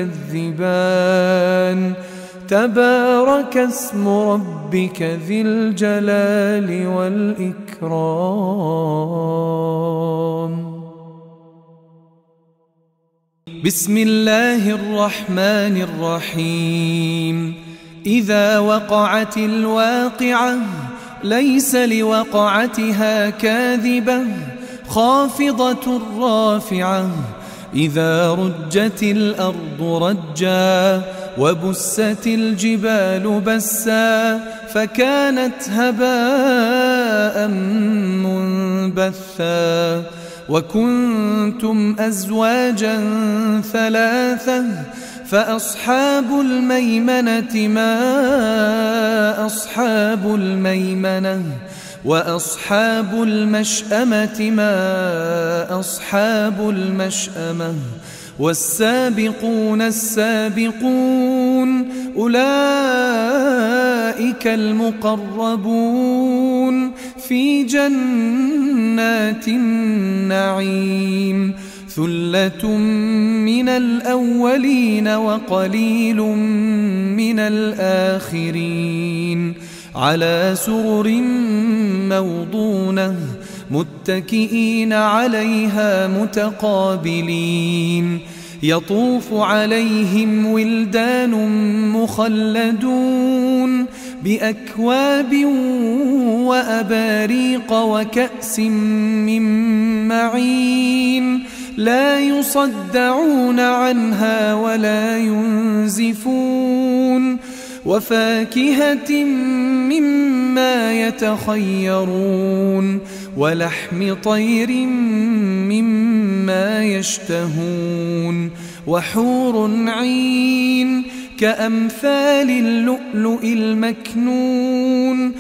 تكذبان تبارك اسم ربك ذي الجلال والإكرام. بسم الله الرحمن الرحيم. إذا وقعت الواقعة ليس لوقعتها كاذبة خافضة رافعة إذا رجت الأرض رجا وبست الجبال بسا فكانت هباء منبثا وكنتم أزواجا ثلاثة فأصحاب الميمنة ما أصحاب الميمنة وأصحاب المشأمة ما أصحاب المشأمة والسابقون السابقون أولئك المقربون في جنات النعيم ثلة من الأولين وقليل من الآخرين على سرر موضونة متكئين عليها متقابلين يطوف عليهم ولدان مخلدون بأكواب وأباريق وكأس من معين لا يصدعون عنها ولا ينزفون وفاكهة مما يتخيرون ولحم طير مما يشتهون وحور عين كأمثال اللؤلؤ المكنون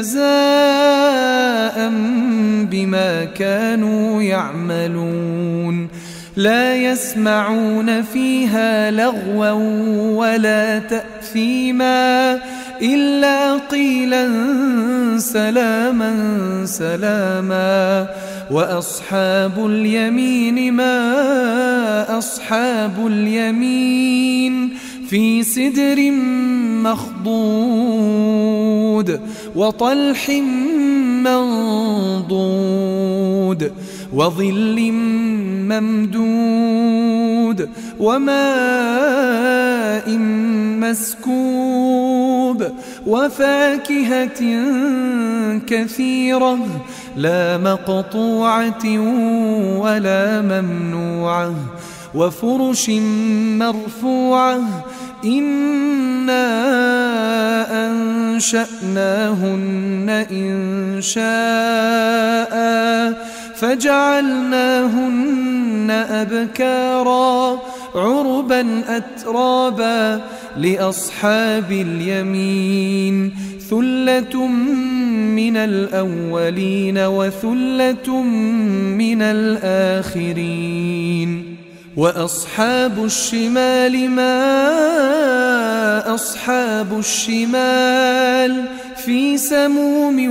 جزاء بما كانوا يعملون لا يسمعون فيها لغوا ولا تأثيما إلا قيلا سلاما سلاما وأصحاب اليمين ما أصحاب اليمين في سدر مخضود وطلح منضود وظل ممدود وماء مسكوب وفاكهة كثيرة لا مقطوعة ولا ممنوعة وفرش مرفوعة إنا أنشأناهن إنشاء فجعلناهن أبكارا عربا أترابا لأصحاب اليمين ثلة من الأولين وثلة من الآخرين وأصحاب الشمال ما أصحاب الشمال في سموم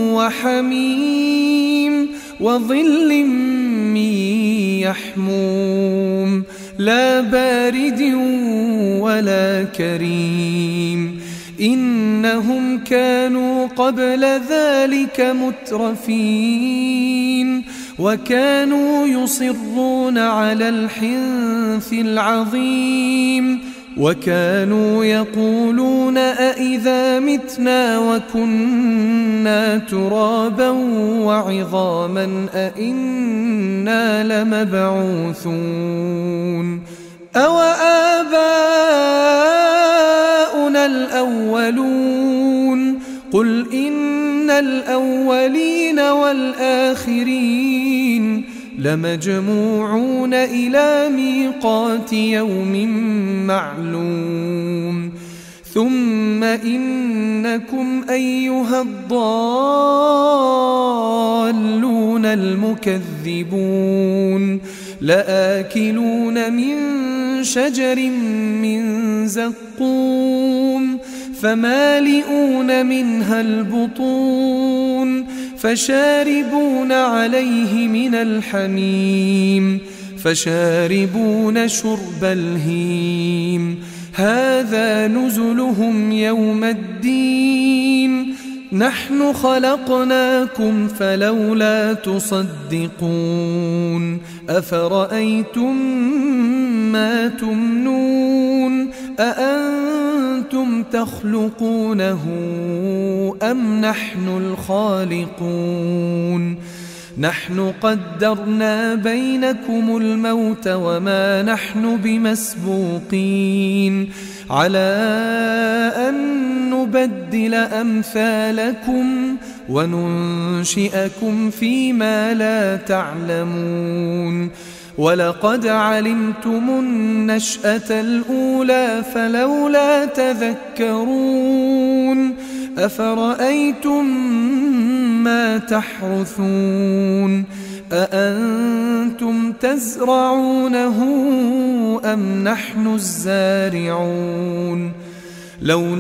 وحميم وظل من يحموم لا بارد ولا كريم إنهم كانوا قبل ذلك مترفين وكانوا يصرون على الحنث العظيم وكانوا يقولون أئذا متنا وكنا ترابا وعظاما أئنا لمبعوثون أو آباؤنا الأولون قل إن الأولين والآخرين لمجموعون إلى ميقات يوم معلوم ثم إنكم أيها الضالون المكذبون لآكلون من شجر من زقوم فمالئون منها البطون فشاربون عليه من الحميم فشاربون شرب الهيم هذا نزلهم يوم الدين نحن خلقناكم فلولا تصدقون أفرأيتم ما تمنون أأنتم تخلقونه أم نحن الخالقون نحن قدرنا بينكم الموت وما نحن بمسبوقين على أن نبدل أمثالكم وننشئكم فيما لا تعلمون ولقد علمتم النشأة الأولى فلولا تذكرون أفرأيتم ما تحرثون أأنتم تزرعونه أم نحن الزارعون لو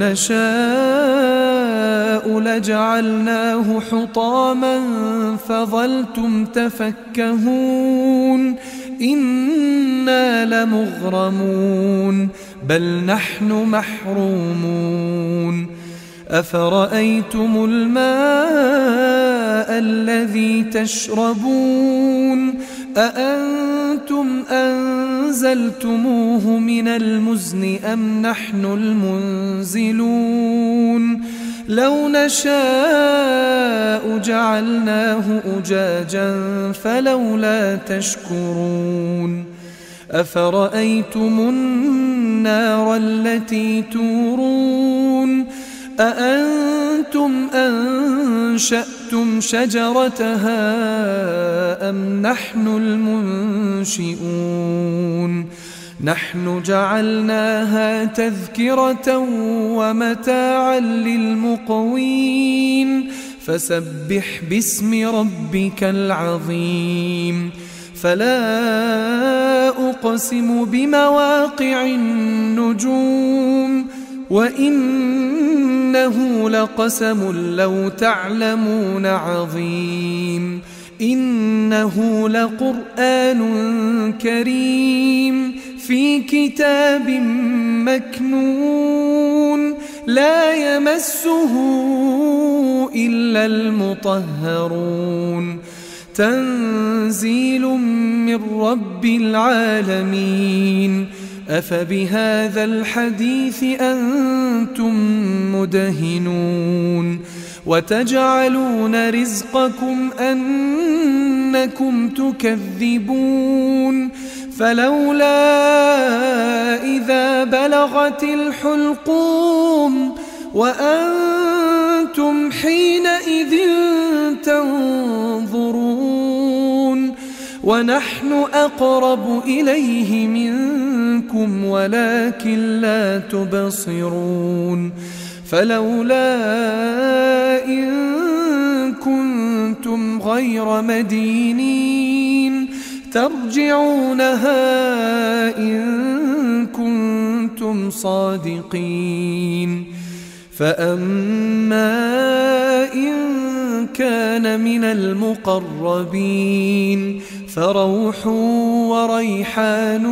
نشاء لجعلناه حطاما فظلتم تفكهون إنا لمغرمون بل نحن محرومون أفرأيتم الماء الذي تشربون أأنتم أنزلتموه من المزن أم نحن المنزلون لو نشاء جعلناه أجاجا فلولا تشكرون أفرأيتم النار التي تورون أأنتم أنشأتم شجرتها أم نحن المنشئون نحن جعلناها تذكرة ومتاعا للمقوين فسبح باسم ربك العظيم فلا أقسم بمواقع النجوم وإنه لقسم لو تعلمون عظيم إنه لقرآن كريم في كتاب مكنون لا يمسه إلا المطهرون تنزيل من رب العالمين أفبهذا الحديث أنتم مدهنون وتجعلون رزقكم أنكم تكذبون فلولا إذا بلغت الحلقوم وأنتم حينئذ تنظرون ونحن أقرب إليه منكم ولكن لا تبصرون فلولا إن كنتم غير مدينين ترجعونها إن كنتم صادقين فأما إن كان من المقربين فروح وريحان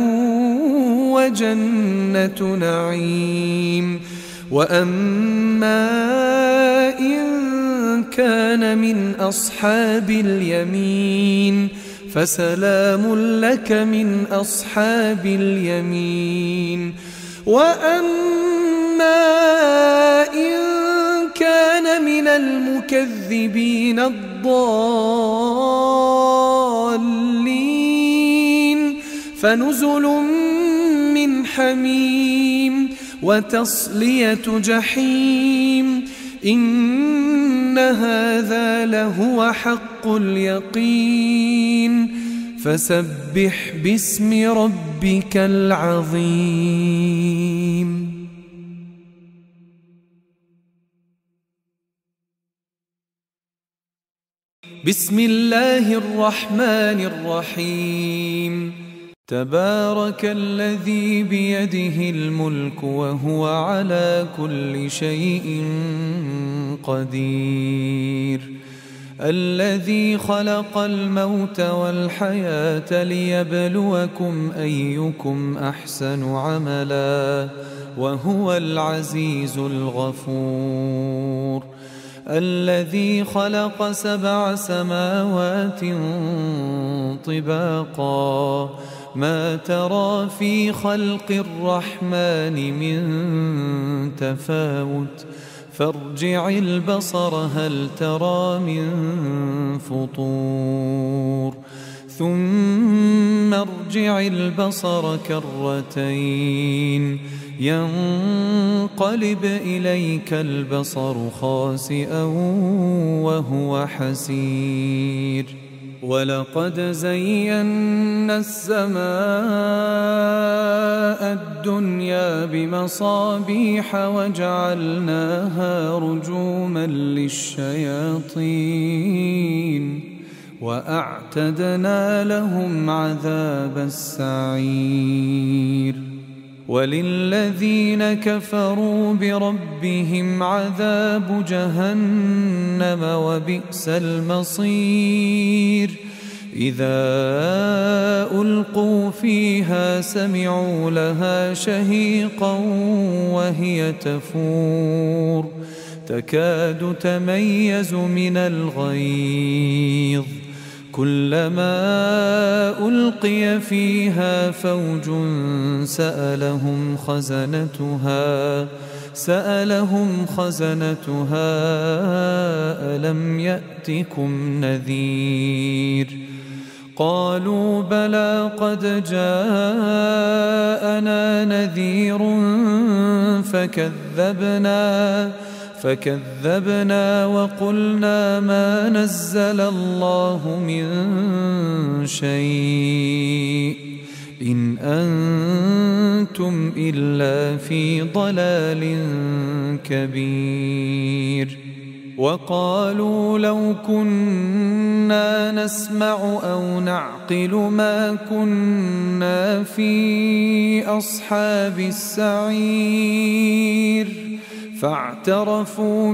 وجنة نعيم وأما إن كان من أصحاب اليمين فسلام لك من أصحاب اليمين وأما إن كان من المكذبين الضالين فنزل من حميم وتصلية جحيم إن هذا لهو حق اليقين فسبح باسم ربك العظيم. بسم الله الرحمن الرحيم. تبارك الذي بيده الملك وهو على كل شيء قدير، الذي خلق الموت والحياة ليبلوكم أيكم أحسن عملا وهو العزيز الغفور، الذي خلق سبع سماوات طباقا ما ترى في خلق الرحمن من تفاوت فارجع البصر هل ترى من فطور ثم ارجع البصر كرتين ينقلب إليك البصر خاسئا وهو حسير. ولقد زينا السماء الدنيا بمصابيح وجعلناها رجوما للشياطين وأعتدنا لهم عذاب السعير. وللذين كفروا بربهم عذاب جهنم وبئس المصير. إذا ألقوا فيها سمعوا لها شهيقا وهي تفور تكاد تميز من الغيظ كلما ألقي فيها فوج سألهم خزنتها سألهم خزنتها ألم يأتكم نذير قالوا بلى قد جاءنا نذير فكذبنا فكذبنا وقلنا ما نزل الله من شيء إن أنتم إلا في ضلال كبير. وقالوا لو كنا نسمع أو نعقل ما كنا في أصحاب السعير فاعترفوا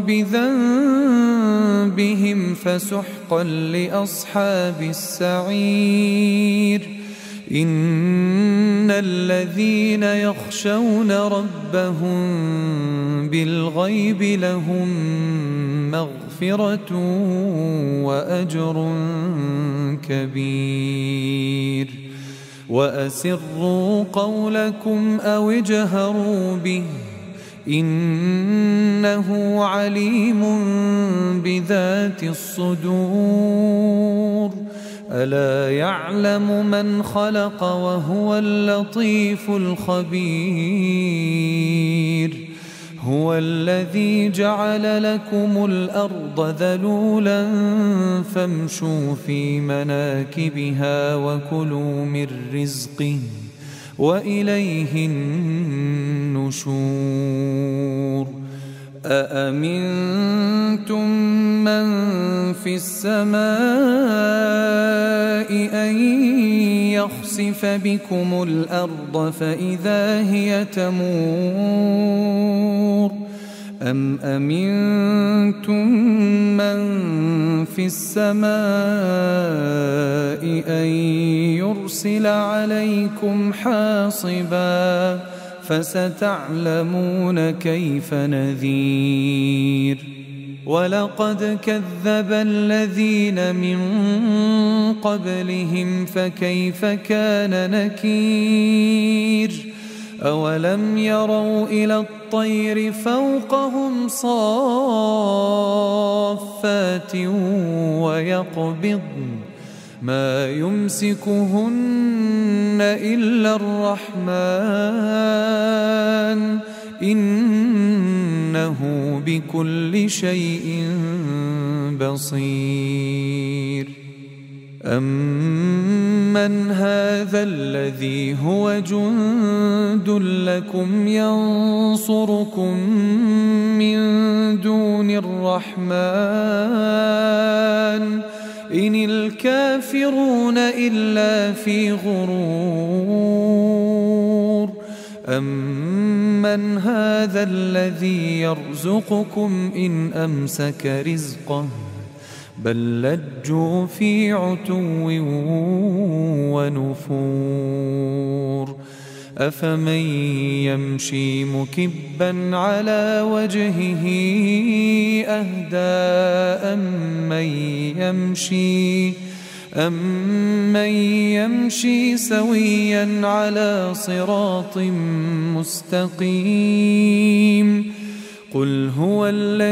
بذنبهم فسحقا لأصحاب السعير. إن الذين يخشون ربهم بالغيب لهم مغفرة وأجر كبير. وأسروا قولكم أو اجهروا به إنه عليم بذات الصدور. ألا يعلم من خلق وهو اللطيف الخبير. هو الذي جعل لكم الأرض ذلولا فامشوا في مناكبها وكلوا من رزقه وإليه النشور. أأمنتم من في السماء أن يخسف بكم الأرض فإذا هي تمور أم أمنتم من في السماء أن يرسل عليكم حاصبا فستعلمون كيف نذير. ولقد كذب الذين من قبلهم فكيف كان نكير. أولم يروا إلى الطير فوقهم صافات ويقبضن ما يمسكهن إلا الرحمن إنه بكل شيء بصير. أمن أَمَّنْ هَذَا الَّذِي هُوَ جُندٌ لَكُمْ يَنصُرُكُم مِّن دُونِ الرَّحْمَنِ إِنِ الْكَافِرُونَ إِلَّا فِي غُرُورٍ أَمَّنْ هَذَا الَّذِي يَرْزُقُكُمْ إِنْ أَمْسَكَ رِزْقَهُ بَل لَّجُّوا فِي عُتُوٍّ وَنُفُورٍ أَفَمَن يَمْشِي مُكِبًّا عَلَى وَجْهِهِ أَهْدَىٰ أَمَّن يَمْشِي أَمَّن يَمْشِي سَوِيًّا عَلَى صِرَاطٍ مُّسْتَقِيمٍ قُلْ هُوَ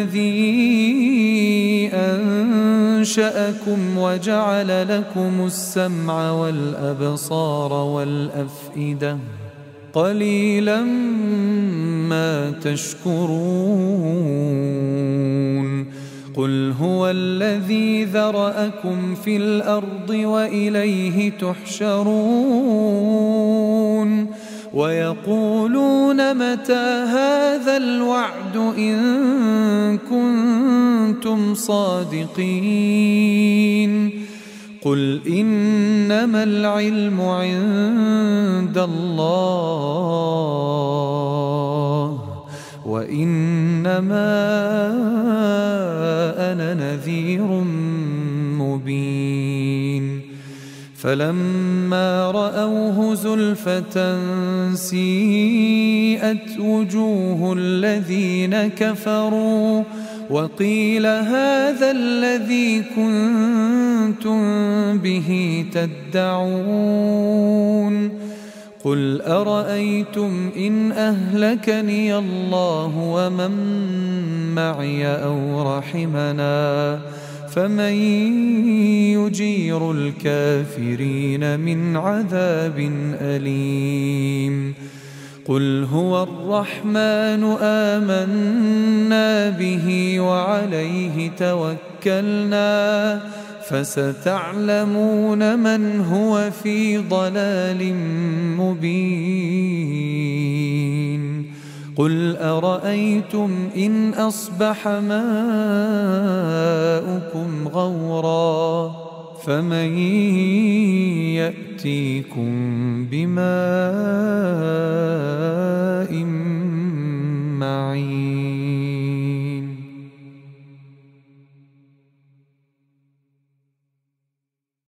الَّذِي أَنشَأَكُمْ وَجَعَلَ لَكُمُ السَّمْعَ وَالْأَبْصَارَ وَالْأَفْئِدَةَ قَلِيلًا مَا تَشْكُرُونَ قُلْ هُوَ الَّذِي ذَرَأَكُمْ فِي الْأَرْضِ وَإِلَيْهِ تُحْشَرُونَ وَيَقُولُونَ مَتَىٰ هَٰذَا الْوَعْدُ إِن كُنتُمْ صَادِقِينَ قُلْ إِنَّمَا الْعِلْمُ عِندَ اللَّهِ وَإِنَّمَا أَنَا نَذِيرٌ مُّبِينٌ فَلَمَّا رَأَوْهُ زُلْفَةً سِيئَتْ وُجُوهُ الَّذِينَ كَفَرُوا وَقِيلَ هَٰذَا الَّذِي كُنتُم بِهِ تَدَّعُونَ قُلْ أَرَأَيْتُمْ إِنْ أَهْلَكَنِيَ اللَّهُ وَمَن مَّعِيَ أَوْ رَحِمَنَا فَمَن يُجِيرُ الْكَافِرِينَ مِنْ عَذَابٍ أَلِيمٍ قُلْ هُوَ الرَّحْمَٰنُ آمَنَّا بِهِ وَعَلَيْهِ تَوَكَّلْنَا فَسَتَعْلَمُونَ مَنْ هُوَ فِي ضَلَالٍ مُّبِينٍ قُلْ أَرَأَيْتُمْ إِنْ أَصْبَحَ مَاؤُكُمْ غَوْرًا فَمَن يَأْتِيكُم بِمَاءٍ مَّعِينٍ